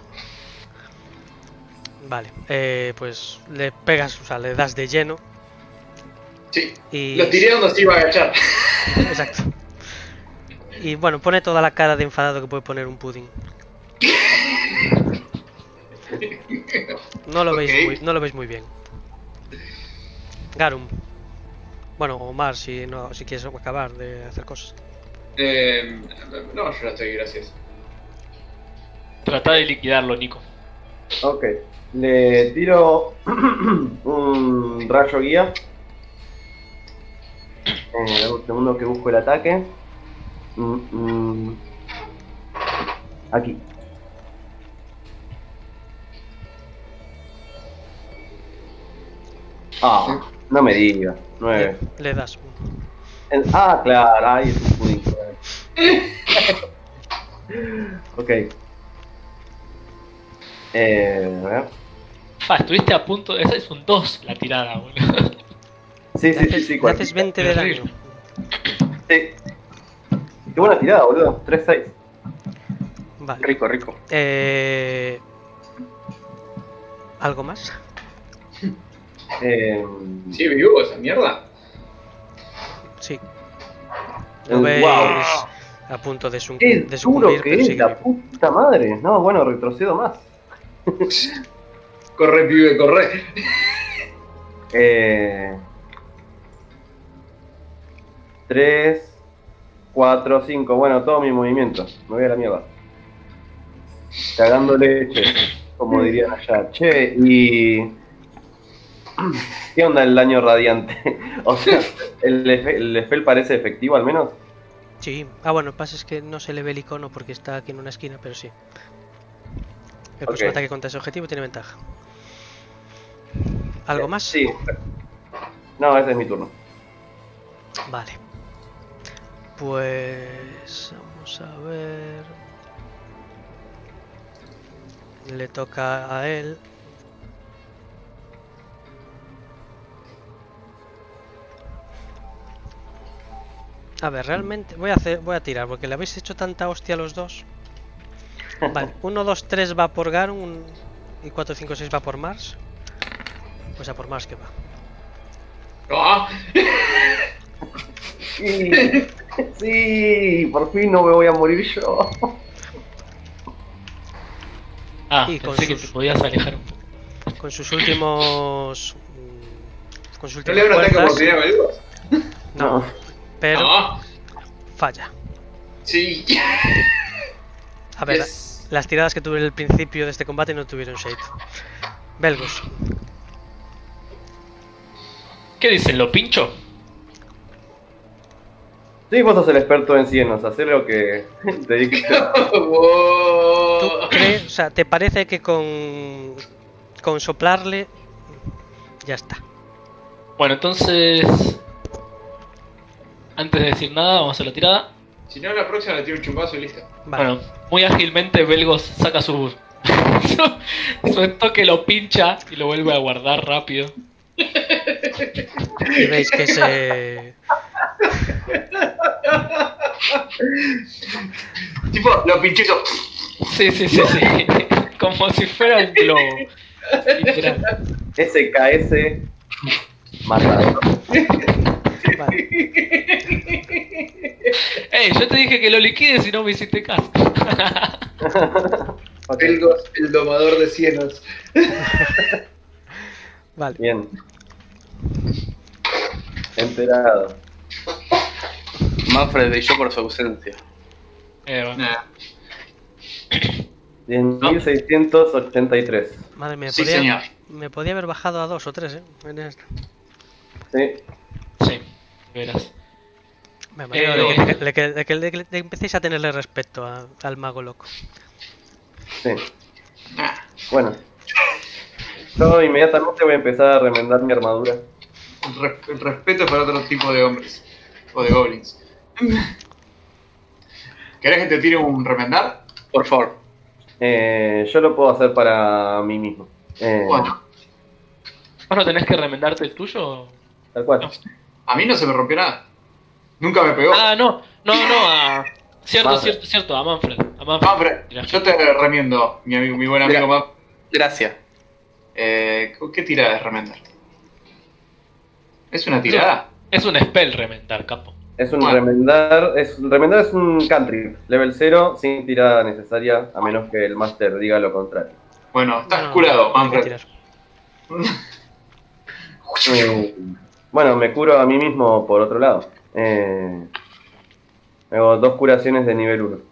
Vale, eh, pues le pegas, o sea, le das de lleno. Sí. Y... Lo tiré donde se iba a agachar. Exacto. Y bueno, pone toda la cara de enfadado que puede poner un pudding. No lo, Ok. veis muy, no lo veis muy bien. Garum. Bueno, Omar, si, no, si quieres acabar de hacer cosas. Eh, no, yo ya estoy, gracias. Trata de liquidarlo, Nico. Ok. Le tiro un rayo guía. Eh, dame un segundo que busco el ataque. Mm, mm. Aquí. Ah, no me digas. nueve. Le, le das. En- ah, claro, ahí es un pudín. Ok. Eh, a ver. Fa, estuviste a punto. Esa es un dos la tirada, boludo. Sí, Le sí, sí, haces, sí. le cual- haces veinte de daño. Terrible. Sí. Qué buena tirada, boludo. tres seis. Vale. Rico, rico. Eh... ¿Algo más? Eh, ¿Sigue vivo esa mierda? Sí. Eh, Lo veis wow. a punto de, su- Qué de duro sucumbir, que pero es, sigue la vivo. puta madre. No, bueno, retrocedo más. Corre, pibe, corre. Eh, tres, cuatro, cinco. Bueno, todo mi movimiento. Me voy a la mierda. Cagando leche, como dirían allá. Che, y... ¿Qué onda el daño radiante? O sea, ¿el, efe- el spell parece efectivo al menos? Sí. Ah, bueno, lo que pasa es que no se le ve el icono porque está aquí en una esquina, pero sí. El próximo Ok. ataque contra ese objetivo tiene ventaja. ¿Algo más? Sí. No, ese es mi turno. Vale. Pues... Vamos a ver... Le toca a él. A ver, realmente voy a hacer, voy a tirar porque le habéis hecho tanta hostia a los dos. Vale, uno, dos, tres va por Garum un- y cuatro, cinco, seis va por Mars. Pues a por Mars que va. Ah, Sí, sí, por fin no me voy a morir yo. Ah, Y con pensé que sus- te podías alejar un poco. Con sus últimos... mm, Con sus ¿No últimas le da un ataque fuerzas, oportunidad a Malvas? no, pero Ah, falla. sí. A ver, Yes. las tiradas que tuve en el principio de este combate no tuvieron shape. Belgos. ¿Qué dicen? ¿Lo pincho? Sí, vos sos el experto en cienos, hacer lo que te dije. ¿Tú Wow. crees, o sea, te parece que con, con soplarle ya está? Bueno, entonces... antes de decir nada, vamos a hacer la tirada. Si no, la próxima le tiro un chupazo y listo. Vale. Bueno, muy ágilmente Belgos saca su, su, su toque, lo pincha y lo vuelve a guardar rápido. Y veis que se... Tipo, lo pinché y hizo- Sí, sí, sí, sí. Como si fuera un globo. Literal. S K S matado. Vale. Ey, yo te dije que lo liquides y no me hiciste caso. Ok, Belgos, el domador de cielos. Vale. bien. Enterado. Manfred brilló por su ausencia. Eh, bueno. Nah. diez mil seiscientos ochenta y tres. Madre mía, Sí, podía- señor. me podía haber bajado a dos o tres, ¿eh? En esto. Sí. Sí, verás. Me alegro Eh, de que, de que- de que- de que- de que empecéis a tenerle respeto a- al mago loco. Sí. Nah. Bueno. Yo inmediatamente voy a empezar a remendar mi armadura. El, res- el respeto es para otro tipo de hombres. O de goblins. ¿Querés que te tire un remendar? Por favor. Eh, yo lo puedo hacer para mí mismo. Eh, Bueno, ¿Vos no tenés que remendarte el tuyo? Tal cual. a mí no se me rompió nada. Nunca me pegó. Ah, no, no, no, a... Cierto, Manfred. cierto, cierto, a Manfred. A Manfred. Manfred, Mira. yo te remiendo, mi amigo, mi buen amigo Mira. Manfred. Gracias. Eh, ¿Qué tirada es remendar? ¿Es una tirada? Es un spell remendar, capo. Es un Bueno. remendar. Es, remendar es un country. Level cero, sin tirada necesaria, a menos que el máster diga lo contrario. Bueno, estás No, no, curado, no hay que Manfred. tirar. Eh, bueno, me curo a mí mismo por otro lado. Eh, hago dos curaciones de nivel uno.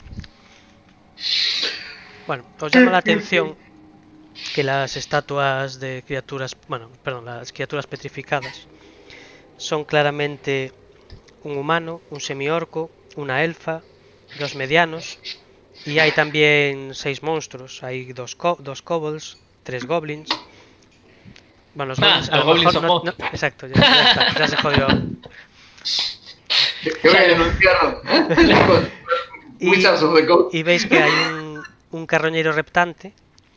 Bueno, os llama la atención que las estatuas de criaturas, bueno, perdón, las criaturas petrificadas son claramente un humano, un semiorco, una elfa, dos medianos y hay también seis monstruos. Hay dos, co dos kobolds, tres goblins. Bueno, los Ah, goblins, a los lo goblins mejor son no- monstruos. no- exacto, ya, ya está, ya se jodió. Te voy a denunciar. ¿eh? Y- Wizards of the Coast. Y veis que hay un, un carroñero reptante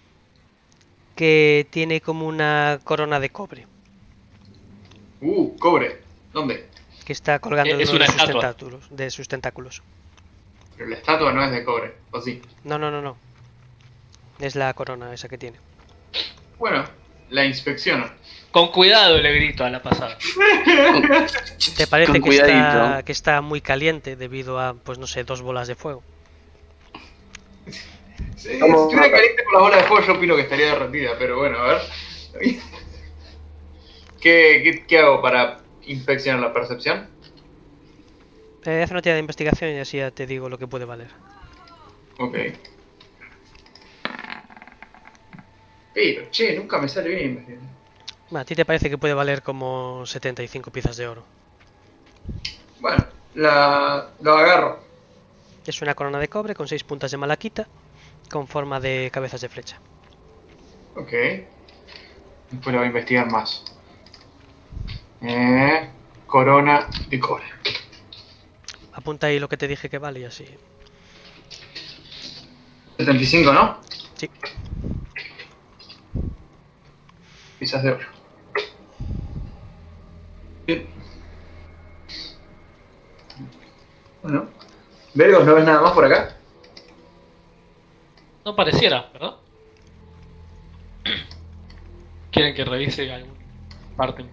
que tiene como una corona de cobre Uh, cobre. ¿Dónde? que está colgando Es de uno una de sus, estatua. tentáculos, de sus tentáculos. Pero la estatua no es de cobre, ¿o sí? No, no, no, no. Es la corona esa que tiene. Bueno, la inspecciono. Con cuidado le grito a la pasada. ¿Te parece Con que está, cuidadito. que está muy caliente debido a, pues no sé, dos bolas de fuego? Sí, ¿Cómo? si estuviera caliente con la bola de fuego, yo opino que estaría derretida, pero bueno, a ver. ¿Qué, qué, qué hago para inspeccionar la percepción? Eh, haz una tirada de investigación y así ya te digo lo que puede valer. Ok. Pero, che, nunca me sale bien investigar. Bueno, a ti te parece que puede valer como setenta y cinco piezas de oro. Bueno, la, lo agarro. Es una corona de cobre con seis puntas de malaquita con forma de cabezas de flecha. Ok. Después lo voy a investigar más. Eh, corona de cobre. Apunta ahí lo que te dije que vale y así. setenta y cinco, ¿no? Sí. Piezas de oro. Bien. Bueno. Vergos, ¿no ves nada más por acá? No pareciera, ¿verdad? ¿Quieren que revise alguna parte?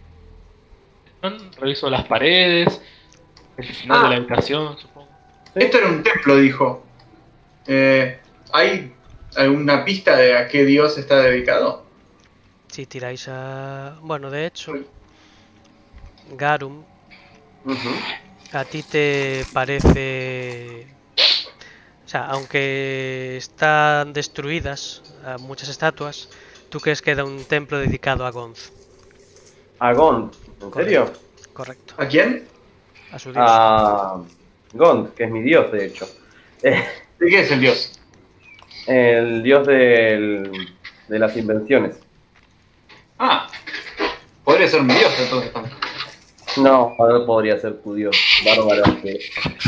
Reviso las paredes, el final Ah. de la habitación, supongo. Esto era un templo, dijo. Eh, ¿Hay alguna pista de a qué dios está dedicado? Si tiráis a... Bueno, de hecho, Garum, Ujú. a ti te parece... O sea, aunque están destruidas a muchas estatuas, tú crees que era un templo dedicado a Gonz. A Gond. ¿En serio? Correcto. ¿A quién? A su dios. A Gond, que es mi dios, de hecho. Eh, ¿De qué es el dios? el dios del- de las invenciones. Ah, podría ser un dios entonces también. No, no podría ser tu dios. Bárbaro. que-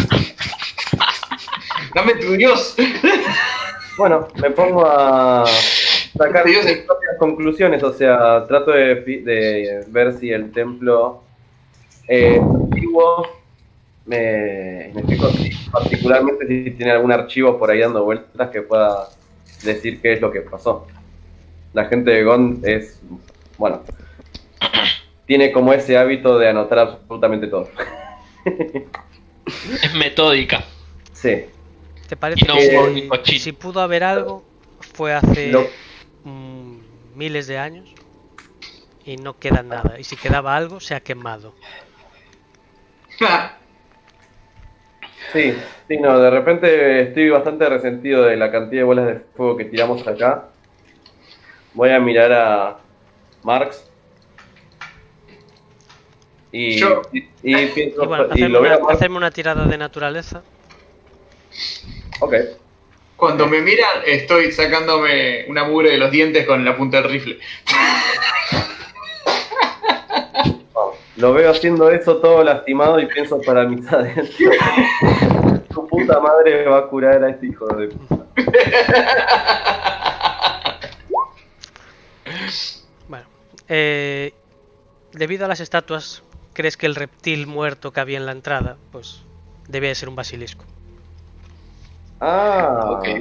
Dame tu dios. Bueno, me pongo a sacar Dios, mis eh. propias conclusiones. O sea, trato de, fi- de ver si el templo eh, antiguo me, me explico, si- particularmente si tiene algún archivo por ahí dando vueltas que pueda decir qué es lo que pasó. La gente de Gond es, bueno, tiene como ese hábito de anotar absolutamente todo. Es metódica. Sí. ¿Te parece Y no que un si- cochino. si pudo haber algo fue hace Lo- mm, miles de años y no queda nada? Y si quedaba algo, se ha quemado. Sí, sí, no, de repente estoy bastante resentido de la cantidad de bolas de fuego que tiramos acá. Voy a mirar a Marx. Y, Yo- y, y pienso, Y bueno, y hacerme lo veo a una, Marx. hacerme una tirada de naturaleza. Ok. Cuando me miran, estoy sacándome una mugre de los dientes con la punta del rifle. Vamos. Lo veo haciendo eso todo lastimado y pienso para mis adentros. Tu puta madre va a curar a este hijo de puta. Bueno, eh, debido a las estatuas, ¿crees que el reptil muerto que había en la entrada, pues, debía de ser un basilisco? Ah, Ok.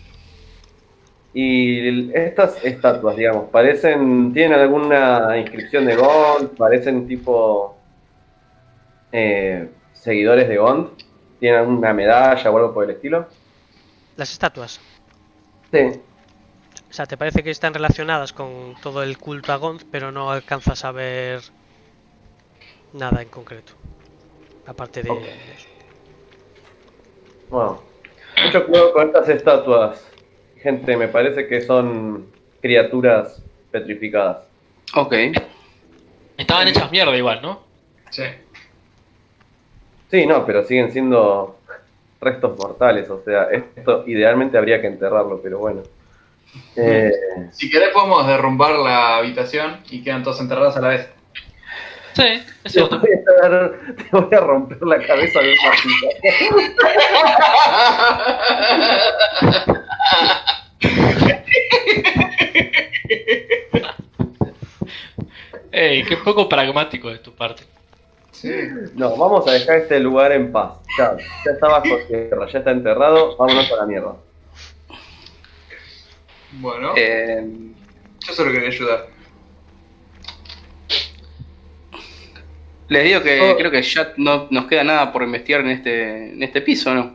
y el- estas estatuas, digamos, parecen, tienen alguna inscripción de Gond, parecen tipo eh, seguidores de Gond, tienen alguna medalla o algo por el estilo. Las estatuas. Sí. O sea, ¿te parece que están relacionadas con todo el culto a Gond, pero no alcanzas a ver nada en concreto? Aparte de Ok. eso. Bueno, mucho cuidado con estas estatuas, gente, me parece que son criaturas petrificadas. Ok. Estaban hechas mierda igual, ¿no? Sí. Sí, no, pero siguen siendo restos mortales, o sea, esto idealmente habría que enterrarlo, pero bueno. Eh, Si querés podemos derrumbar la habitación y quedan todos enterrados a la vez. Sí, es te, cierto. voy a dar- te voy a romper la cabeza de un martillo. Ey, qué poco pragmático de tu parte. Sí. No, vamos a dejar este lugar en paz. Ya, ya está bajo tierra, ya está enterrado, vámonos a la mierda. Bueno, Eh, yo solo quería ayudar. les digo que Oh. creo que ya no nos queda nada por investigar en este, en este piso, ¿no?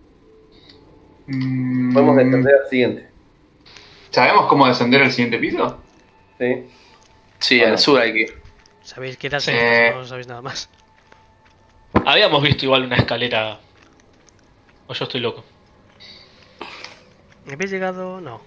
Mm, Podemos descender al siguiente. ¿Sabemos cómo descender al siguiente piso? ¿Sí? Sí, Bueno. al sur hay que ir. Sabéis que ir al Sí. centro, no sabéis nada más. Habíamos visto igual una escalera. O yo estoy loco. ¿Habéis llegado? No.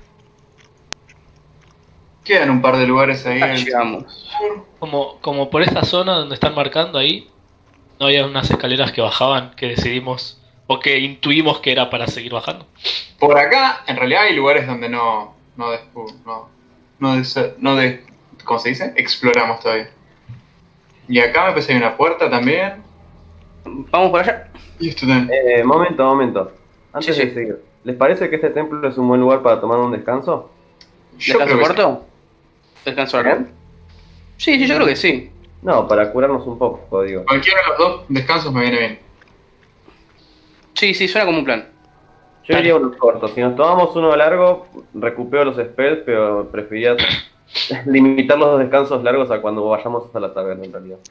Quedan un par de lugares ahí. Ah, al llegamos. sur. Como, como por esta zona donde están marcando ahí, no había unas escaleras que bajaban que decidimos, o que intuimos que era para seguir bajando. Por acá, en realidad hay lugares donde no, no, descu- no, no, des- no de- ¿cómo se dice? Exploramos todavía. Y acá me parece que hay una puerta también. Vamos por allá. Y esto también. Eh, momento, momento. Antes Sí, de sí. seguir, ¿les parece que este templo es un buen lugar para tomar un descanso? Yo ¿Descanso creo que sí. corto? ¿Descanso largo? ¿Bien? Sí, sí, yo creo que sí. No, para curarnos un poco, digo. Cualquiera de los dos descansos me viene bien. Sí, sí, suena como un plan. Yo Dale. iría unos cortos. Si nos tomamos uno largo, recupero los spells, pero preferiría limitar los dos descansos largos a cuando vayamos a la taberna, en realidad.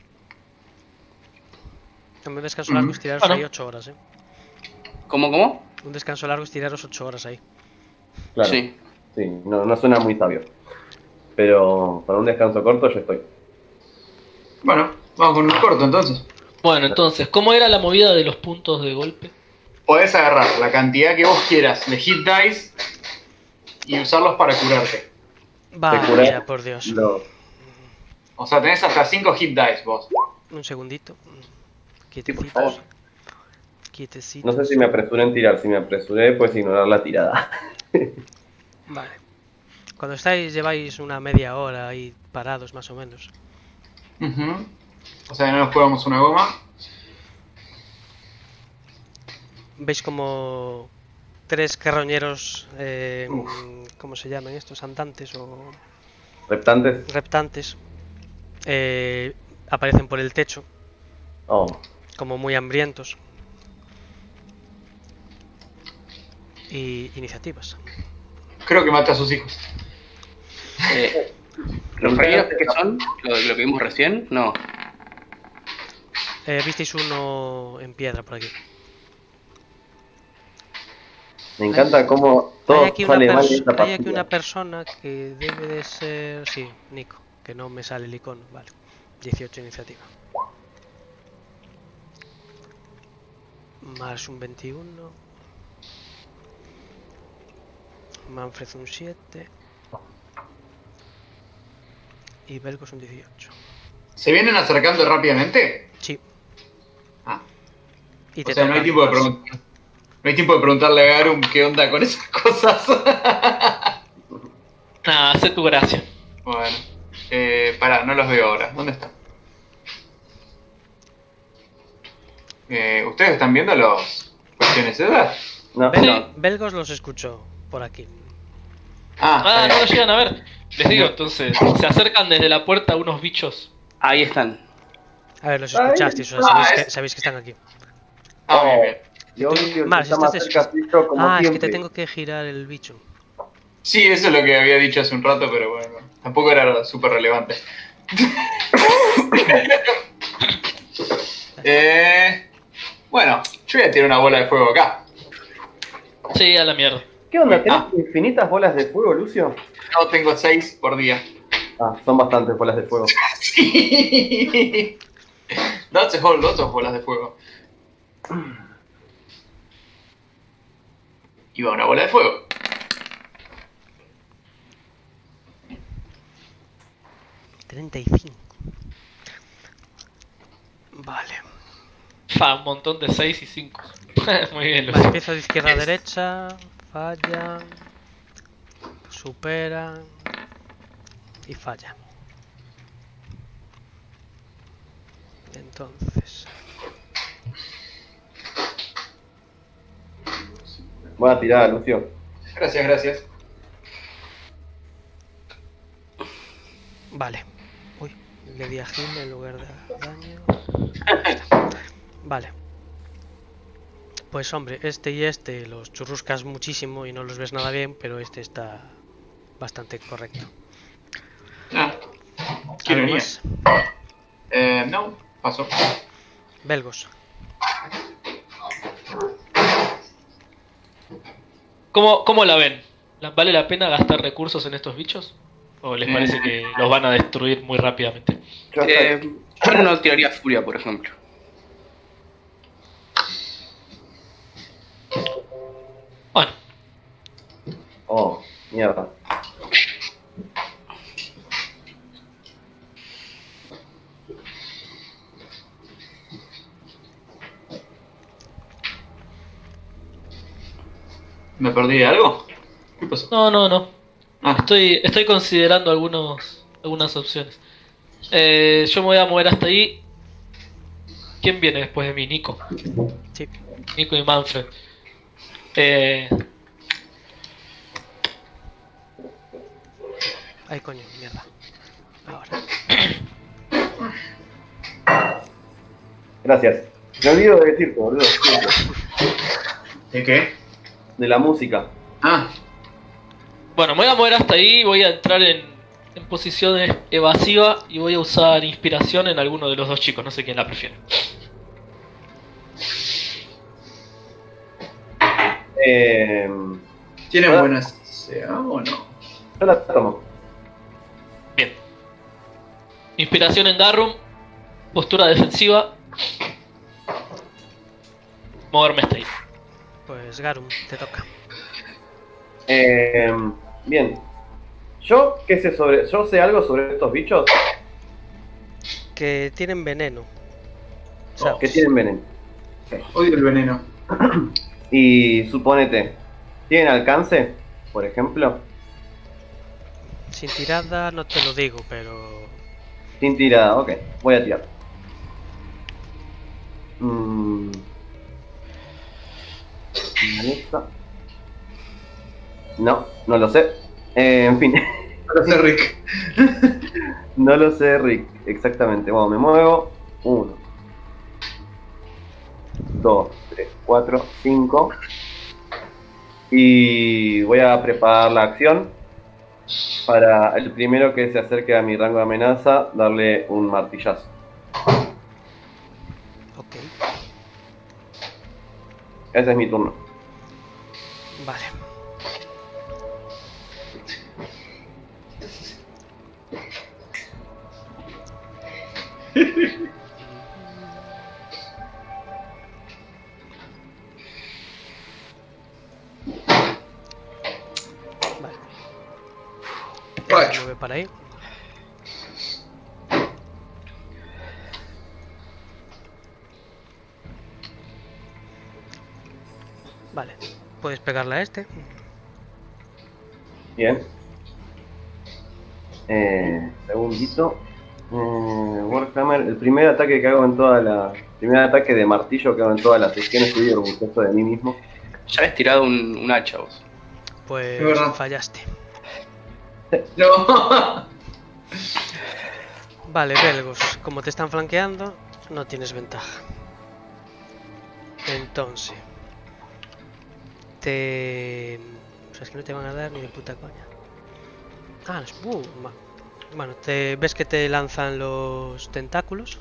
Un descanso largo es tiraros Bueno. ahí ocho horas, ¿eh? ¿Cómo, cómo? Un descanso largo es tiraros ocho horas ahí. Claro. Sí. Sí, no, no suena muy sabio. Pero para un descanso corto yo estoy. Bueno, vamos con un corto entonces. Bueno, entonces, ¿cómo era la movida de los puntos de golpe? Podés agarrar la cantidad que vos quieras de hit dice y usarlos para curarte. Vaya, curas por Dios. Lo- O sea, tenés hasta cinco hit dice vos. Un segundito. Sí, por Quietecitos. favor. Quietecitos. No sé si me apresuré en tirar. Si me apresuré, pues ignorar la tirada. Vale. Cuando estáis, lleváis una media hora ahí parados más o menos. Ujú. O sea, no nos jugamos una goma. Veis como tres carroñeros, eh, Uf. ¿cómo se llaman estos? Andantes o ¿Reptantes? reptantes, eh, aparecen por el techo, Oh. como muy hambrientos. Y iniciativas. Creo que mata a sus hijos. Eh, ¿Los reyes qué son? ¿Lo, lo que vimos recién? No. Eh, visteis uno en piedra por aquí. Me encanta cómo todo Hay aquí, una, sale mal en pers- esta hay aquí partida. una persona que debe de ser... Sí, Nico, que no me sale el icono. Vale, dieciocho iniciativa. Mars un veintiuno. Manfred un siete. Y Belgos un dieciocho. ¿Se vienen acercando rápidamente? Sí. Ah. Y O sea, no hay tocan tiempo de más. preguntar. No hay tiempo de preguntarle a Garum qué onda con esas cosas. Nada, hace tu gracia. Bueno. Eh, pará, no los veo ahora. ¿Dónde están? Eh, ¿Ustedes están viendo los cuestiones esas? No, Bel- no. Belgos los escucho por aquí. Ah, Ah, está no lo bien. llegan a ver. Les digo, entonces, se acercan desde la puerta unos bichos. Ahí están. A ver, los Ay, escuchasteis, o sea, ah, sabéis, es- que, sabéis que están aquí. Ah, bien, bien. Yo que Mar, está si más estás cerca tuyo como Ah, es que siempre. te tengo que girar el bicho. Sí, eso es lo que había dicho hace un rato, pero bueno, tampoco era súper relevante. eh, bueno, yo voy a tirar una bola de fuego acá. Sí, a la mierda. ¿Qué onda? ¿Tenés Ah. infinitas bolas de fuego, Lucio? No tengo seis por día. Ah, son bastantes bolas de fuego. Sí. That's a whole lot of bolas de fuego. Y va una bola de fuego. treinta y cinco. Vale. Fa, un montón de seis y cinco. Muy bien, Vale, Lucio. empiezo de izquierda a derecha. Fallan. Superan. Y fallan. Entonces. Voy a tirar, Lucio. Gracias, gracias. Vale. Uy, le di a Gil en lugar de daño. Vale. Pues hombre, este y este los churruscas muchísimo y no los ves nada bien, pero este está bastante correcto. Ah, quiero ¿Algo venir. más? Eh, no, paso. Belgos. ¿Cómo, ¿Cómo la ven? ¿La- ¿Vale la pena gastar recursos en estos bichos? ¿O les parece que los van a destruir muy rápidamente? Yo hasta- Eh, yo no tiraría furia, por ejemplo. Bueno, Oh, mierda. ¿Me perdí de algo? ¿Qué pasó? no, no, no. Ah, Estoy, estoy considerando algunos, algunas opciones. Eh, yo me voy a mover hasta ahí. ¿Quién viene después de mí? Nico. Sí. Nico y Manfred. Eh, Ay, coño, mierda. Ahora. Gracias. Me olvido de decirte, boludo. siempre. ¿de qué? De la música. Ah, bueno, me voy a mover hasta ahí. Voy a entrar en, en posición evasiva y voy a usar inspiración en alguno de los dos chicos. No sé quién la prefiere. Eh, ¿tienen Ah. buenas C A o no? yo la tomo. Bien. Inspiración en Darrum. Postura defensiva. Moverme hasta ahí. Pues Garum, te toca. Eh, bien. Yo, ¿qué sé sobre, yo sé algo sobre estos bichos Que tienen veneno. O sea, que tienen veneno. Odio el veneno. Y suponete, ¿tienen alcance? Por ejemplo, sin tirada no te lo digo, pero... sin tirada, ok, voy a tirar. Alexa. No, no lo sé. Eh, en fin. No lo sé, Rick. No lo sé, Rick. Exactamente. Bueno, me muevo. Uno, dos, tres, cuatro, cinco. Y voy a preparar la acción para el primero que se acerque a mi rango de amenaza, darle un martillazo. Ok, Ese es mi turno. vale. Vale. Racho. Mueve para ahí. Vale, puedes pegarle a este. Bien. Eh, segundito. Eh, Warhammer, el primer ataque que hago en toda la. Primer ataque de martillo que hago en todas las sesiones, estoy orgulloso de mí mismo. Ya habías tirado un, un hacha vos. Pues Es verdad. fallaste. No. Vale, Belgos, como te están flanqueando, no tienes ventaja. Entonces, te... O sea, es que no te van a dar ni de puta coña. Ah, es... Uh, ma- bueno, te ves que te lanzan los tentáculos.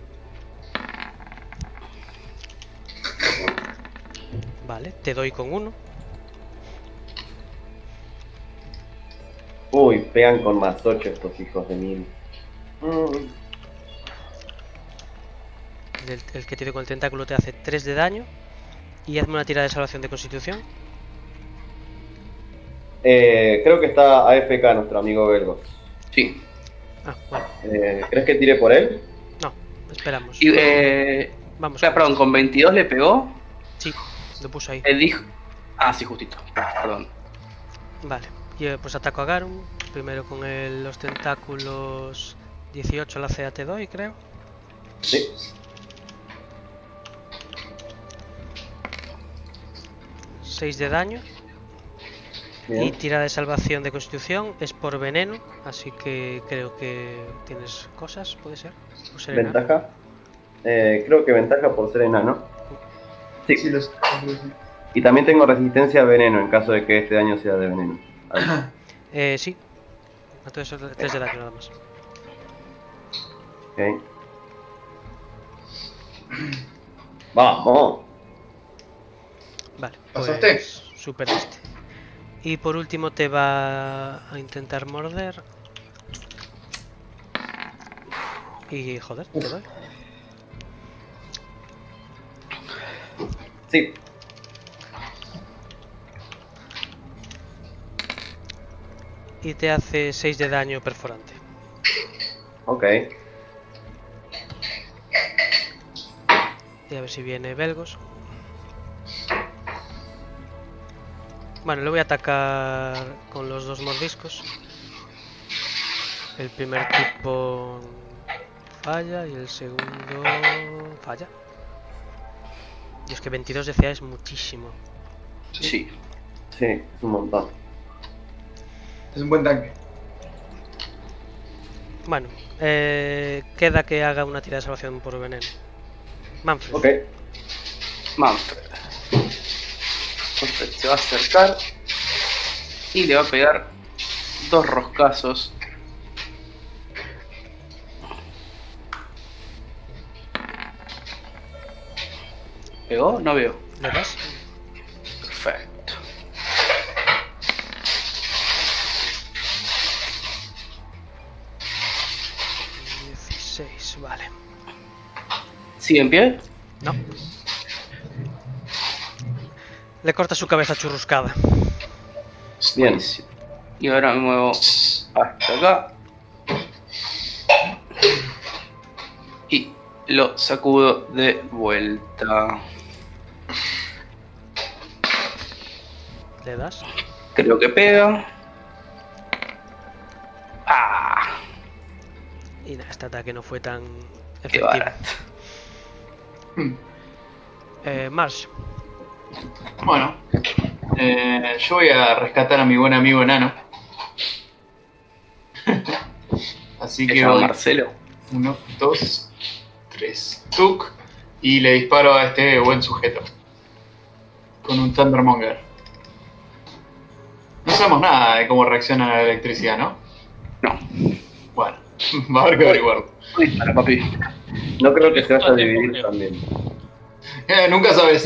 Vale, te doy con uno. Uy, pegan con más ocho estos hijos de mil. Mm. El, el que tire con el tentáculo te hace tres de daño. Y hazme una tirada de salvación de constitución. Eh, creo que está A F K nuestro amigo Belgos. Sí. Ah, bueno, Eh, ¿Crees que tire por él? no, esperamos. Y, eh, Vamos. claro, perdón, con veintidós le pegó. Sí, lo puso ahí. Él dijo. Ah, sí, justito. Perdón. Vale, y eh, pues ataco a Garum. Primero con el- los tentáculos. dieciocho la C A te doy, creo. Sí. seis de daño. Y Bien. tirada de salvación de constitución es por veneno. Así que creo que tienes cosas, puede ser. Por ser enano. ¿Ventaja? Eh, creo que ventaja por ser enano. Sí. Sí, lo sé. Y también tengo resistencia a veneno en caso de que este daño sea de veneno. Ahí. Eh, sí. Entonces tres de daño nada más. Ok. Vamos. Vale, ¿Pasaste? pues superaste. Y por último te va a intentar morder. Y joder, te doy. Sí. Y te hace seis de daño perforante. Ok. Y a ver si viene Belgos. Bueno, le voy a atacar con los dos mordiscos. El primer tipo falla y el segundo falla. Y es que veintidós de C A es muchísimo. Sí. Sí, es un montón. Es un buen tanque. Bueno, eh, queda que haga una tirada de salvación por veneno. Manfred. Ok. Manfred. Manfred se va a acercar y le va a pegar dos roscazos. ¿Pegó? No veo. ¿Le das? Perfecto. dieciséis, vale. ¿Sigue en pie? No. Le corta su cabeza churruscada. Bien. Y ahora me muevo hasta acá. Y lo sacudo de vuelta. ¿Le das? Creo que pega. ¡Ah! Y nada, este ataque no fue tan ¡Qué efectivo. barato! Eh, Marsh. Bueno, eh, yo voy a rescatar a mi buen amigo enano. Así Se que llama voy. Marcelo. Uno, dos, tres. Tuk. Y le disparo a este buen sujeto. Con un Thundermonger. No sabemos nada de cómo reacciona la electricidad, ¿no? No. Bueno, va a haber que averiguarlo. Para papi. No creo que se vaya a Todo el dividir tiempo, también. Eh, nunca sabes.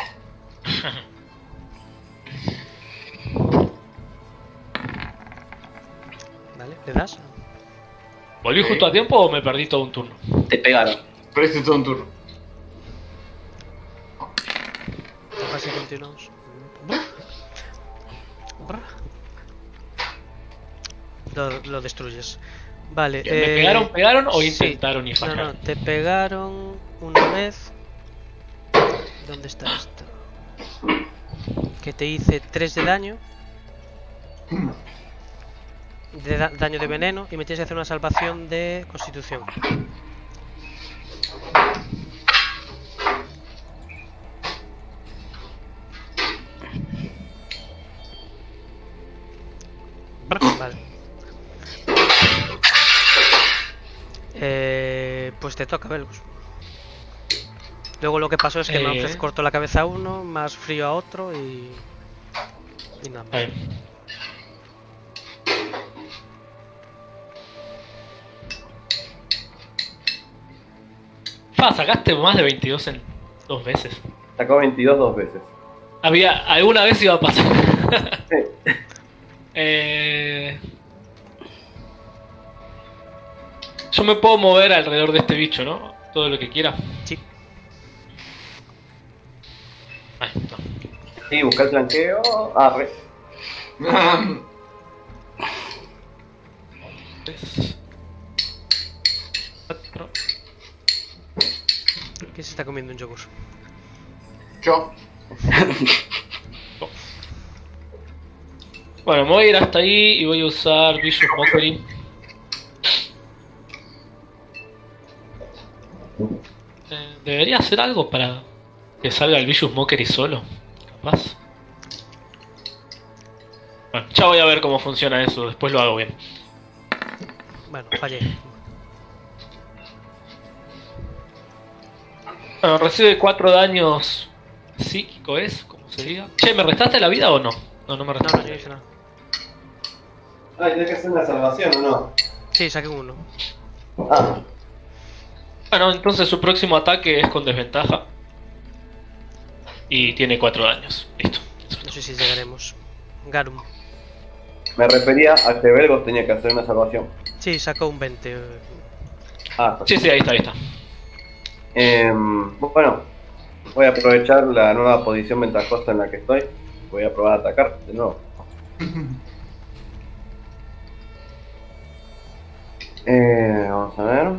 Vale, ¿le das? ¿Volví Ok. justo a tiempo o me perdí todo un turno? Te pegaron. Pero este es todo un turno. Así continuamos. Lo, lo destruyes. Vale. ¿Me eh, pegaron, pegaron o sí. intentaron y No, fallaron? no, te pegaron una vez. ¿Dónde está esto? Que te hice tres de daño. De da- daño de veneno y me tienes que hacer una salvación de constitución. Vale. Eh, pues te toca, Belgus. Luego lo que pasó es que Eh. Manfred cortó la cabeza a uno, más frío a otro y... Y nada más. A ver. Ah, sacaste más de veintidós en dos veces. Sacó veintidós dos veces. Había, alguna vez iba a pasar. Sí. eh... Yo me puedo mover alrededor de este bicho, ¿no? Todo lo que quiera. Sí. Ay, no. Sí, buscar el flanqueo. Ah, re. Tres, cuatro. ¿Quién se está comiendo un yogur? Yo. Bueno, me voy a ir hasta ahí y voy a usar Vicious Mockery. Eh, debería hacer algo para que salga el Vicious Mockery solo. Capaz. Bueno, ya voy a ver cómo funciona eso, después lo hago bien. Bueno, fallé. Bueno, recibe cuatro daños psíquico, ¿es? ¿Cómo se diga? Che, ¿me restaste la vida o no? No, no me No, restaste. no, yo no hice nada. Ah, ¿tienes que hacer una salvación o no? Sí, saqué uno. Ah, Bueno, entonces su próximo ataque es con desventaja. Y tiene cuatro daños. Listo. Eso es No todo. sé si llegaremos. Garum. me refería a que Belgos tenía que hacer una salvación. Sí, sacó un veinte. eh, Ah, Sí, sí, ahí está, ahí está. Em, bueno, voy a aprovechar la nueva posición ventajosa en la que estoy. Voy a probar a atacar de nuevo. Eh, vamos a ver.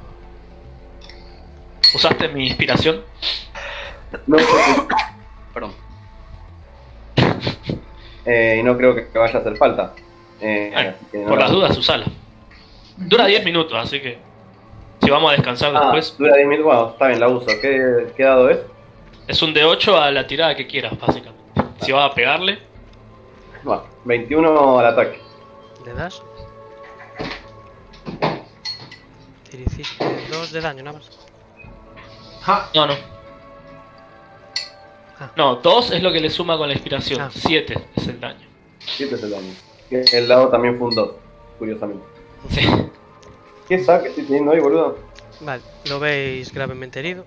¿Usaste mi inspiración? No, Perdón. eh, y no creo que vaya a hacer falta. Eh, Bueno, así que no por la- las dudas, usala. Dura diez minutos, así que si vamos a descansar Ah, después, dura diez minutos. Bueno, está bien, la uso. ¿Qué, qué dado es? es un de ocho a la tirada que quieras, básicamente. Si vas a pegarle, Bueno, veintiuno al ataque. ¿Le das? Te hiciste dos de daño nada más. Ja. no, no. Ah. No, dos es lo que le suma con la inspiración, Ah. siete es el daño. siete es el daño. El dado también fue un dos, curiosamente. Sí. ¿Qué saque estoy teniendo hoy, boludo? Vale, lo veis gravemente herido.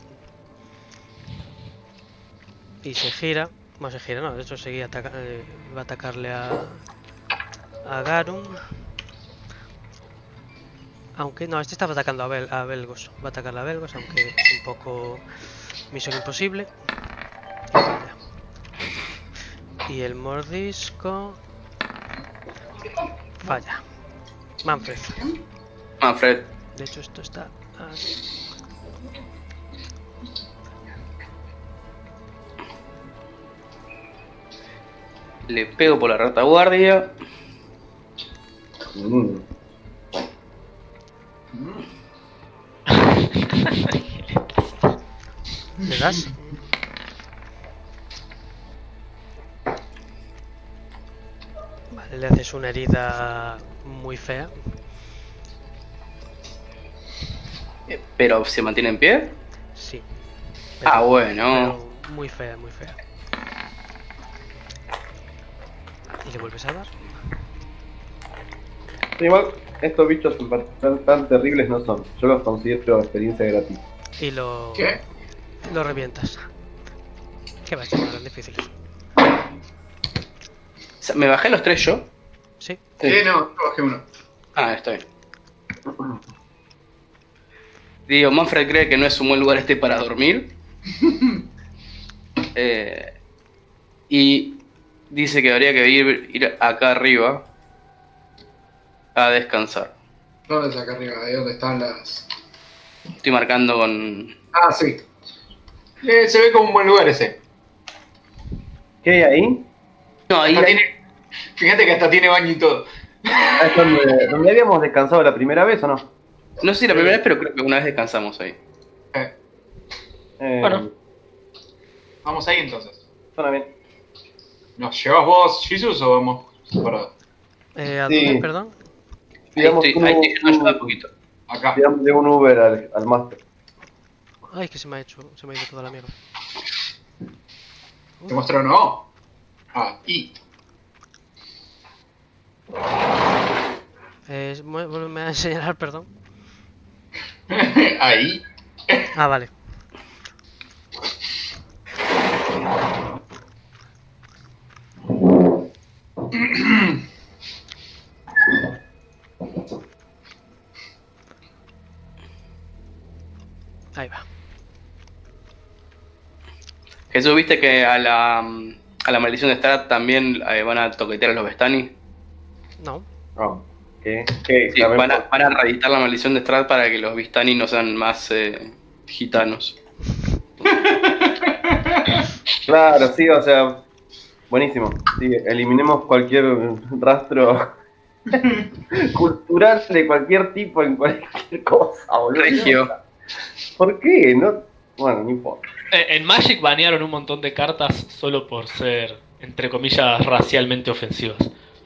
Y se gira. Bueno, se gira, no, de hecho seguía ataca eh, va a atacarle a. a Garum. Aunque no, este estaba atacando a, Bel a Belgos. Va a atacarle a Belgos, aunque es un poco misión imposible. Y falla. Y el mordisco. Falla. Manfred. Manfred. De hecho, esto está aquí. Le pego por la retaguardia. Mm. ¿Le das? Le haces una herida muy fea. Eh, ¿Pero se mantiene en pie? Sí. Ah, bueno. Pero muy fea, muy fea. ¿Y le vuelves a dar? Igual, estos bichos tan, tan terribles no son. Yo los considero experiencia gratis. Y lo... ¿Qué? Lo revientas. ¿Qué va a ser tan difícil? O sea, ¿me bajé los tres yo? Sí. Sí, no, yo bajé uno. Ah, está bien. Digo, Manfred cree que no es un buen lugar este para dormir. Eh, y dice que habría que ir, ir acá arriba a descansar. ¿Dónde es acá arriba? Ahí donde están las... Estoy marcando con... Ah, sí. Eh, se ve como un buen lugar ese. ¿Qué hay ahí? No, ahí, Hasta ahí- tiene- Fíjate que hasta tiene baño y todo. Ah, ¿es donde, donde habíamos descansado la primera vez o no? no sé si la primera vez, pero creo que una vez descansamos ahí. Eh, Eh, Bueno. vamos ahí entonces. Suena bien. ¿Nos llevas vos, Jesus, o vamos separados? Eh, ¿A Sí. dónde, perdón? Ahí Digamos, estoy, un- ahí estoy, un- ayuda un poquito. Acá. Digamos de un Uber al, al máster. Ay, que se me ha hecho, se me ha ido toda la mierda. ¿Te mostraron no? Ah, y. Eh, mu- vuélveme a enseñar, perdón. Ahí. Ah, vale. Ahí va. Jesús, ¿viste que a la, a la maldición de Strahd también eh, van a toquetear a los Vestani? No. No. ¿Qué? ¿Qué? Sí, ¿Saben van a, por- van a reeditar la maldición de Strahd para que los Vistani no sean más eh, gitanos. Claro, sí, o sea, buenísimo. Sí, eliminemos cualquier rastro cultural de cualquier tipo en cualquier cosa, boludo. Regio. ¿Por qué? No, bueno, no importa. Eh, En Magic banearon un montón de cartas solo por ser, entre comillas, racialmente ofensivas.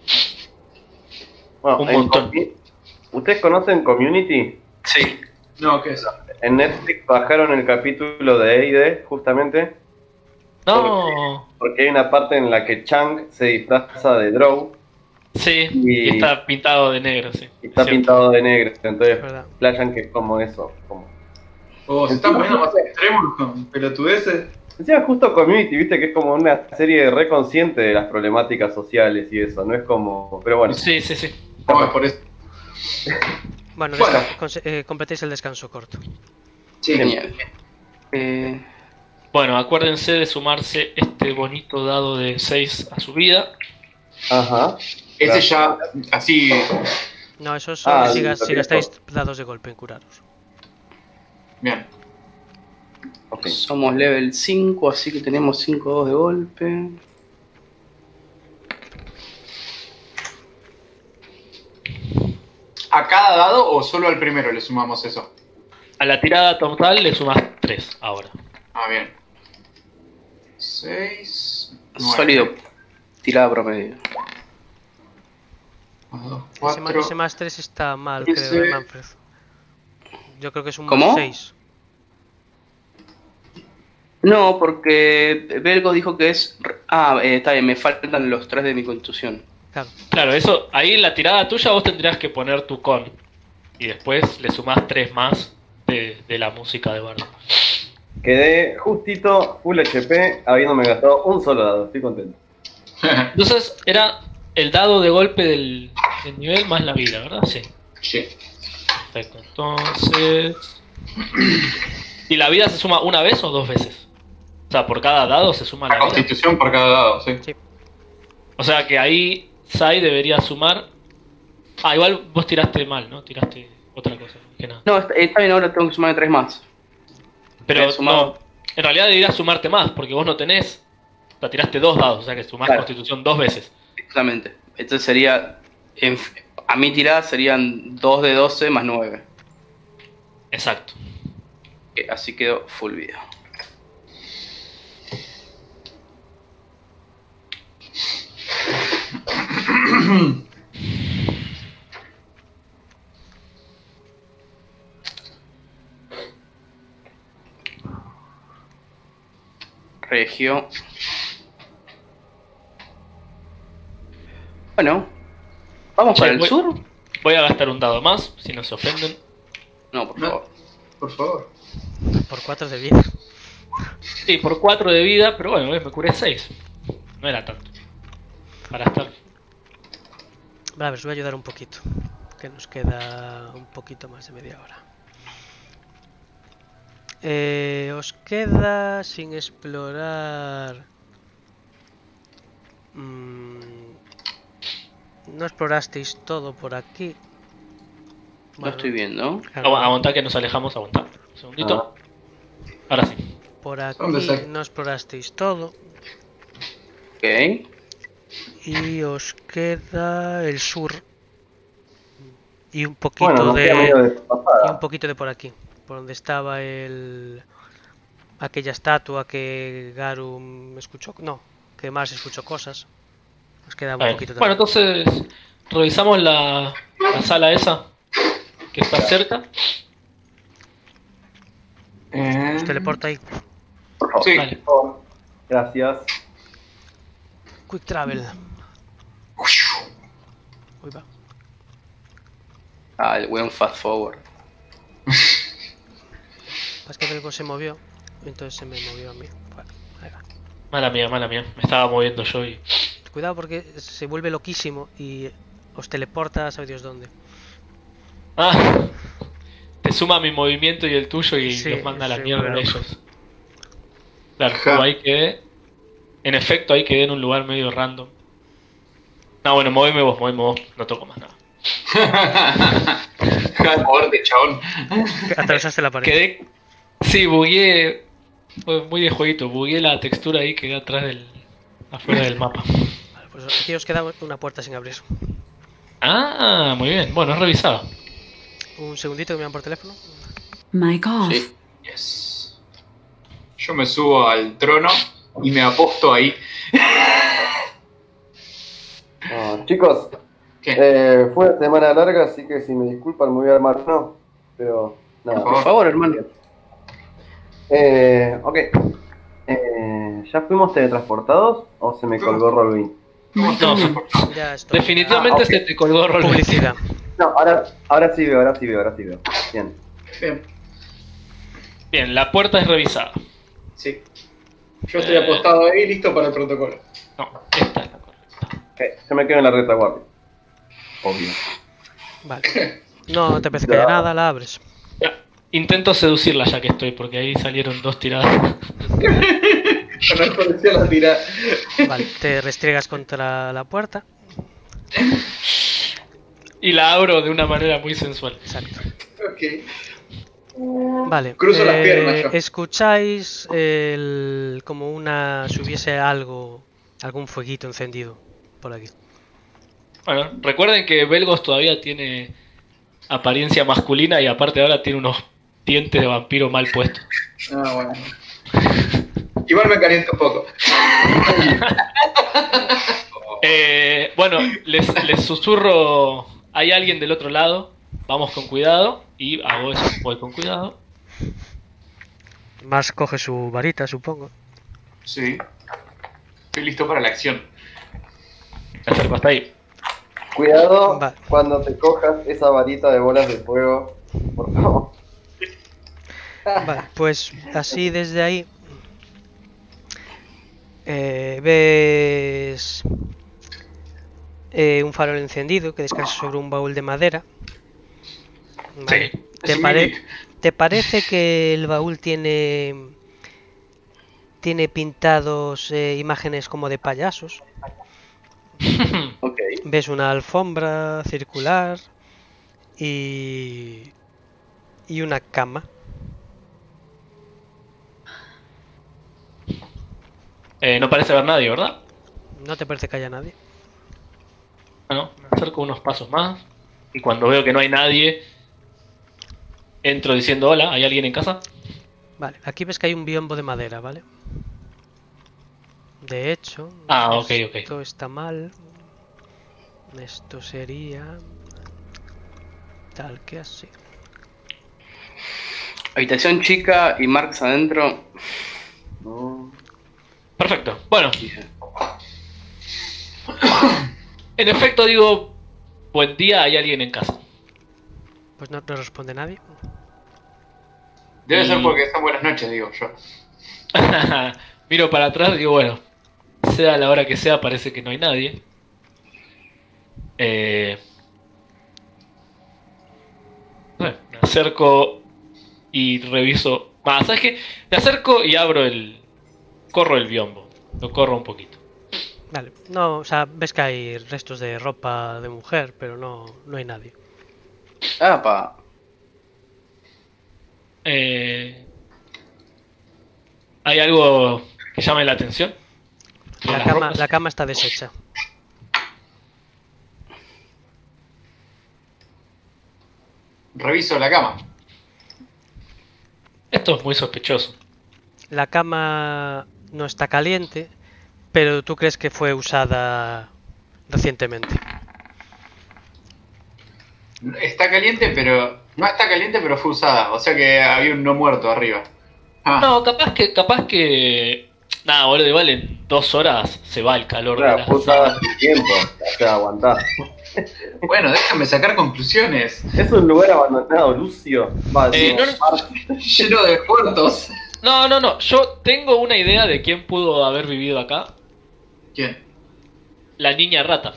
Bueno, Un en montón. Comi- ¿Ustedes conocen Community? Sí. No, ¿qué es? En Netflix bajaron el capítulo de E y D, justamente, No, porque hay una parte en la que Chang se disfraza de Drow sí, Y- y está pintado de negro, sí. y está Es cierto. pintado de negro. Entonces, Es verdad. playan que es como eso. Como... Oh, se están poniendo más extremos con pelotudeces. Decía justo Community, viste que es como una serie reconsciente de las problemáticas sociales y eso, no es como. Pero bueno, Sí, sí, sí. No, es por eso. Bueno, Bueno. desca- conse- eh, completéis el descanso corto. Sí, Genial. Eh, Bueno, acuérdense de sumarse este bonito dado de seis a su vida. ajá. Ese ya, así. No, eso es Ah, solo si, sí, gas- lo si que gastáis dijo. dados de golpe en curaros. Bien. Ok. somos level cinco, así que tenemos cinco dos de golpe. ¿A cada dado o solo al primero le sumamos eso? A la tirada total le sumas tres ahora. Ah, bien. seis. Sólido. Tirada promedio. dos, Ese, ma- cuatro. ese más tres está mal, Ese- creo, de Manfred. Yo creo que es un ¿Cómo? más seis. No, porque Belgo dijo que es... Ah, eh, está bien, me faltan los tres de mi contusión. Claro. Claro, eso, ahí en la tirada tuya vos tendrías que poner tu con. Y después le sumás tres más de, de la música de Bardo. Quedé justito, full H P, habiéndome gastado un solo dado, estoy contento. Entonces era el dado de golpe del, del nivel más la vida, ¿verdad? Sí. Sí. Perfecto. Entonces... ¿Y la vida se suma una vez o dos veces? O sea, por cada dado se suma La la vida. constitución por cada dado, sí. Sí. O sea que ahí Sai debería sumar... Ah, igual vos tiraste mal, ¿no? Tiraste otra cosa, que nada. No, está, está bien, ahora tengo que sumar tres más. Pero He sumado. no, en realidad deberías sumarte más, porque vos no tenés... O sea, tiraste dos dados, o sea que sumás Claro. constitución dos veces. Exactamente. Entonces sería... en- a mi tirada serían dos de doce más nueve. Exacto. Así quedó full vida. Regio. Bueno, vamos Che, para el voy- sur. Voy a gastar un dado más, si no se ofenden. No, por No. favor. Por favor. Por cuatro de vida. Sí, por cuatro de vida, pero bueno, me curé seis. No era tanto. Para estar. Vale, os voy a ayudar un poquito. Que nos queda un poquito más de media hora. Eh, os queda sin explorar. Mm, no explorasteis todo por aquí. Lo Bueno, estoy viendo. claro, Agu- Aguantá que nos alejamos, aguantá. Un segundito. Ahora sí. por ¿Dónde aquí está? no explorasteis todo. Ok. Y os queda el sur. Y un poquito Bueno, nos queda medio de. Y un desfasada. poquito de por aquí. Por donde estaba el. Aquella estatua que Garum escuchó. No, que Mars escuchó cosas. Os queda un A ver. poquito Bueno, también. entonces revisamos la, la sala esa que está cerca. Eh, Os teleporta ahí. Por favor. Sí. Vale. Gracias. Quick travel. Uy, va. Ah, el buen fast forward. Es que algo se movió. Entonces se me movió a mí. Bueno, ahí va. Mala mía, mala mía. Me estaba moviendo yo y. Cuidado porque se vuelve loquísimo y os teleporta a saber Dios dónde. Ah, te suma mi movimiento y el tuyo y Sí, los manda a la sí, mierda bueno. a ellos. Claro, Ja. yo ahí quedé. En efecto, ahí quedé en un lugar medio random. No, bueno, moveme vos, moveme vos. No toco más nada. Deja de moverte, chabón. Atravesaste la pared. Quedé. Sí, bugueé. Fue muy de jueguito. Bugueé la textura ahí, quedé atrás del. Afuera del mapa. Vale, pues aquí os queda una puerta sin abrir. Ah, muy bien. Bueno, es revisado. Un segundito que me dan por teléfono. Mic off. Sí. Yes. Yo me subo al trono y me aposto ahí. Ah, chicos, ¿Qué? eh, fue una semana larga, así que si me disculpan me voy a armar no, pero nada. Por favor, hermano. Eh, ok. Eh, ¿Ya fuimos teletransportados o se me colgó Rolvin? Mic No, on. Ya estoy. definitivamente Ah, ok. se te colgó rol. Publicidad. No, ahora, ahora sí veo, ahora sí veo, ahora sí veo. Bien. Bien. Bien, la puerta es revisada. Sí. Yo estoy apostado ahí, listo para el protocolo. No, esta es la correcta. Ok, yo me quedo en la retaguardia. Obvio. Vale. No te parece que haya Ya. nada, la abres. Ya, intento seducirla ya que estoy, porque ahí salieron dos tiradas. Con el policía la tira. Vale, te restriegas contra la puerta. Y la abro de una manera muy sensual. Exacto. Ok. Vale. Cruzo las piernas yo. Escucháis el, como una. Si hubiese algo. Algún fueguito encendido por aquí. Bueno, recuerden que Belgos todavía tiene apariencia masculina y aparte ahora tiene unos dientes de vampiro mal puestos. Ah, bueno. Igual me caliento un poco. Eh, bueno, les, les susurro, hay alguien del otro lado, vamos con cuidado, y hago eso, voy con cuidado. Mars coge su varita, supongo. Sí. Estoy listo para la acción. Me acerco hasta ahí. Cuidado Vale. cuando te cojas esa varita de bolas de fuego, por favor. Vale, pues así desde ahí eh, ves eh, un farol encendido que descansa sobre un baúl de madera. Vale. Sí. ¿Te, Es pare- Mimic. ¿Te parece que el baúl tiene tiene pintados eh, imágenes como de payasos? Ok. Ves una alfombra circular y y una cama. Eh, no parece haber nadie, ¿verdad? ¿No te parece que haya nadie? Bueno, me acerco unos pasos más y cuando veo que no hay nadie, entro diciendo hola, ¿hay alguien en casa? Vale, aquí ves que hay un biombo de madera, ¿vale? De hecho, Ah, ok, ok. esto está mal. Esto sería... tal que así. Habitación chica y Marx adentro. No. Perfecto. Bueno. En efecto, digo, buen día, hay alguien en casa. Pues no, no responde nadie. Debe Y- ser porque son buenas noches, digo yo. Miro para atrás y digo, bueno, sea la hora que sea, parece que no hay nadie. Eh... Bueno, me acerco y reviso. Ah, ¿sabes qué? Me acerco y abro el... Corro el biombo. Lo corro un poquito. Vale. No, o sea, ves que hay restos de ropa de mujer, pero no, no hay nadie. Ah, pa. Eh... ¿Hay algo que llame la atención? ¿En La las cama, ropas? la cama está deshecha. Reviso la cama. Esto es muy sospechoso. La cama no está caliente, pero tú crees que fue usada recientemente. Está caliente, pero... No está caliente, pero fue usada. O sea que había un no muerto arriba. Ah, No, capaz que, capaz que... Nada, boludo, igual en dos horas se va el calor de Claro, la fue usada sala. hace tiempo. O sea, aguantá. bueno, déjame sacar conclusiones. Es un lugar abandonado, Lucio. Va, Eh, digo, no, no. Mark. Lleno de muertos. No, no, no, yo tengo una idea de quién pudo haber vivido acá. ¿Quién? La niña rata.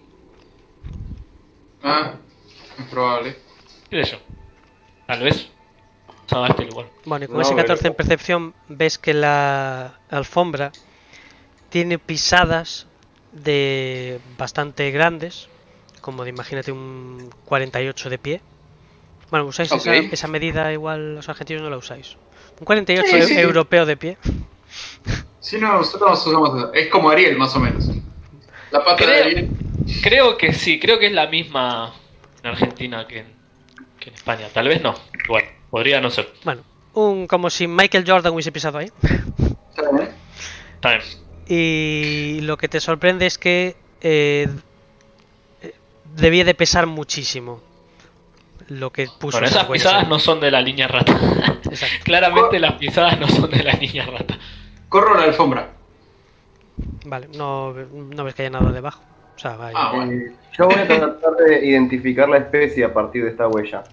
Ah, es probable. ¿Qué sé yo? Tal vez usaba este lugar. Bueno, y con No, ese catorce pero- en percepción ves que la alfombra tiene pisadas de bastante grandes, como de imagínate un cuarenta y ocho de pie. Bueno, usáis Ok. esa, esa medida, igual los argentinos no la usáis. Un cuarenta y ocho Sí, eu- sí. europeo de pie. Si no, nosotros usamos eso. Es como Ariel, más o menos. La pata de Creo, Ariel. creo que sí, creo que es la misma en Argentina que en, que en España. Tal vez no. Igual, podría no ser. Bueno, un como si Michael Jordan hubiese pisado ahí. ¿Está bien? Está bien. Y lo que te sorprende es que eh, eh, debía de pesar muchísimo lo que puso. Bueno, esas esas huellas pisadas ahí. no son de la niña rata. Exacto. Claramente las pisadas no son de la niña rata. Corro la alfombra. Vale, no, no ves que haya nada debajo. O sea, hay- Ah, bueno. Eh, yo voy a tratar de identificar la especie a partir de esta huella.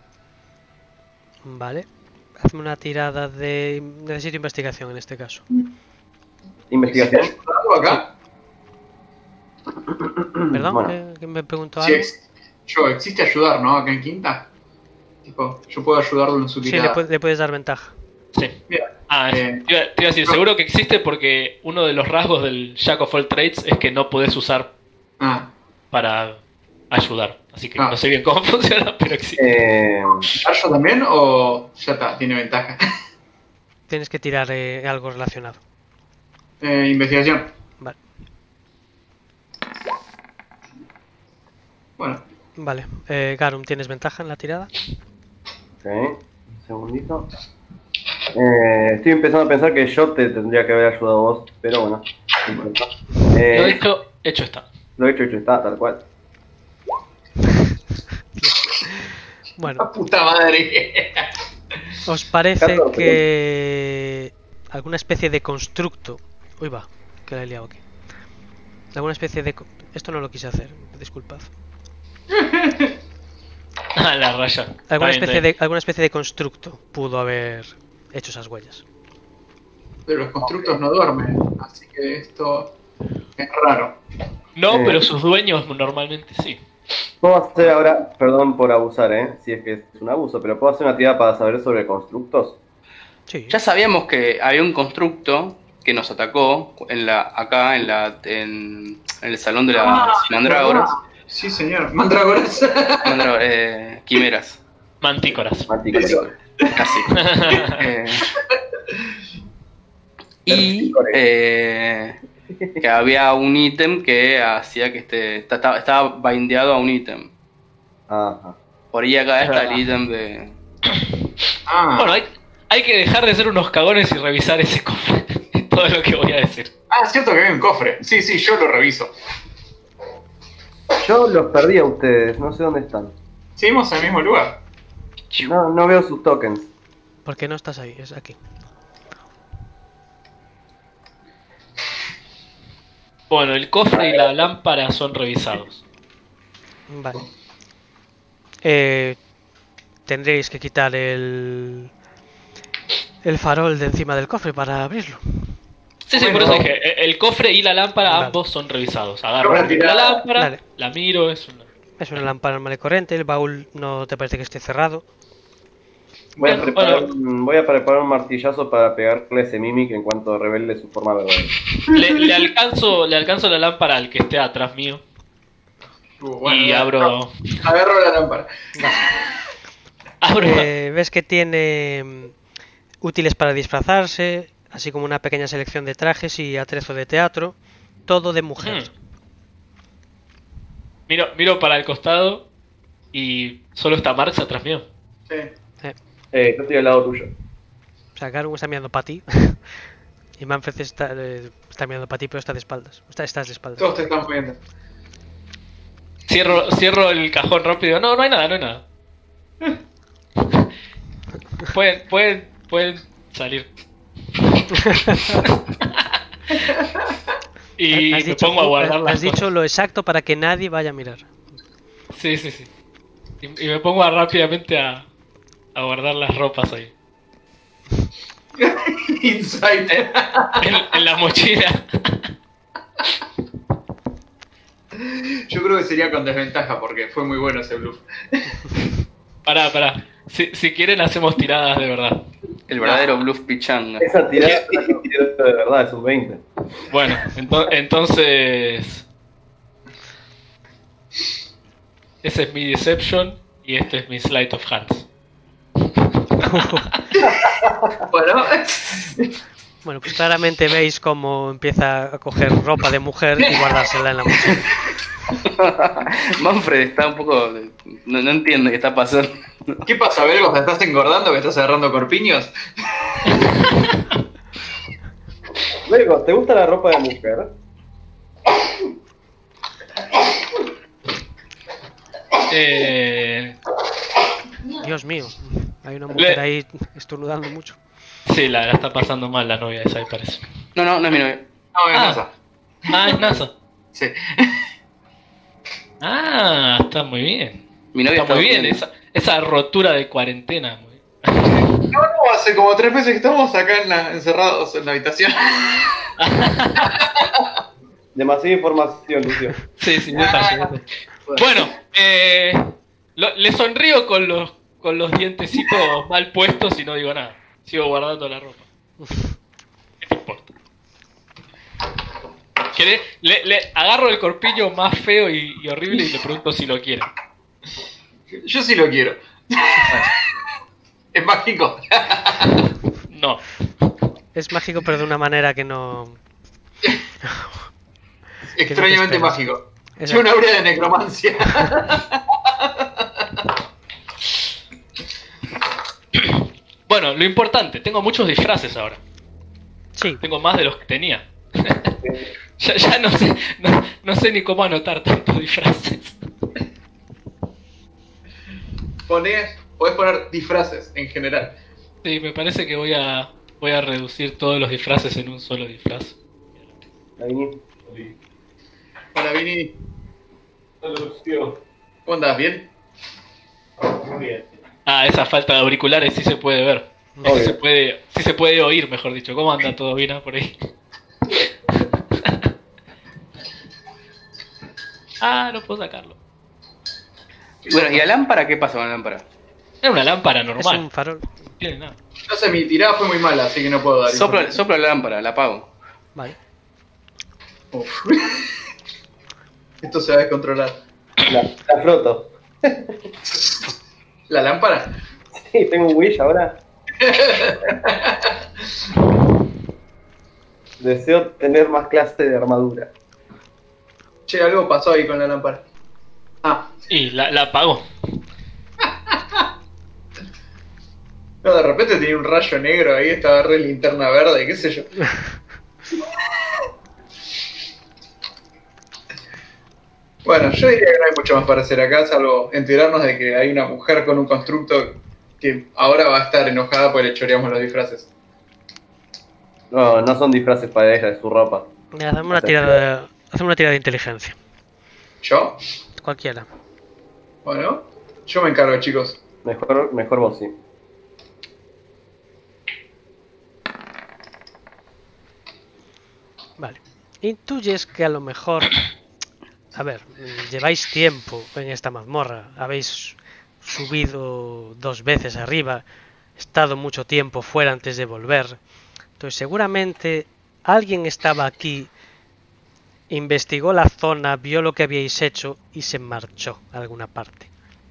Vale. Hazme una tirada de... Necesito investigación en este caso. ¿Investigación? ¿Existe algo acá? ¿Perdón? Bueno. ¿Que, que me preguntó Sí, algo? ex- yo, existe ayudar, ¿no? Acá en Quinta. Tipo, yo puedo ayudarlo en su Sí, le, tirada. pu- le puedes dar ventaja. Sí. Mira, Ah, es- Eh, te, iba, te iba a decir, seguro que existe porque uno de los rasgos del Jack of all trades es que no podés usar ah, para ayudar. Así que Ah. no sé bien cómo funciona, pero existe. Eh, ¿Aryo también o ya está? Tiene ventaja. Tienes que tirar eh, algo relacionado. Eh, investigación. Vale. Bueno, Vale. Eh, Garum, ¿tienes ventaja en la tirada? ok, un segundito. Eh, estoy empezando a pensar que yo te tendría que haber ayudado a vos, pero bueno. no importa. Eh, Lo hecho, hecho está. lo hecho, hecho está, tal cual. Bueno, ¡la puta madre! ¿os parece catorce. que alguna especie de constructo... Uy, va, que la he liado aquí. Alguna especie de... co- Esto no lo quise hacer, disculpad. Ah, la raya. Está Alguna bien, especie, está bien. de, alguna especie de constructo pudo haber hecho esas huellas. Pero los constructos no duermen, así que esto es raro. No, Eh. pero sus dueños normalmente sí. Puedo hacer ahora, perdón por abusar, ¿eh? Si es que es un abuso, pero puedo hacer una tirada para saber sobre constructos. Sí. Ya sabíamos que había un constructo que nos atacó en la, acá en la en, en el salón de las Ah, mandrágoras. Sí, señor. Mandrágoras. Mandrá- eh, quimeras, Mantícoras. Mantícoras. Eso. casi. Eh, y eh, que había un ítem que hacía que este estaba, estaba bindeado a un ítem. Ajá. Por ahí acá Es está verdad. el ítem de. Ah, Bueno, hay, hay que dejar de ser unos cagones y revisar ese cofre. Es todo lo que voy a decir. ah, es cierto que hay un cofre. Sí, sí, yo lo reviso. Yo los perdí a ustedes, no sé dónde están. Seguimos en el mismo lugar. No, no veo sus tokens. ¿Por qué no estás ahí? Es aquí. Bueno, el cofre y la lámpara son revisados. Vale. Eh, tendréis que quitar el... el farol de encima del cofre para abrirlo. Sí, sí, Bueno. por eso dije, e- el cofre y la lámpara Vale. ambos son revisados. Yo Agarro voy a la tirar- lámpara, Dale. la miro, es una... Es una lámpara normal y corriente. El baúl no te parece que esté cerrado. Voy a, Bueno, preparar, bueno. un- voy a preparar un martillazo para pegarle a ese Mimic en cuanto revele su forma verdadera. Le, le alcanzo, le alcanzo la lámpara al que esté atrás mío Uh, bueno, y bueno, abro... Agarro la lámpara. abro Eh, ves que tiene mm, útiles para disfrazarse, así como una pequeña selección de trajes y atrezo de teatro. Todo de mujer. Hmm. Miro, miro para el costado y solo está Marx atrás mío. Sí. Eh, yo estoy al lado tuyo. O sea, Garun está mirando para ti. Y Manfred está, eh, está mirando para ti, pero está de espaldas. Está, estás de espaldas. Todos te están viendo. Cierro, cierro el cajón rápido. No, no hay nada, no hay nada. Pueden, pueden, pueden salir. Y Has me dicho- pongo a guardar has las dicho cosas. lo exacto para que nadie vaya a mirar. Sí, sí, sí. Y, y me pongo a rápidamente a, a guardar las ropas ahí. Insight. En, en la mochila. Yo creo que sería con desventaja porque fue muy bueno ese bluff. Pará, pará. Si, si quieren hacemos tiradas de verdad. El verdadero bluff pichanga. Esa tirada la considero de verdad, es un veinte. Bueno, ento- entonces... Ese es mi Deception y este es mi Sleight of Hands. Bueno, Bueno, pues claramente veis cómo empieza a coger ropa de mujer y guardársela en la mochila. Manfred está un poco... No, no entiende qué está pasando. ¿qué pasa, Vergos? ¿Te estás engordando? ¿Que estás agarrando corpiños? Luego, ¿te gusta la ropa de mujer? Eh... Dios mío, hay una mujer Le- ahí estornudando mucho. Sí, la, la está pasando mal la novia esa, me parece. No, no, no es mi novio. No, me Ah. pasa. Ah, es NASA. Sí. Ah, está muy bien. Mi novia Está muy bien durmiendo. esa, esa rotura de cuarentena. Muy bien. No, no, hace como tres meses que estamos acá en la- encerrados en la habitación. Demasiada información, Lucio. Sí, sí, detalle, detalle. Bueno, eh, lo- le sonrío con los, con los dientecitos mal puestos y no digo nada. Sigo guardando la ropa. ¿Qué te importa? ¿Querés? Le, le agarro el corpiño más feo y, y horrible y le pregunto si lo quiere. Yo sí lo quiero. Es mágico. No. Es mágico, pero de una manera que no. Extrañamente esperas. mágico. Es Exacto. una obra de necromancia. Bueno, lo importante, tengo muchos disfraces ahora. Sí, Tengo más de los que tenía. ya, ya no sé, no, no sé ni cómo anotar tantos disfraces. Ponés, podés poner disfraces en general. Sí, me parece que voy a voy a reducir todos los disfraces en un solo disfraz. Ahí. Hola, Vini. Lucio. ¿Cómo andás? ¿Bien? Muy bien. Ah, esa falta de auriculares sí se puede ver. Sí Obvio. se puede, sí se puede oír, mejor dicho. ¿Cómo anda todo bien por ahí? Ah, no puedo sacarlo. Bueno, ¿y la lámpara? ¿Qué pasa con la lámpara? Era una lámpara es normal. un farol. No tiene nada. No sé, mi tirada fue muy mala, así que no puedo dar Soplo, información. soplo la lámpara, la apago. Vale. Uf. Esto se va a descontrolar. La, la froto. ¿La lámpara? Sí, tengo un Wish ahora. Deseo tener más clase de armadura. Che, algo pasó ahí con la lámpara. Ah, Y la, la apagó. no, de repente tenía un rayo negro ahí, estaba re linterna verde, qué sé yo. Bueno, yo diría que no hay mucho más para hacer acá, salvo enterarnos de que hay una mujer con un constructo que ahora va a estar enojada porque le choreamos los disfraces. No, no son disfraces para ella, es su ropa. Mira, hacemos una tirada, hacemos una tirada de inteligencia. ¿Yo? Cualquiera. Bueno, yo me encargo, chicos. Mejor, mejor vos sí. Vale. Intuyes que a lo mejor... A ver, lleváis tiempo en esta mazmorra. Habéis subido dos veces arriba. Estado mucho tiempo fuera antes de volver. Entonces seguramente alguien estaba aquí, investigó la zona, vio lo que habíais hecho y se marchó a alguna parte.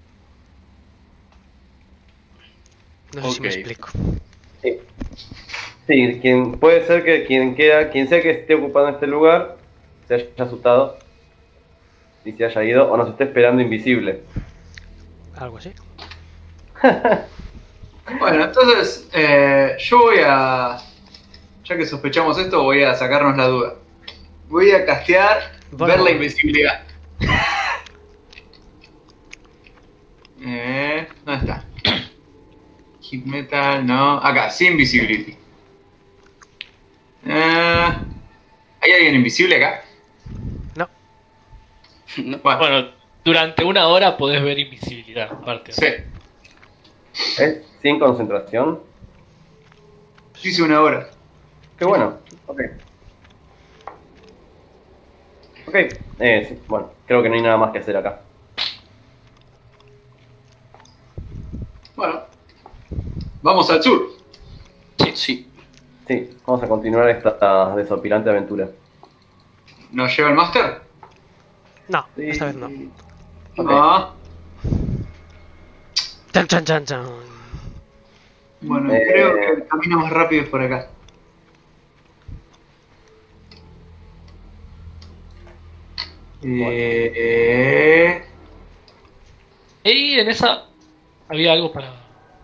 No sé si me Ok. explico. Sí. Sí, quien, puede ser que quien queda, quien sea que esté ocupando este lugar se haya asustado y se haya ido o nos esté esperando invisible. Algo así. Bueno, entonces eh, yo voy a... Ya que sospechamos esto, voy a sacarnos la duda. Voy a castear Bueno. ver la invisibilidad. eh, ¿Dónde está? Hit metal, no. Acá, sí, invisibility. Eh, ¿Hay alguien invisible acá? No. No. Bueno, Bueno, durante una hora podés ver invisibilidad, aparte. sí. ¿Es sin concentración? Hice una hora. Qué bueno. Ok. Ok. Eh, sí, bueno, creo que no hay nada más que hacer acá. Bueno, vamos al sur. Sí, sí. Sí, vamos a continuar esta desopilante aventura. ¿Nos lleva el máster? No, Sí. esta vez no. Ok. Ah, Chan, chan, chan, chan. bueno, Eh. creo que el camino más rápido es por acá. Eh, Y en esa había algo para...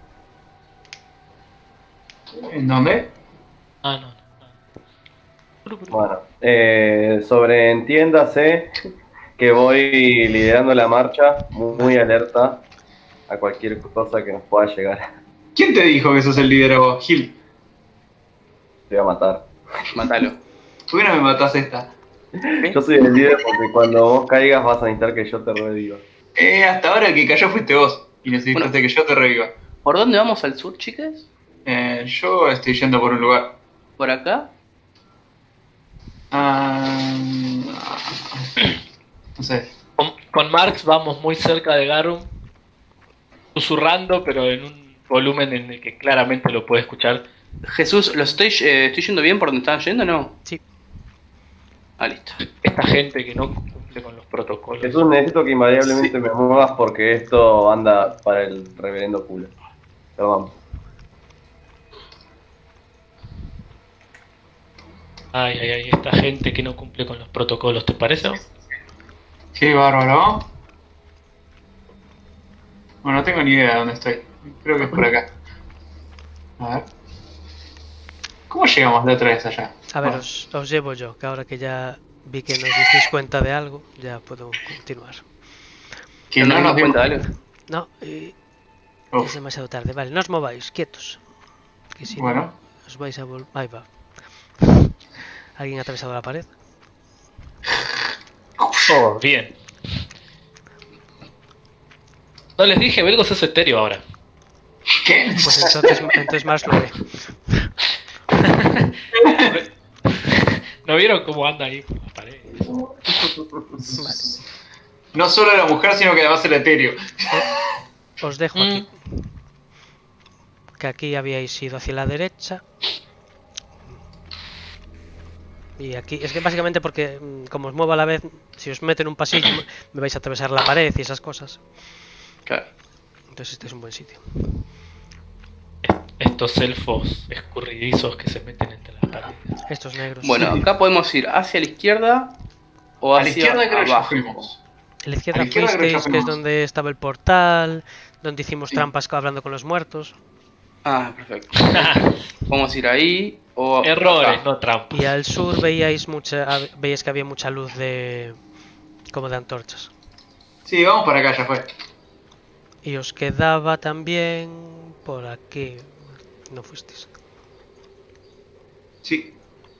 ¿En dónde? Ah, no, no. Bueno, eh, sobreentiéndase que voy liderando la marcha, muy, muy alerta a cualquier cosa que nos pueda llegar. ¿Quién te dijo que sos el líder vos, Gil? Te voy a matar. Mátalo. ¿Por qué no me matás esta? Yo soy el líder porque cuando vos caigas vas a necesitar que yo te reviva. Eh, hasta ahora el que cayó fuiste vos. Y necesitaste Bueno. que yo te reviva. ¿Por dónde vamos al sur, chicas? Eh, yo estoy yendo por un lugar. ¿Por acá? Ah, no sé. Con, con Marx vamos muy cerca de Garum, susurrando, pero en un volumen en el que claramente lo puede escuchar. Jesús, ¿lo estoy, eh, estoy yendo bien por donde estaban yendo o no? Sí. Ah, listo. Esta gente que no cumple con los protocolos. Jesús, necesito que invariablemente me muevas porque esto anda para el reverendo culo. Perdón. Ay, ay, ay, esta gente que no cumple con los protocolos, ¿te parece? Qué bárbaro. Bueno, no tengo ni idea de dónde estoy. Creo que es por acá. A ver. ¿Cómo llegamos de otra vez allá? A ver, Bueno, os, os llevo yo, que ahora que ya vi que nos disteis cuenta de algo, ya puedo continuar. que ¿No no nos nos dimos cuenta de dimos- algo? No, eh, Uf, es demasiado tarde. Vale, no os mováis, quietos. Que si Bueno. no, os vais a volver... Ahí va. ¿Alguien ha atravesado la pared? Oh, bien. No les dije, Belgos es etéreo ahora. ¿Qué? Pues entonces, entonces Mars lo ve. ¿No vieron cómo anda ahí por las paredes? Vale. No solo la mujer, sino que además el etéreo. Os dejo Mm. aquí. Que aquí habíais ido hacia la derecha. Y aquí, es que básicamente porque mm, como os muevo a la vez, si os meto en un pasillo me vais a atravesar la pared y esas cosas. Claro. Entonces este es un buen sitio. Estos elfos escurridizos que se meten entre las paredes. Estos negros. Bueno, acá podemos ir hacia la izquierda o A hacia la izquierda creo que ya abajo. fuimos. En la izquierda a la izquierda creo que ya fuisteis, que es fuimos. donde estaba el portal, donde hicimos Sí. trampas hablando con los muertos. Ah, perfecto. Vamos a ir ahí o Errores, acá. no trampas. Y al sur veíais mucha, veíais que había mucha luz de como de antorchas. Sí, vamos para acá, ya fue. Y os quedaba también por aquí. No fuisteis. Sí.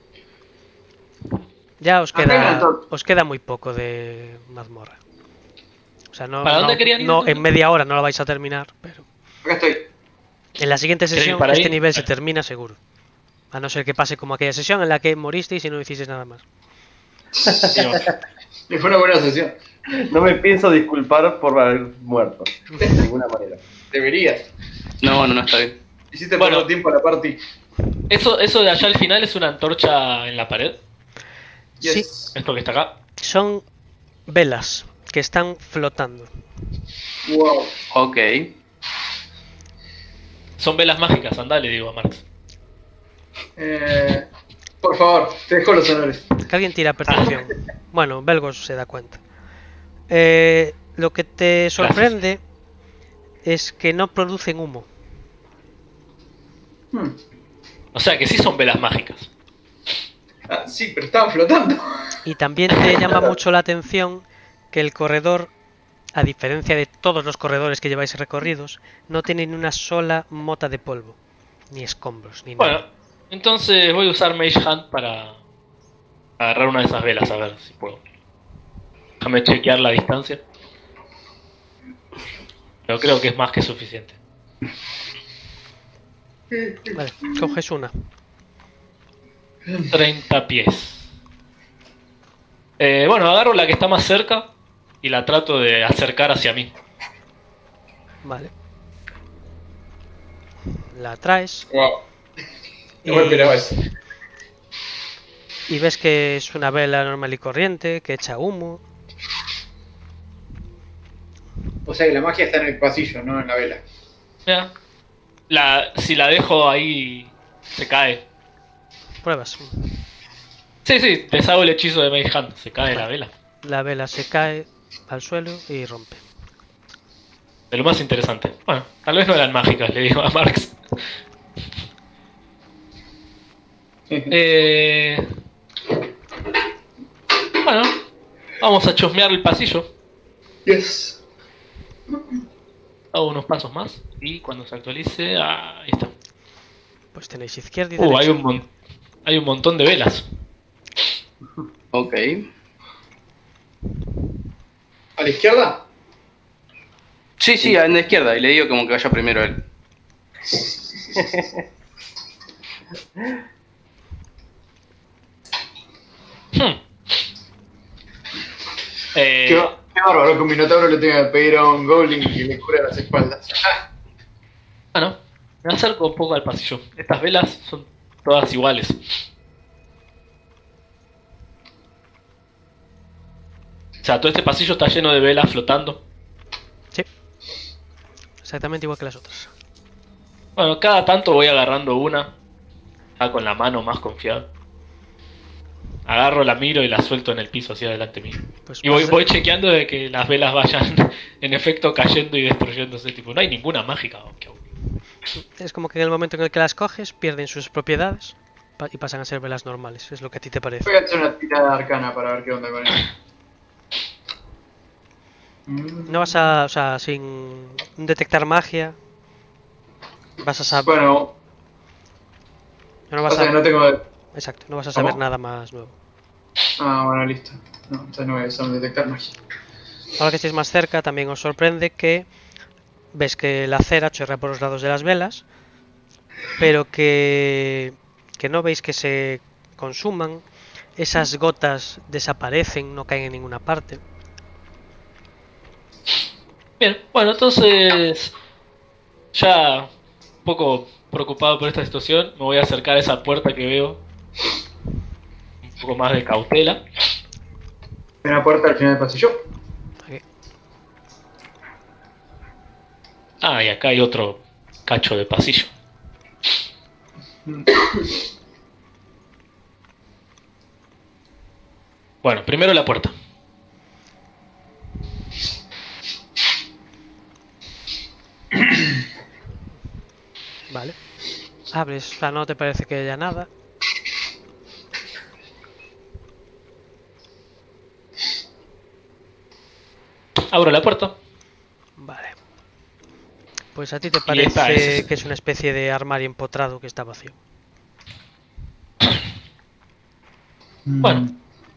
Ya os Acá hay una queda, antorcha. os queda muy poco de mazmorra. O sea, no, ¿Para no, dónde querían ir, no, entonces? en media hora no lo vais a terminar, pero Acá estoy. en la siguiente ¿Queréis sesión para este ahí? nivel se Vale. termina seguro. A no ser que pase como aquella sesión en la que moristeis y no hicisteis nada más. Sí, bueno. Y fue una buena sesión. No me pienso disculpar por haber muerto. De ninguna manera. Deberías. No, no, no, está bien. Hiciste Bueno. poco tiempo a la party. Eso, eso de allá al final es una antorcha en la pared. Yes. Esto que está acá. Son velas que están flotando. Wow. Ok. Son velas mágicas, andá, le digo a Marx. Eh, por favor, te dejo los honores. Que alguien tira percepción. Bueno, Belgos se da cuenta. Eh, lo que te sorprende es que no producen humo. Hmm. O sea que sí son velas mágicas. Ah, sí, pero estaban flotando. Y también te llama mucho la atención que el corredor, a diferencia de todos los corredores que lleváis recorridos, no tiene ni una sola mota de polvo, ni escombros, ni nada. Bueno, entonces voy a usar Mage Hand para agarrar una de esas velas, a ver si puedo. Déjame chequear la distancia. Pero creo que es más que suficiente. Vale, coges una. treinta pies. Eh, bueno, agarro la que está más cerca y la trato de acercar hacia mí. Vale. La traes Wow. No me esperaba eso. y ves que es una vela normal y corriente, que echa humo. O sea que la magia está en el pasillo, no en la vela. Mira, la, si la dejo ahí, se cae. Pruebas. Sí, sí, deshago el hechizo de Mage Hand, se cae la vela. La vela se cae al suelo y rompe. De lo más interesante. Bueno, tal vez no eran mágicas, le digo a Marx. Eh... Bueno, vamos a chusmear el pasillo. Yes. Hago unos pasos más y cuando se actualice, ah, ahí está. Pues tenéis izquierda y Uh, derecha. hay un, mon- hay un montón de velas. Ok. ¿A la izquierda? Sí, sí, en la izquierda. Y le digo como que vaya primero él. Hmm. Eh, Qué, ba- qué bárbaro que un minotauro le tenga que pedir a un goblin que le cubra las espaldas. Bueno, me acerco un poco al pasillo. Estas velas son todas iguales. O sea, todo este pasillo está lleno de velas flotando. Sí. Exactamente igual que las otras. Bueno, cada tanto voy agarrando una, ya con la mano más confiada. Agarro, la miro y la suelto en el piso hacia adelante mío. Pues Y voy, vas- voy chequeando de que las velas vayan en efecto cayendo y destruyéndose. Tipo, no hay ninguna mágica. Oh, qué aburrido. Es como que en el momento en el que las coges pierden sus propiedades pa- y pasan a ser velas normales. Es lo que a ti te parece. Voy a hacer una tirada arcana para ver qué onda con eso. No vas a, o sea, sin detectar magia, vas a saber, Bueno, no o vas sea que a, no tengo... exacto, no vas a saber ¿Cómo? nada más nuevo. Ah, bueno, listo. No, entonces no voy a usar un detectar magia. Ahora que estéis más cerca, también os sorprende que ves que la cera chorrea por los lados de las velas, pero que, que no veis que se consuman. Esas gotas desaparecen, no caen en ninguna parte. Bien, bueno, entonces, ya un poco preocupado por esta situación, me voy a acercar a esa puerta que veo. Un poco más de cautela. Hay una puerta al final del pasillo. Aquí. Ah, y acá hay otro cacho de pasillo. Bueno, primero la puerta. Vale. Abres, o sea, no te parece que haya nada. Abro la puerta. Vale. Pues a ti te Y está, parece ese- que es una especie de armario empotrado que está vacío. Bueno.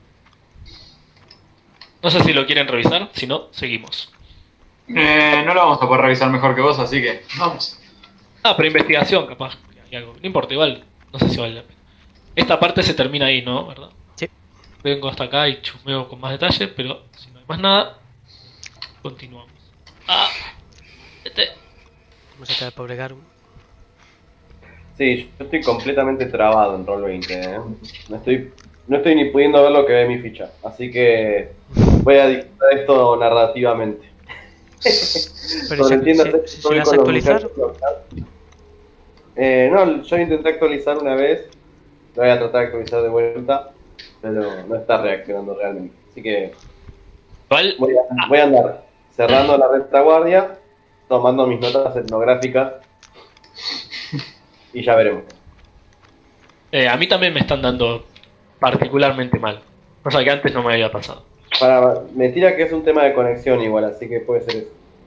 No sé si lo quieren revisar, si no, seguimos. Eh, no lo vamos a poder revisar mejor que vos, así que vamos. Ah, pero investigación, capaz. Hay algo. No importa, igual. No sé si vale la pena. Esta parte se termina ahí, ¿no? ¿Verdad? Sí. Vengo hasta acá y chusmeo con más detalle, pero si no hay más nada, continuamos. Ah, este. Vamos a sacar al pobre Garum. Sí, yo estoy completamente trabado en Roll veinte, ¿eh? No estoy, no estoy ni pudiendo ver lo que ve mi ficha, así que voy a dictar esto narrativamente. Pero si, Sobreentiéndase, si- si estoy vas a con los actualizar, muchachos. Eh, no, yo intenté actualizar una vez, lo voy a tratar de actualizar de vuelta, pero no está reaccionando realmente. Así que Igual, voy a, voy a andar cerrando la retaguardia, tomando mis notas etnográficas y ya veremos. eh, a mí también me están dando particularmente mal. Cosa que antes no me había pasado. Para, me tira que es un tema de conexión igual, así que puede ser eso.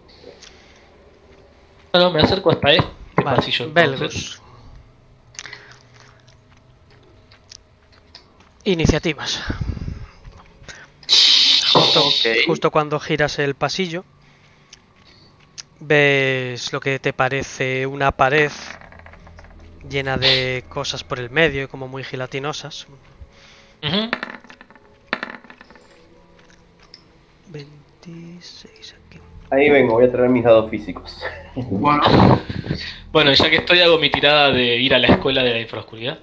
Bueno, me acerco hasta este vale, pasillo. entonces. Belgos. Iniciativas. Justo, Ok. justo cuando giras el pasillo, ves lo que te parece una pared llena de cosas por el medio y como muy gelatinosas. Ujú. veintiséis aquí. Ahí vengo, voy a traer mis dados físicos. Bueno, Bueno, ya que estoy, hago mi tirada de ir a la escuela de la infraoscuridad.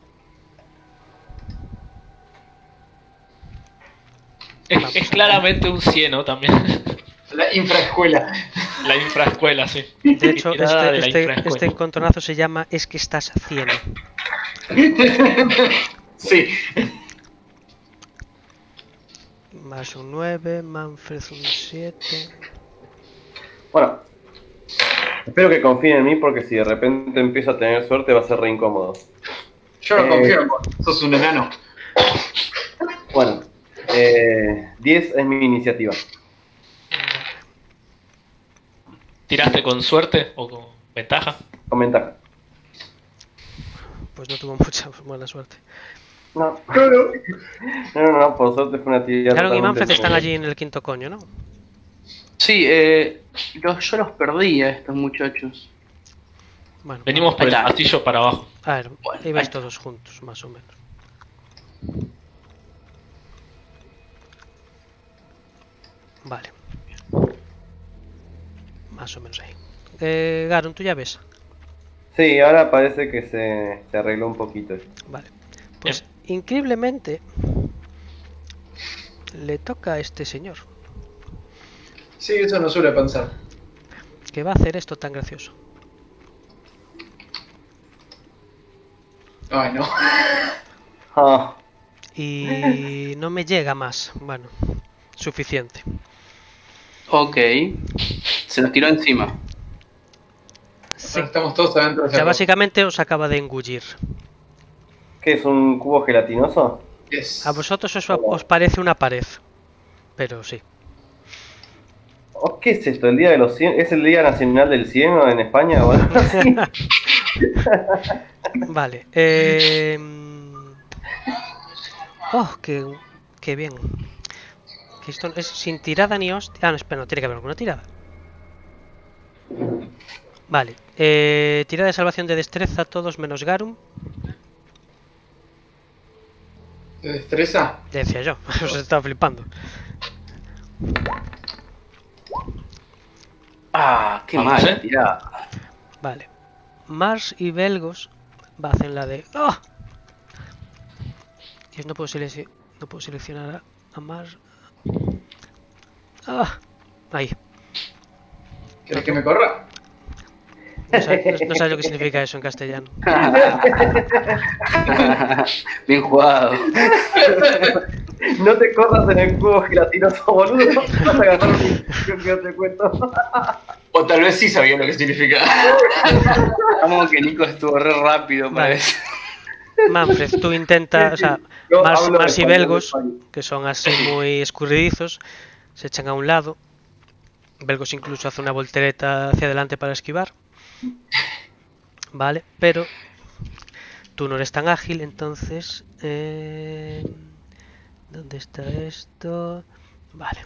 Es, es claramente un cien, ¿no? También. la infraescuela. La infraescuela, sí. De hecho, Tirada este, de la este, infraescuela. este encontronazo se llama Es que estás cien. Sí. Más un nueve, Manfred un siete. Bueno, espero que confíen en mí porque si de repente empiezo a tener suerte va a ser re incómodo. Yo no Eh. confío en vos, sos un enano. Bueno, eh, diez es mi iniciativa. ¿Tiraste con suerte o con ventaja? Con ventaja. Pues no tuvo mucha buena suerte. No. No, no, no, por suerte fue una tirada. Claro, y totalmente Manfred están nueva. allí en el quinto coño, ¿no? Sí, eh, los- yo los perdí a estos muchachos. Bueno, Venimos por Ahí el está. pasillo para abajo. a ver, Bueno, ibais ahí. todos juntos, más o menos. Vale. Más o menos ahí. Eh, Garon, ¿tú ya ves? Sí, ahora parece que se, se arregló un poquito. Vale. Pues increíblemente le toca a este señor. Sí, eso no suele pensar. Que va a hacer esto tan gracioso. Ay, no. Ah, Y no me llega más. Bueno, suficiente. Ok. Se los tiró encima. Sí. Estamos todos adentro O de sea, esa básicamente os acaba de engullir. ¿qué es un cubo gelatinoso? Yes. A vosotros os, os parece una pared. Pero sí. Oh, ¿qué es esto? ¿El día de los cien? ¿Es el Día Nacional del Cieno en España o algo así? Vale. Eh... Oh, qué, qué bien. Que esto es sin tirada ni hostia. Ah, no, espera, no tiene que haber alguna tirada. Vale. Eh, tirada de salvación de destreza, todos menos Garum. ¿Te destreza? Ya decía yo, os estaba flipando. Ah, qué Vamos, mal ¿eh? tirada. Vale. Mars y Belgos va a hacer la de. ¡Oh! Dios, no puedo, selec no puedo seleccionar a, a Mars. ¡Ah! Ahí. ¿Querés que me corra? No sabes, no, no sabes lo que significa eso en castellano. Bien jugado. No te corras en el cubo gelatinoso, boludo. Vas a ganar un que no te cuento. O tal vez sí sabía lo que significa. Vamos que Nico estuvo re rápido, Vale. parece. Manfred, tú intentas, o sea, Yo Mars, hablo Mars y español, Belgos, español. que son así muy escurridizos, se echan a un lado Belgos incluso hace una voltereta hacia adelante para esquivar. Vale, pero tú no eres tan ágil, entonces... Eh... ¿Dónde está esto? Vale.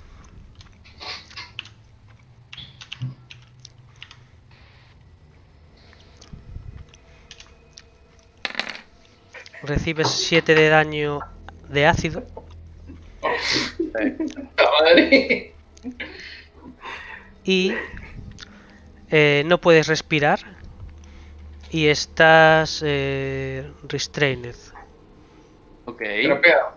Recibes siete de daño de ácido. Madre. Y eh, no puedes respirar. Y estás eh, restrained. Ok. Tropeado.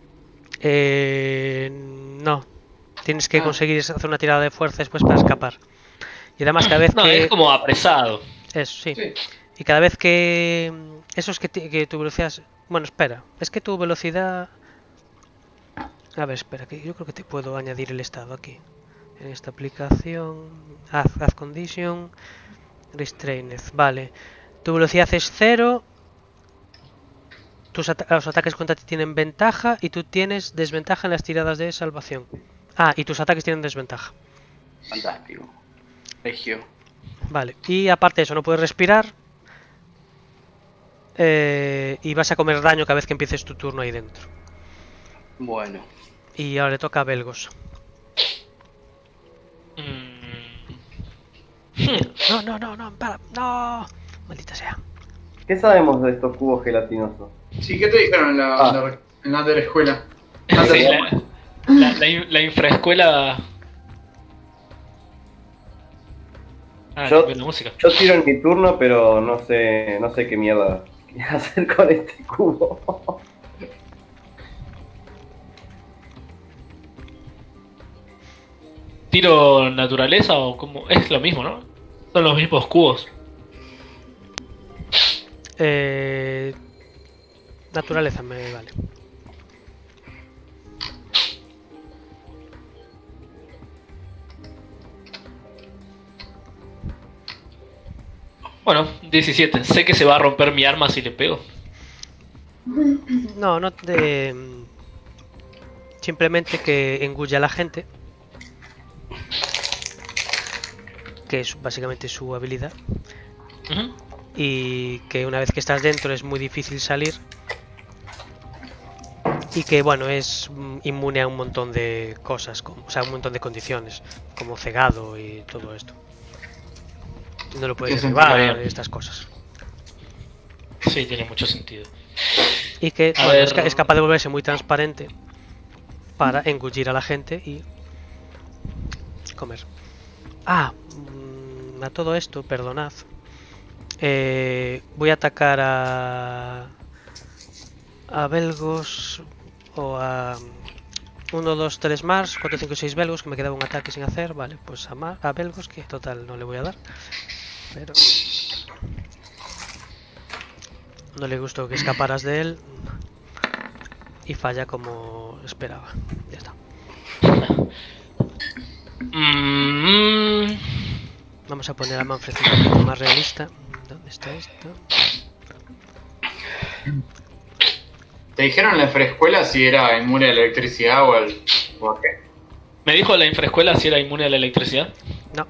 Eh, no. Tienes que Ah. conseguir hacer una tirada de fuerza después para escapar. Y además cada vez No, que... es como apresado. Eso, sí. Sí. Y cada vez que... Eso es que, ti- que tu velocidad... es- Bueno, espera. Es que tu velocidad... A ver, espera, que yo creo que te puedo añadir el estado aquí. En esta aplicación... Haz, haz condition... Restrained. Vale. Tu velocidad es cero. Tus ata- los ataques contra ti tienen ventaja y tú tienes desventaja en las tiradas de salvación. Ah, y tus ataques tienen desventaja. Fantástico. Regio. Vale. Y aparte de eso, no puedes respirar. Eh, y vas a comer daño cada vez que empieces tu turno ahí dentro. Bueno. Y ahora le toca a Belgos. Mm. No, no, no, no, para, no. Maldita sea. ¿Qué sabemos de estos cubos gelatinosos? Sí, ¿qué te dijeron en la, Ah. en la, en la de la escuela? Sí, la, la, la in- la infraescuela. Ah, Yo- cambió la música. Yo tiro en mi turno, pero no sé, no sé qué mierda hacer con este cubo. ¿Tiro naturaleza o cómo? Es lo mismo, ¿no? Son los mismos cubos. Eh, naturaleza me vale. Bueno, diecisiete. Sé que se va a romper mi arma si le pego. No, no te... Simplemente que engulle a la gente. Que es básicamente su habilidad. Ujú. Y que una vez que estás dentro es muy difícil salir. Y que bueno, es mm, inmune a un montón de cosas, como- o sea, un montón de condiciones, como cegado y todo esto. No lo puedes Eso derribar, está bien. estas cosas. Sí, tiene mucho sentido. Y que A bueno, ver. es, ca- es capaz de volverse muy transparente para engullir a la gente y comer. Ah, mm, a todo esto, perdonad. Eh, voy a atacar a a Belgos o a uno, dos, tres Mars, cuatro, cinco, seis Belgos, que me quedaba un ataque sin hacer. Vale, pues a, Mar, a Belgos, que total no le voy a dar. Pero no le gustó que escaparas de él. Y falla como esperaba. Ya está. Mm, Vamos a poner a Manfred un poquito más realista. ¿Dónde está esto? ¿Te dijeron en la infraescuela si era inmune a la electricidad o al... o a qué? me dijo la infraescuela si era inmune a la electricidad. No.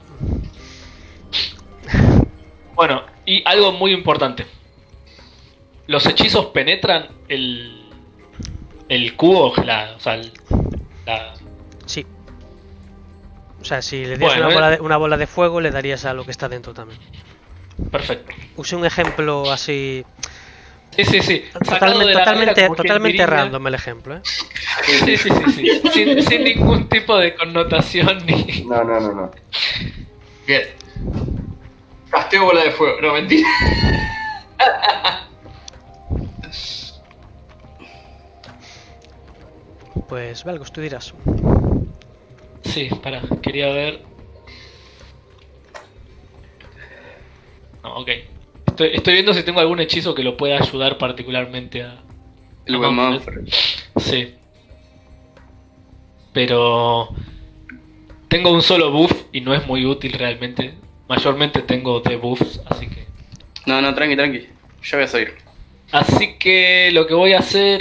Bueno, y algo muy importante. Los hechizos penetran el, el cubo, la, o sea, el- la, Sí. O sea, si le dieras Bueno, una, eh. bola de, una bola de fuego, le darías a lo que está dentro también. perfecto. Usé un ejemplo así. Sí, sí, sí. Sacado Totalmente, de la totalmente, galera como totalmente jeringuilla. random el ejemplo, ¿eh? Sí, sí, sí, sí. Sin, sin ningún tipo de connotación ni. No, no, no, no. Bien. Casteo bola de fuego. No, mentira. Pues, Belgos, tú dirás. Sí, para, quería ver. No, ok. Estoy, estoy viendo si tengo algún hechizo que lo pueda ayudar particularmente a. El a buen Manfred. Manfred. Sí. Pero. Tengo un solo buff y no es muy útil realmente. Mayormente tengo debuffs, así que. No, no, tranqui, tranqui. Yo voy a seguir. Así que lo que voy a hacer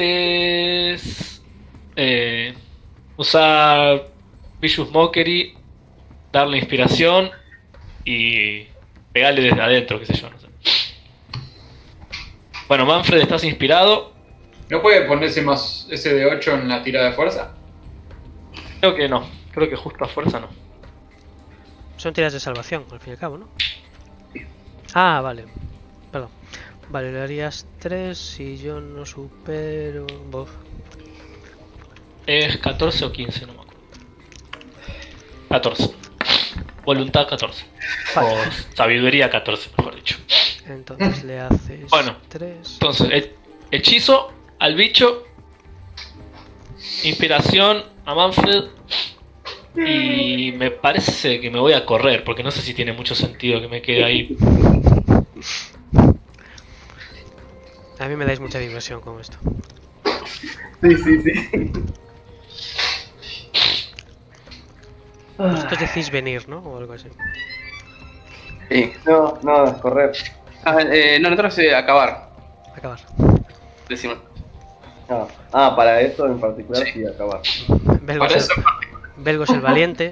es. eh, usar Vicious Mockery, darle inspiración y pegarle desde adentro, qué sé yo, no sé. Bueno, Manfred, estás inspirado. ¿No puede ponerse más ese de ocho en la tirada de fuerza? Creo que no, creo que justo a fuerza no. Son tiras de salvación, al fin y al cabo, ¿no? Ah, vale. Perdón. Vale, le harías tres si yo no supero... Bof. Es catorce o quince, no me acuerdo. catorce. Voluntad catorce. Vale. O sabiduría catorce, mejor dicho. Entonces le haces Bueno, tres. Entonces, he- hechizo al bicho. Inspiración a Manfred. Y me parece que me voy a correr, porque no sé si tiene mucho sentido que me quede ahí. A mí me dais mucha diversión con esto. Sí, sí, sí. Vosotros decís venir, ¿no? O algo así. Sí. No, no, es correr. Ah, eh, no, nosotros eh, acabar. Acabar. Decimos. No. Ah, para eso en particular Sí. sí, acabar. Belgos, Para eso el, Belgos el valiente.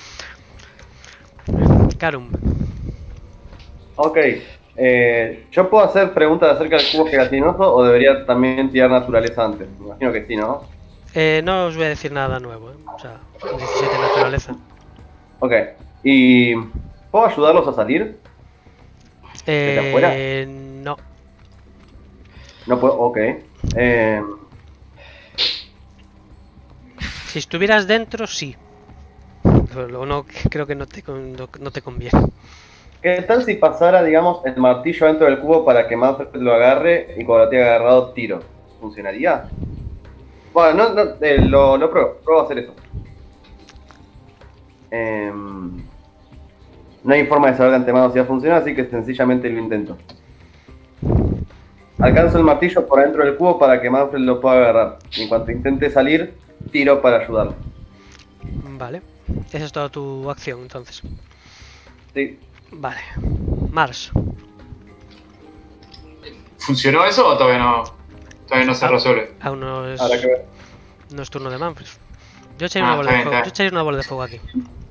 Carum. Ok. Eh, ¿Yo puedo hacer preguntas acerca del cubo gelatinoso o debería también tirar naturaleza antes? Me imagino que sí, ¿no? Eh, no os voy a decir nada nuevo, ¿eh? O sea, diecisiete naturaleza. Ok. ¿Y puedo ayudarlos a salir? Eh, afuera? no. No puedo, ok. Eh, Si estuvieras dentro, sí. Pero luego no, creo que no te, con- no, no te conviene. ¿Qué tal si pasara, digamos, el martillo dentro del cubo para que Manfred lo agarre y cuando lo tenga agarrado tiro? ¿Funcionaría? Bueno, no, no, eh, lo, lo pruebo, pruebo a hacer eso. Em, no hay forma de saber de antemano si va a funcionar, así que sencillamente lo intento. Alcanzo el martillo por adentro del cubo para que Manfred lo pueda agarrar. Y en cuanto intente salir, tiro para ayudarlo. Vale. Esa es toda tu acción, entonces. Sí. Vale. Mars. ¿Funcionó eso o todavía no, todavía no se Ah. resuelve? Aún no es, Habrá que ver. no es turno de Manfred. Yo echaré Ah, una bola de está bien, fuego. está Yo echaré una bola de fuego aquí.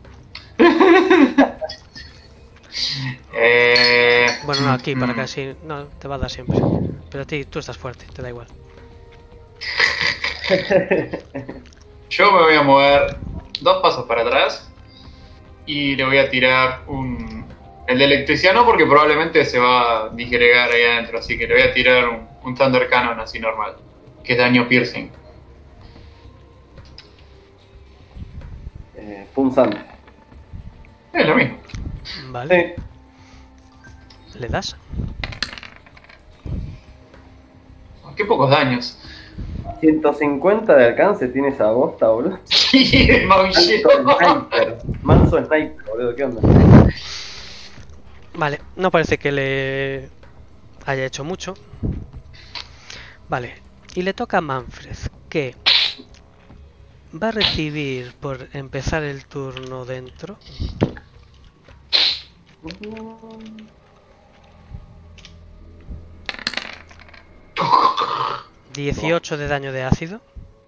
Eh, Bueno, no, aquí, para mm, que así. No, te va a dar siempre. Pero a ti, tú estás fuerte, te da igual. Yo me voy a mover dos pasos para atrás y le voy a tirar un... El de electricidad no, porque probablemente se va a disgregar ahí adentro, así que le voy a tirar un, un Thunder Cannon así normal, que es daño piercing. Eh, punzante. Es lo mismo. Vale. Sí. ¿Le das? Qué pocos daños. ciento cincuenta de alcance tiene esa bosta, boludo. Sí, el Manso maullero. sniper. Manso sniper, boludo, ¿qué onda? Vale, no parece que le haya hecho mucho. Vale, y le toca a Manfred, que va a recibir por empezar el turno dentro. dieciocho de daño de ácido.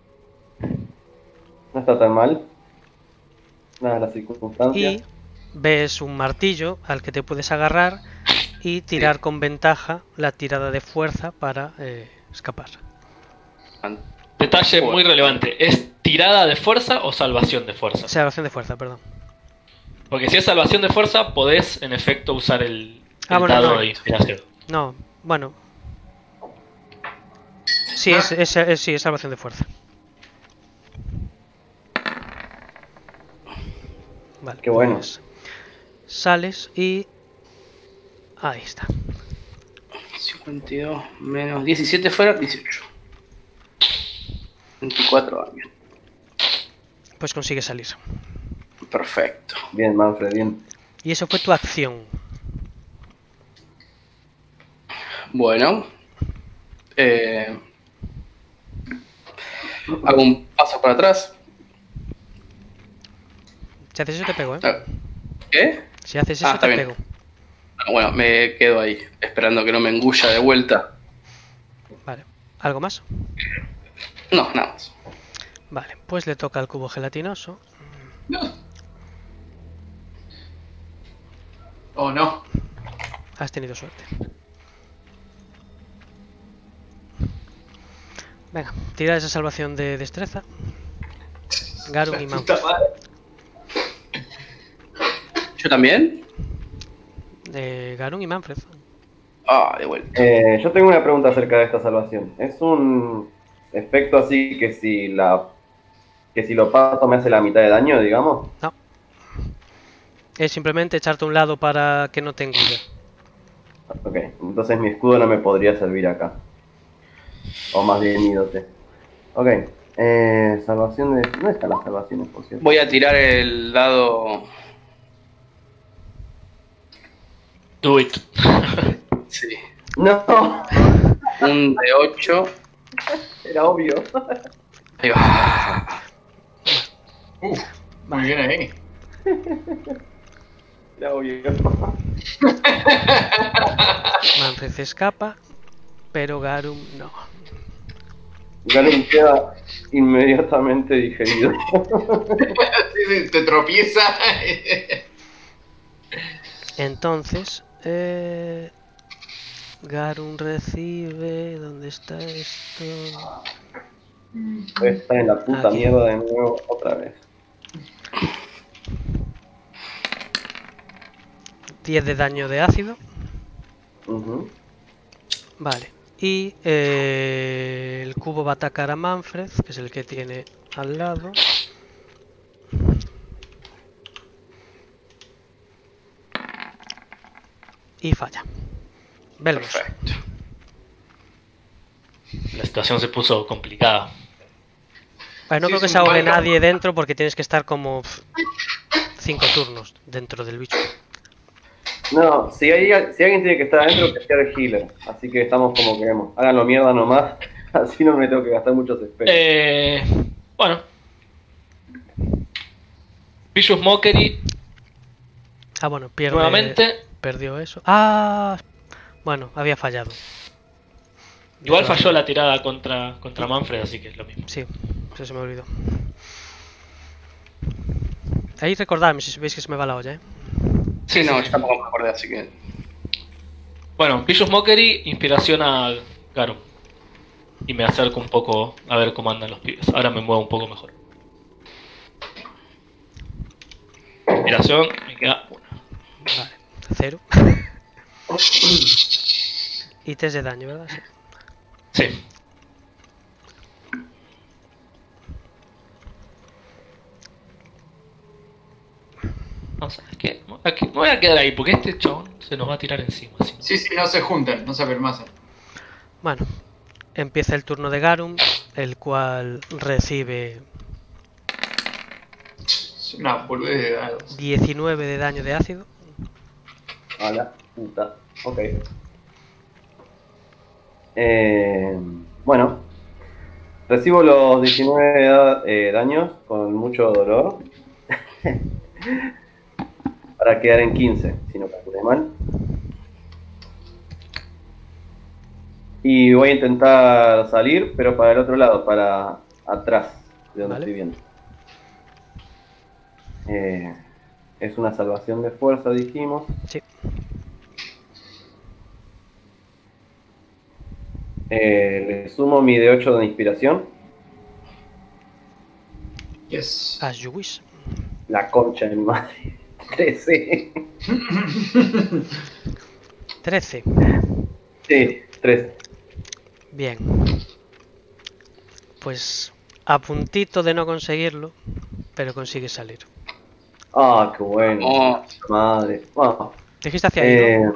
No está tan mal. Nada, las circunstancias. Y ves un martillo al que te puedes agarrar y tirar Sí. con ventaja la tirada de fuerza para eh, escapar. Detalle Joder. muy relevante. ¿Es tirada de fuerza o salvación de fuerza? Salvación de fuerza, perdón. Porque si es salvación de fuerza, podés en efecto usar el, Ah, el bueno, dado no. de inspiración. No, bueno. Sí, es, es, es- sí, es salvación de fuerza. Vale, Qué bueno. pues sales y... Ahí está. cincuenta y dos menos diecisiete fuera, dieciocho. veinticuatro años. Pues consigues salir. Perfecto. Bien, Manfred, bien. Y eso fue tu acción. Bueno. Eh, hago un paso para atrás. Si haces eso te pego, ¿eh? Ah, ¿Qué? Si haces Ah, eso está te bien. pego. Ah, bueno, me quedo ahí, esperando que no me engulla de vuelta. Vale. ¿Algo más? No, nada más. Vale, pues le toca al cubo gelatinoso. No. Oh, no. Has tenido suerte. Venga, tira esa salvación de destreza. Garun y Puta Manfred. madre. ¿Yo también? De Garun y Manfred. Ah, de vuelta. Eh, yo tengo una pregunta acerca de esta salvación. ¿Es un efecto así que si la que si lo paso me hace la mitad de daño, digamos? No. Es simplemente echarte a un lado para que no te engulle. Ok, entonces mi escudo no me podría servir acá. O más bien mi dote. Ok, eh, salvación de... ¿Dónde están las salvaciones, por cierto? Voy a tirar el dado. Do it. Sí. No, Un de ocho. era obvio. Ahí va. Uf, muy bien ahí. Era obvio. Manfred se escapa, pero Garun no. Galen queda inmediatamente digerido. Sí, sí, te tropieza. Entonces, eh, Garun recibe... ¿Dónde está esto? Está en la puta Aquí. mierda de nuevo otra vez. diez de daño de ácido. Ujú. Vale. Y eh, el cubo va a atacar a Manfred, que es el que tiene al lado. Y falla. Belmos. Perfecto. La situación se puso complicada. Vale, no Sí, creo que es se un ahogue mal nadie dentro porque tienes que estar como cinco turnos dentro del bicho. No, si, hay, si alguien tiene que estar adentro, que sea el healer. Así que estamos como queremos. Háganlo mierda nomás. Así no me tengo que gastar muchos especies. Eh, bueno. Vicious Mockery Ah, bueno, pierde. nuevamente. Perdió eso. Ah, bueno, había fallado. Igual falló la tirada contra, contra Manfred, así que es lo mismo. Sí, eso se me olvidó. Ahí recordadme si veis que se me va la olla, ¿eh? Sí, no, yo tampoco me acordé, así que. Bueno, Vicious Mockery, inspiración a Garun. Y me acerco un poco a ver cómo andan los pibes. Ahora me muevo un poco mejor. Inspiración, me queda una. Vale, cero. Y tres de daño, ¿verdad? Sí. Sí. No, ¿sabes qué? Aquí- me voy a quedar ahí porque este chabón se nos va a tirar encima. si no. Sí, sí, no se juntan, no se apelmazan. Bueno, empieza el turno de Garun, el cual recibe Es una boludez de dados. diecinueve de daño de ácido. A la puta. Ok. Eh, bueno. Recibo los diecinueve da- eh, daños con mucho dolor. Para quedar en quince, si no calculé mal. Y voy a intentar salir, pero para el otro lado, para atrás de donde Vale. estoy viendo. Eh, es una salvación de fuerza, dijimos. Sí. Eh, le sumo mi de ocho de inspiración. Yes. As you wish. La concha de mi madre. trece. trece. Sí, trece. Bien. Pues a puntito de no conseguirlo, pero consigue salir. Ah, qué bueno. Oh. Madre. Bueno, Dijiste hacia ahí, ¿no? eh,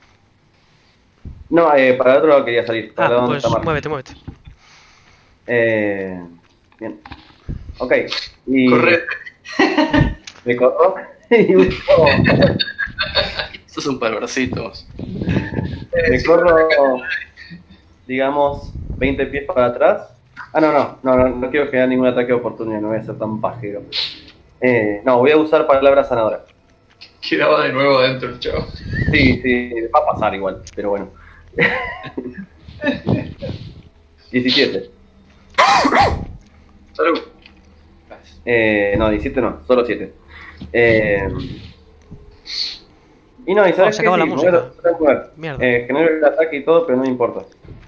no, eh, para el otro lado quería salir. Para Ah, el lado donde pues está Mark. muévete, muévete. Eh, bien. Ok. Y Correcto. me corro. Y uso- Estos son perversitos. me corro, digamos, veinte pies para atrás. Ah, no, no, no, no, no quiero generar ningún ataque de oportunidad, no voy a ser tan pajero. Eh, no, voy a usar palabra sanadora. Quedaba de nuevo adentro el chavo. Sí, sí, va a pasar igual, pero bueno. diecisiete. Salud. Eh, no, diecisiete no, solo siete. Eh, Y no, y Oh, sabes se qué, acabó la sí, música. mover- mover- mover. Mierda. Eh, genero el ataque y todo, pero no me importa.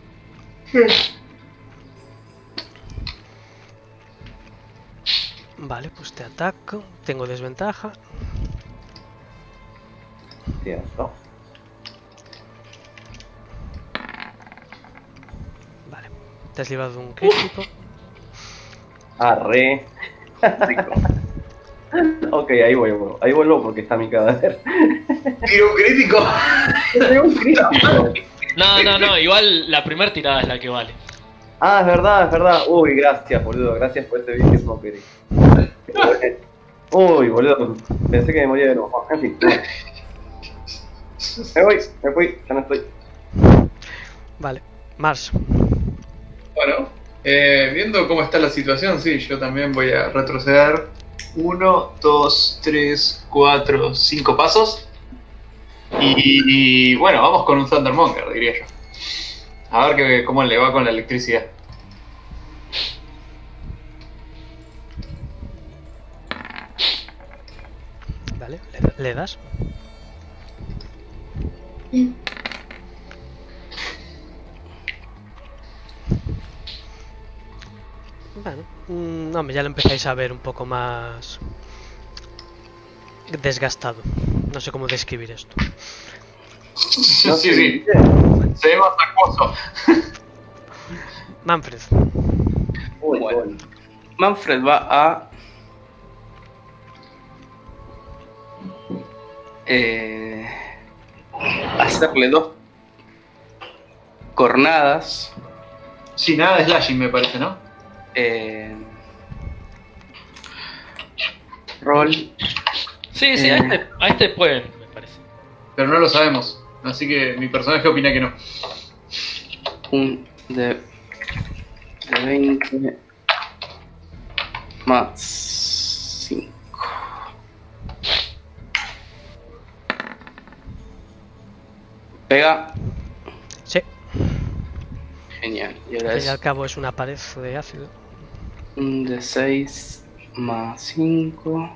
Vale, pues te ataco. Tengo desventaja. Cierto. Vale. Te has librado de un crítico. Arre. Ok, ahí vuelvo. Ahí vuelvo porque está mi cadáver. Tiro crítico. Tengo un crítico. No, no, no, igual la primera tirada es la que vale. Ah, es verdad, es verdad. Uy, gracias, boludo. Gracias por ese vídeo smokery. Uy, boludo. Pensé que me moría de nuevo. En fin. Bueno. Me voy, me fui. Ya no estoy. Vale. Mars. Bueno, eh, viendo cómo está la situación, sí, yo también voy a retroceder uno, dos, tres, cuatro, cinco pasos. Y, y, bueno, vamos con un Thundermonger, diría yo. A ver que, cómo le va con la electricidad. Vale, le, le das. Bueno, mm, hombre, ya lo empezáis a ver un poco más desgastado. No sé cómo describir esto. Sí, No sí, sé, sí. ¿viste? Se ve más acuoso. Manfred. Uy, Bueno. bueno. Manfred va a... Eh, hacerle dos cornadas. Sí, nada de slashing me parece, ¿no? Eh, roll. Sí, sí, a Eh. este, a este pueden, me parece. Pero no lo sabemos. Así que mi personaje opina que no. Un de, de veinte más cinco. Pega. Sí, Genial. Y ahora que es al al cabo es una pared de ácido. un de seis más cinco.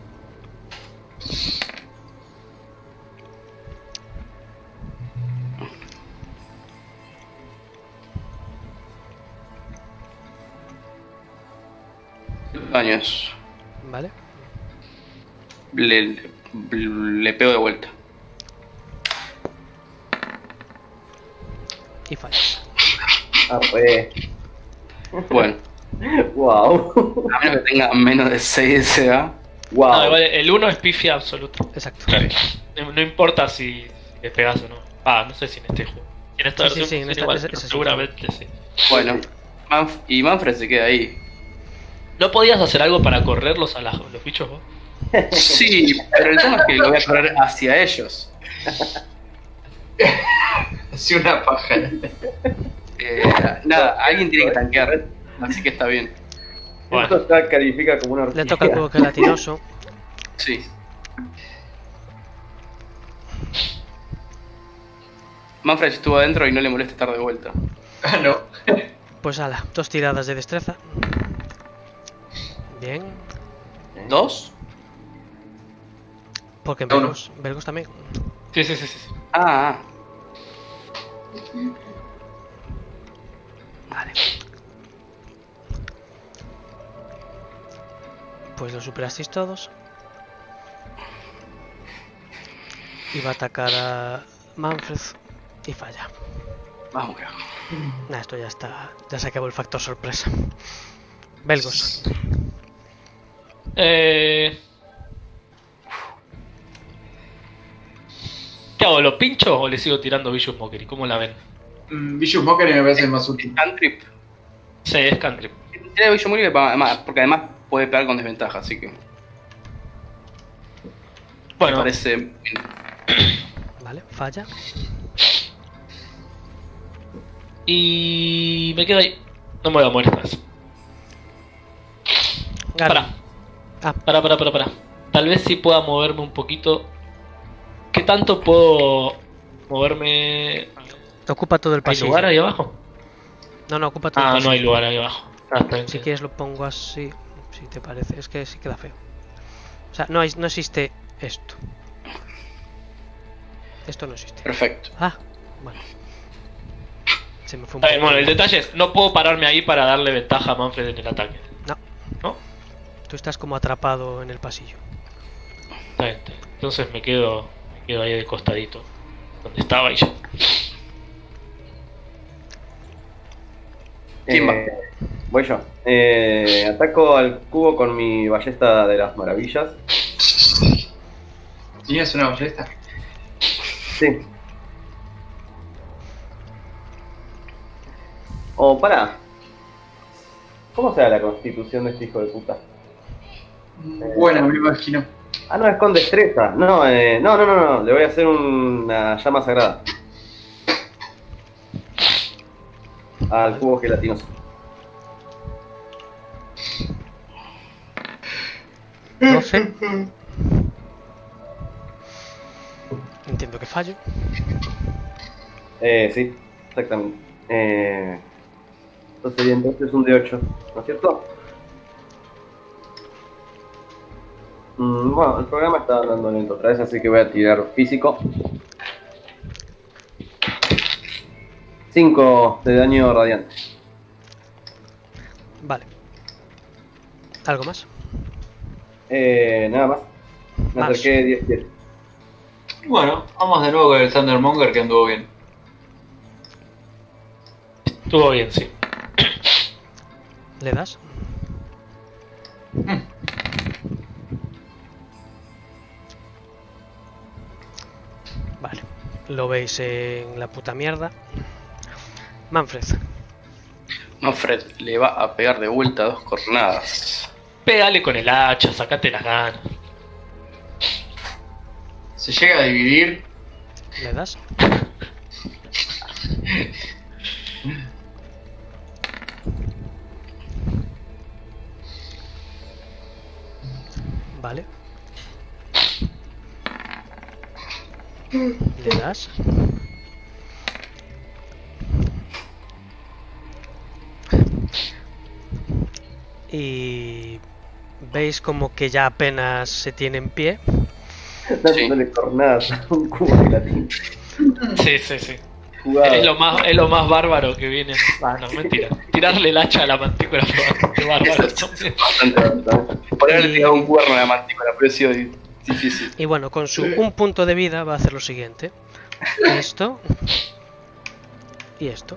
Daños. Vale. Le, le, le pego de vuelta. Y falla. Arre. Bueno, Wow. a menos que tenga menos de seis S A. Wow. No, igual el uno es pifia absoluta. Exacto. No, no importa si le pegas o no. Ah, no sé si en este juego. En esta Sí, sí, versión sí, en funciona esta- igual, ese- pero ese es seguramente sí. Bueno, Manf y Manfred se queda ahí. ¿No podías hacer algo para correrlos a la- los bichos vos? Sí, pero el tema es que lo voy a correr hacia ellos. Así una paja. Eh, nada, alguien tiene que tanquear, así que está bien. Bueno, Esto ya califica como una Le orgía. toca el cubo gelatinoso. Sí. Manfred estuvo adentro y no le molesta estar de vuelta. Ah, no. Pues ala, dos tiradas de destreza. Bien. ¿Dos? Porque Uno. Belgos, Belgos también. sí, sí, sí, sí. sí. Ah, Vale. Pues lo superasteis todos. Y va a atacar a Manfred y falla. vamos, carajo. Nah, esto ya está. Ya se acabó el factor sorpresa. Belgos. Eh... ¿Qué hago? ¿Lo pincho o le sigo tirando Vicious Mockery? ¿Cómo la ven? Mm, Vicious Mockery me parece más útil. Cantrip. Sí, es cantrip. Tiene Bello Mugre además, porque además puede pegar con desventaja, así que me Bueno, parece bien. Vale, falla. y me quedo ahí. No me voy a morir esta vez. Gana. Pará, Ah, pará, pará, pará, pará. Tal vez sí pueda moverme un poquito. ¿Qué tanto puedo moverme? ocupa todo el ¿Hay pasillo. lugar ahí abajo? No, no, ocupa todo el Ah, pasillo. no hay lugar ahí abajo. Ah, está bien, Si sí. quieres lo pongo así, si te parece. Es que sí queda feo. O sea, no, hay, no existe esto. Esto no existe. Perfecto. Ah, bueno. Se me fue un Está bien, poco. bueno, el detalle es, no puedo pararme ahí para darle ventaja a Manfred en el ataque. No, ¿No? tú estás como atrapado en el pasillo. Está bien. Entonces me quedo, me quedo ahí de costadito. Donde estaba y ya. ¿Quién va? Eh, voy yo. Eh, ataco al cubo con mi ballesta de las maravillas. ¿Tienes una ballesta? Sí. Oh, pará. ¿Cómo será la constitución de este hijo de puta? Bueno, me imagino. Ah, no, es con destreza. No, eh, no, no, no, no. Le voy a hacer una llama sagrada. Al cubo gelatinoso. doce. Entiendo que fallo. Eh, sí, exactamente. Eh, entonces sería entonces un de ocho, ¿no es cierto? Mm, bueno, el programa está andando lento otra vez, así que voy a tirar físico. cinco de daño radiante. Vale. ¿Algo más? Eh, nada más. Me Más. acerqué diez pies. Bueno, vamos de nuevo con el Thundermonger que anduvo bien. Estuvo bien, sí. ¿Le das? Vale. Lo veis en la puta mierda. Manfred. Manfred le va a pegar de vuelta dos cornadas. Pégale con el hacha, sacate las ganas. Se llega a dividir. ¿Le das? Vale. ¿Le das? Y veis como que ya apenas se tiene en pie. Dándole cornadas a un cubo gelatino. Sí, sí, sí. Jugado. Es lo más, es lo más bárbaro que viene. Ah, no, mentira. Tirarle el hacha a la mantícora fue bastante bárbaro también. Bastante, bastante. Por haberle Y- tirado un cuerno a la mantícora, pero ha sido di- difícil. Y bueno, con su un punto de vida va a hacer lo siguiente. Esto. Y esto.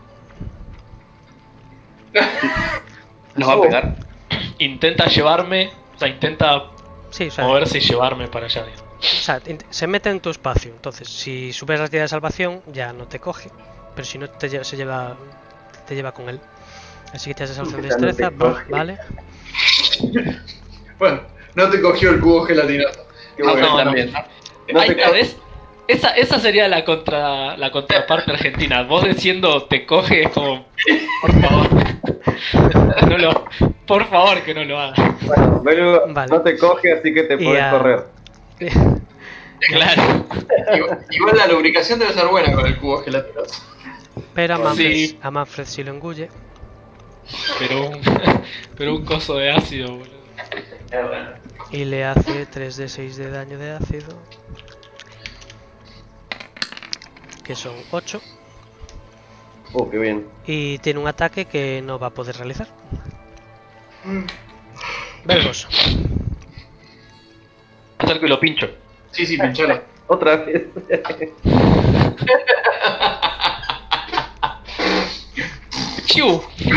Nos va a pegar. Intenta llevarme, o sea, intenta Sí, o sea, moverse y llevarme para allá. digamos. o sea, int- se mete en tu espacio. Entonces, si superas la tirada de salvación, ya no te coge. Pero si no, te lleva, se lleva, te lleva con él. Así que te haces salvación de Ya no te destreza. va- coge. vale. Bueno, no te cogió el cubo gelatinoso. Qué Ah, bueno. no, no. también. No Ahí te está, co- ¿ves? Esa, esa sería la contra la contraparte argentina. Vos diciendo te coge es como, por favor. No lo, por favor que no lo hagas. Bueno, Belu Vale. no te coge, así que te Y podés a- correr. Claro. Igual, igual la lubricación debe ser buena con el cubo gelatinoso. Pero a Manfred, Sí. a Manfred sí lo engulle. Pero un, pero un coso de ácido, boludo. Y le hace tres de seis de daño de ácido. Que son ocho. Oh, qué bien. Y tiene un ataque que no va a poder realizar. Vergos. Acerco y lo pincho. Sí, sí, pinchalo. Otra vez. ¡Chiu!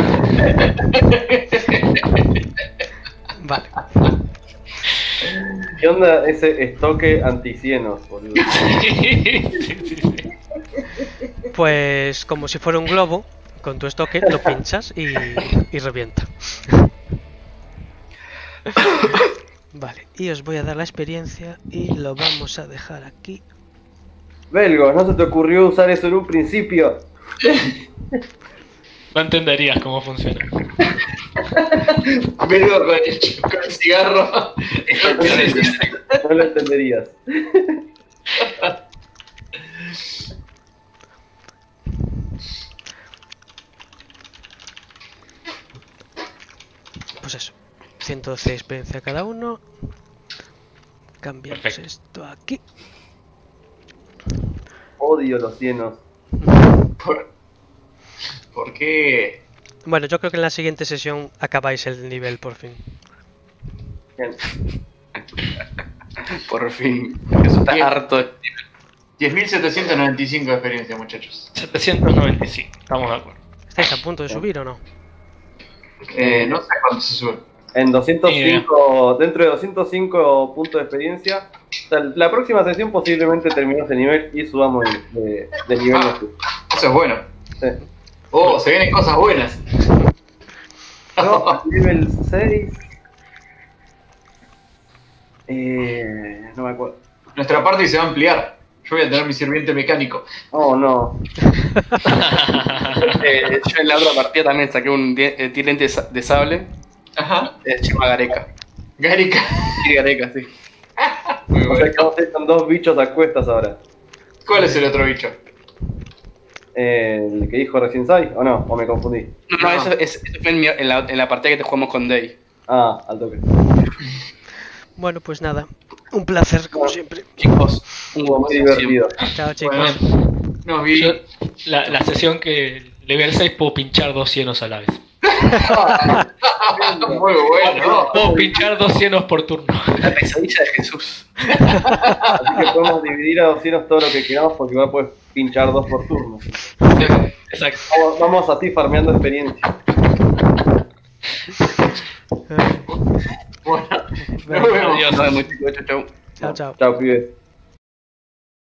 Vale. ¿Qué onda ese estoque anticienos, boludo? Sí, sí, sí. Pues como si fuera un globo, con tu estoque lo pinchas y, y revienta. Vale, y os voy a dar la experiencia y lo vamos a dejar aquí. Belgos, ¿no se te ocurrió usar eso en un principio? No entenderías cómo funciona. Vengo con el, con el cigarro. No lo entenderías. Pues eso, ciento doce de experiencia cada uno. Cambiamos Perfecto. esto aquí. odio los cienos. ¿Por, ¿Por qué? Bueno, yo creo que en la siguiente sesión acabáis el nivel por fin. Bien. Por fin. Eso está Bien. harto de... diez mil setecientos noventa y cinco de experiencia, muchachos. setecientos noventa y cinco, estamos de acuerdo. ¿Estáis a punto de subir o no? Eh, no sé cuánto se sube. En doscientos cinco, dentro de doscientos cinco puntos de experiencia, o sea, la próxima sesión posiblemente terminemos el nivel y subamos de, de, de nivel. Ah, eso es bueno. Sí. Oh, se vienen cosas buenas. No, nivel seis. Eh, no me acuerdo. Nuestra parte se va a ampliar. Yo voy a tener mi sirviente mecánico. Oh, no. Eh, yo en la otra partida también saqué un di- eh, tirante de sa- de sable. Ajá. Eh, se llama Gareca. Garica. Sí, Gareca, sí. Muy O sea bueno. que vamos a ir con dos bichos a cuestas ahora. ¿Cuál es el otro bicho? Eh, ¿El que dijo recién Sai? ¿O no? ¿O me confundí? No, no, eso, es- eso fue en, mi- en la, en la partida que te jugamos con Day. Ah, al toque. Bueno, pues nada. Un placer, como siempre. Chicos, un Estuvo muy gusto divertido. Chao, chicos. Bueno, nos vi. Yo, la, la sesión que level seis puedo pinchar dos cienos a la vez. Muy bueno. Puedo pinchar dos cienos por turno. La pesadilla de Jesús. Así que podemos dividir a doscientos todo lo que queramos porque igual puedes pinchar dos por turno. Exacto. Vamos, vamos a ti farmeando experiencia. Bueno, nos vemos. Adiós. Nos vemos, chicos. Chau, chau. Chao, chao. Chao, pibes.